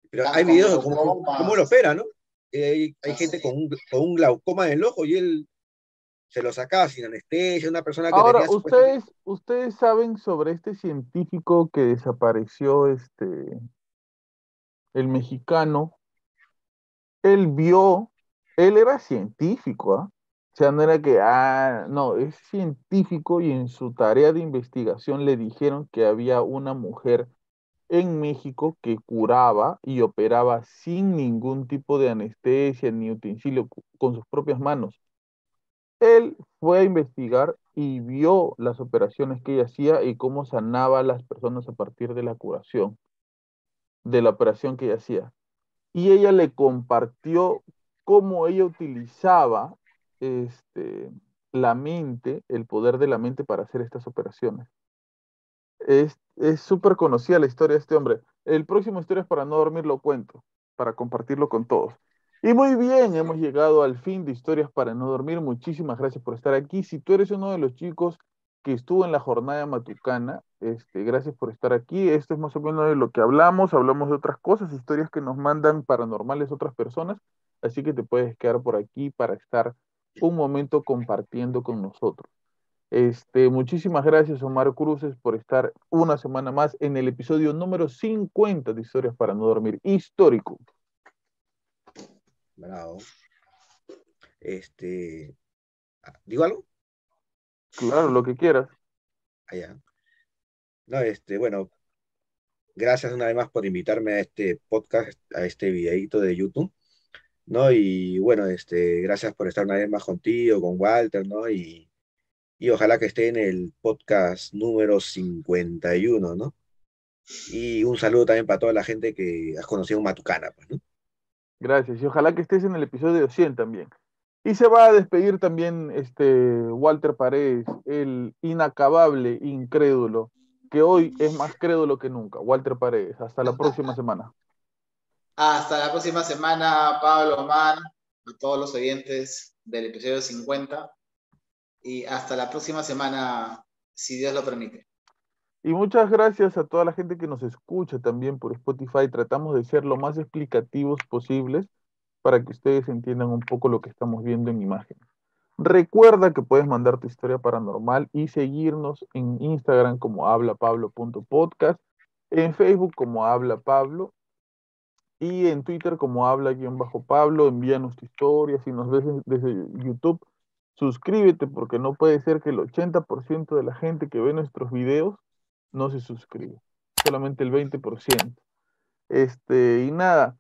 Pero Tan hay con videos de cómo, cómo, cómo lo traumas. opera, ¿no? Eh, hay, hay gente Así. con un, con un glaucoma en el ojo y él se lo sacaba sin anestesia, una persona que Ahora, tenía supuestamente... ustedes, ustedes saben sobre este científico que desapareció, este, el mexicano. Él vio, él era científico, ¿ah? O sea, no era que, ah, no, es científico y en su tarea de investigación le dijeron que había una mujer en México que curaba y operaba sin ningún tipo de anestesia ni utensilio cu- con sus propias manos. Él fue a investigar y vio las operaciones que ella hacía y cómo sanaba a las personas a partir de la curación, de la operación que ella hacía. Y ella le compartió cómo ella utilizaba este, la mente, el poder de la mente para hacer estas operaciones. Es, es súper conocida la historia de este hombre. El próximo Historias para no dormir lo cuento, para compartirlo con todos. Y muy bien, hemos llegado al fin de Historias para no dormir. Muchísimas gracias por estar aquí. Si tú eres uno de los chicos que estuvo en la jornada matucana, este, gracias por estar aquí. Esto es más o menos de lo que hablamos. Hablamos de otras cosas, historias que nos mandan paranormales otras personas. Así que te puedes quedar por aquí para estar un momento compartiendo con nosotros. Este, muchísimas gracias, Omar Cruces, por estar una semana más en el episodio número cincuenta de Historias para no dormir, histórico. Bravo. Este, ¿digo algo? Claro, lo que quieras. Allá. No, este, bueno, gracias una vez más por invitarme a este podcast, a este videíto de YouTube, ¿no? Y bueno, este, gracias por estar una vez más contigo, con Walter, ¿no? Y, y ojalá que esté en el podcast número cincuenta y uno, ¿no? Y un saludo también para toda la gente que has conocido en Matucana, pues, ¿no? Gracias. Y ojalá que estés en el episodio cien también. Y se va a despedir también este Walter Paredes, el inacabable incrédulo, que hoy es más crédulo que nunca. Walter Paredes, hasta la próxima semana. Hasta la próxima semana, Pablo, Omar, a todos los oyentes del episodio cincuenta. Y hasta la próxima semana, si Dios lo permite. Y muchas gracias a toda la gente que nos escucha también por Spotify. Tratamos de ser lo más explicativos posibles para que ustedes entiendan un poco lo que estamos viendo en imagen. Recuerda que puedes mandar tu historia paranormal y seguirnos en Instagram como hablapablo punto podcast, en Facebook como hablapablo y en Twitter como habla-pablo. Envíanos tu historia. Si nos ves desde YouTube, suscríbete porque no puede ser que el ochenta por ciento de la gente que ve nuestros videos no se suscribe. Solamente el veinte por ciento. Este, y nada.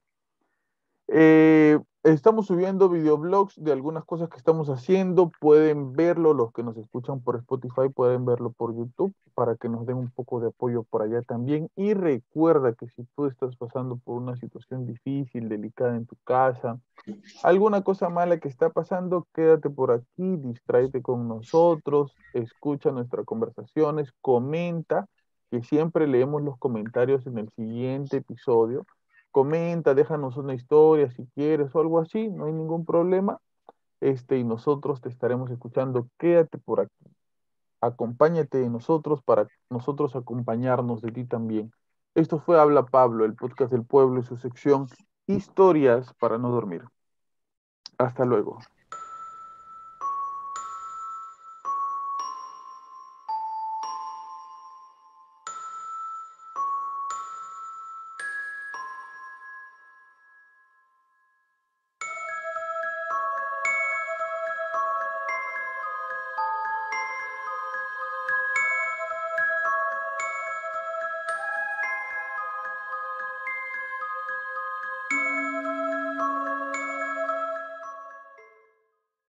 Eh, estamos subiendo videoblogs de algunas cosas que estamos haciendo. Pueden verlo, los que nos escuchan por Spotify pueden verlo por YouTube para que nos den un poco de apoyo por allá también. Y recuerda que si tú estás pasando por una situación difícil, delicada en tu casa, alguna cosa mala que está pasando, quédate por aquí, distráete con nosotros, escucha nuestras conversaciones, comenta, que siempre leemos los comentarios en el siguiente episodio. Comenta, déjanos una historia si quieres o algo así, no hay ningún problema. Este, y nosotros te estaremos escuchando. Quédate por aquí. Acompáñate de nosotros para nosotros acompañarnos de ti también. Esto fue Habla Pablo, el podcast del pueblo y su sección Historias para no dormir. Hasta luego.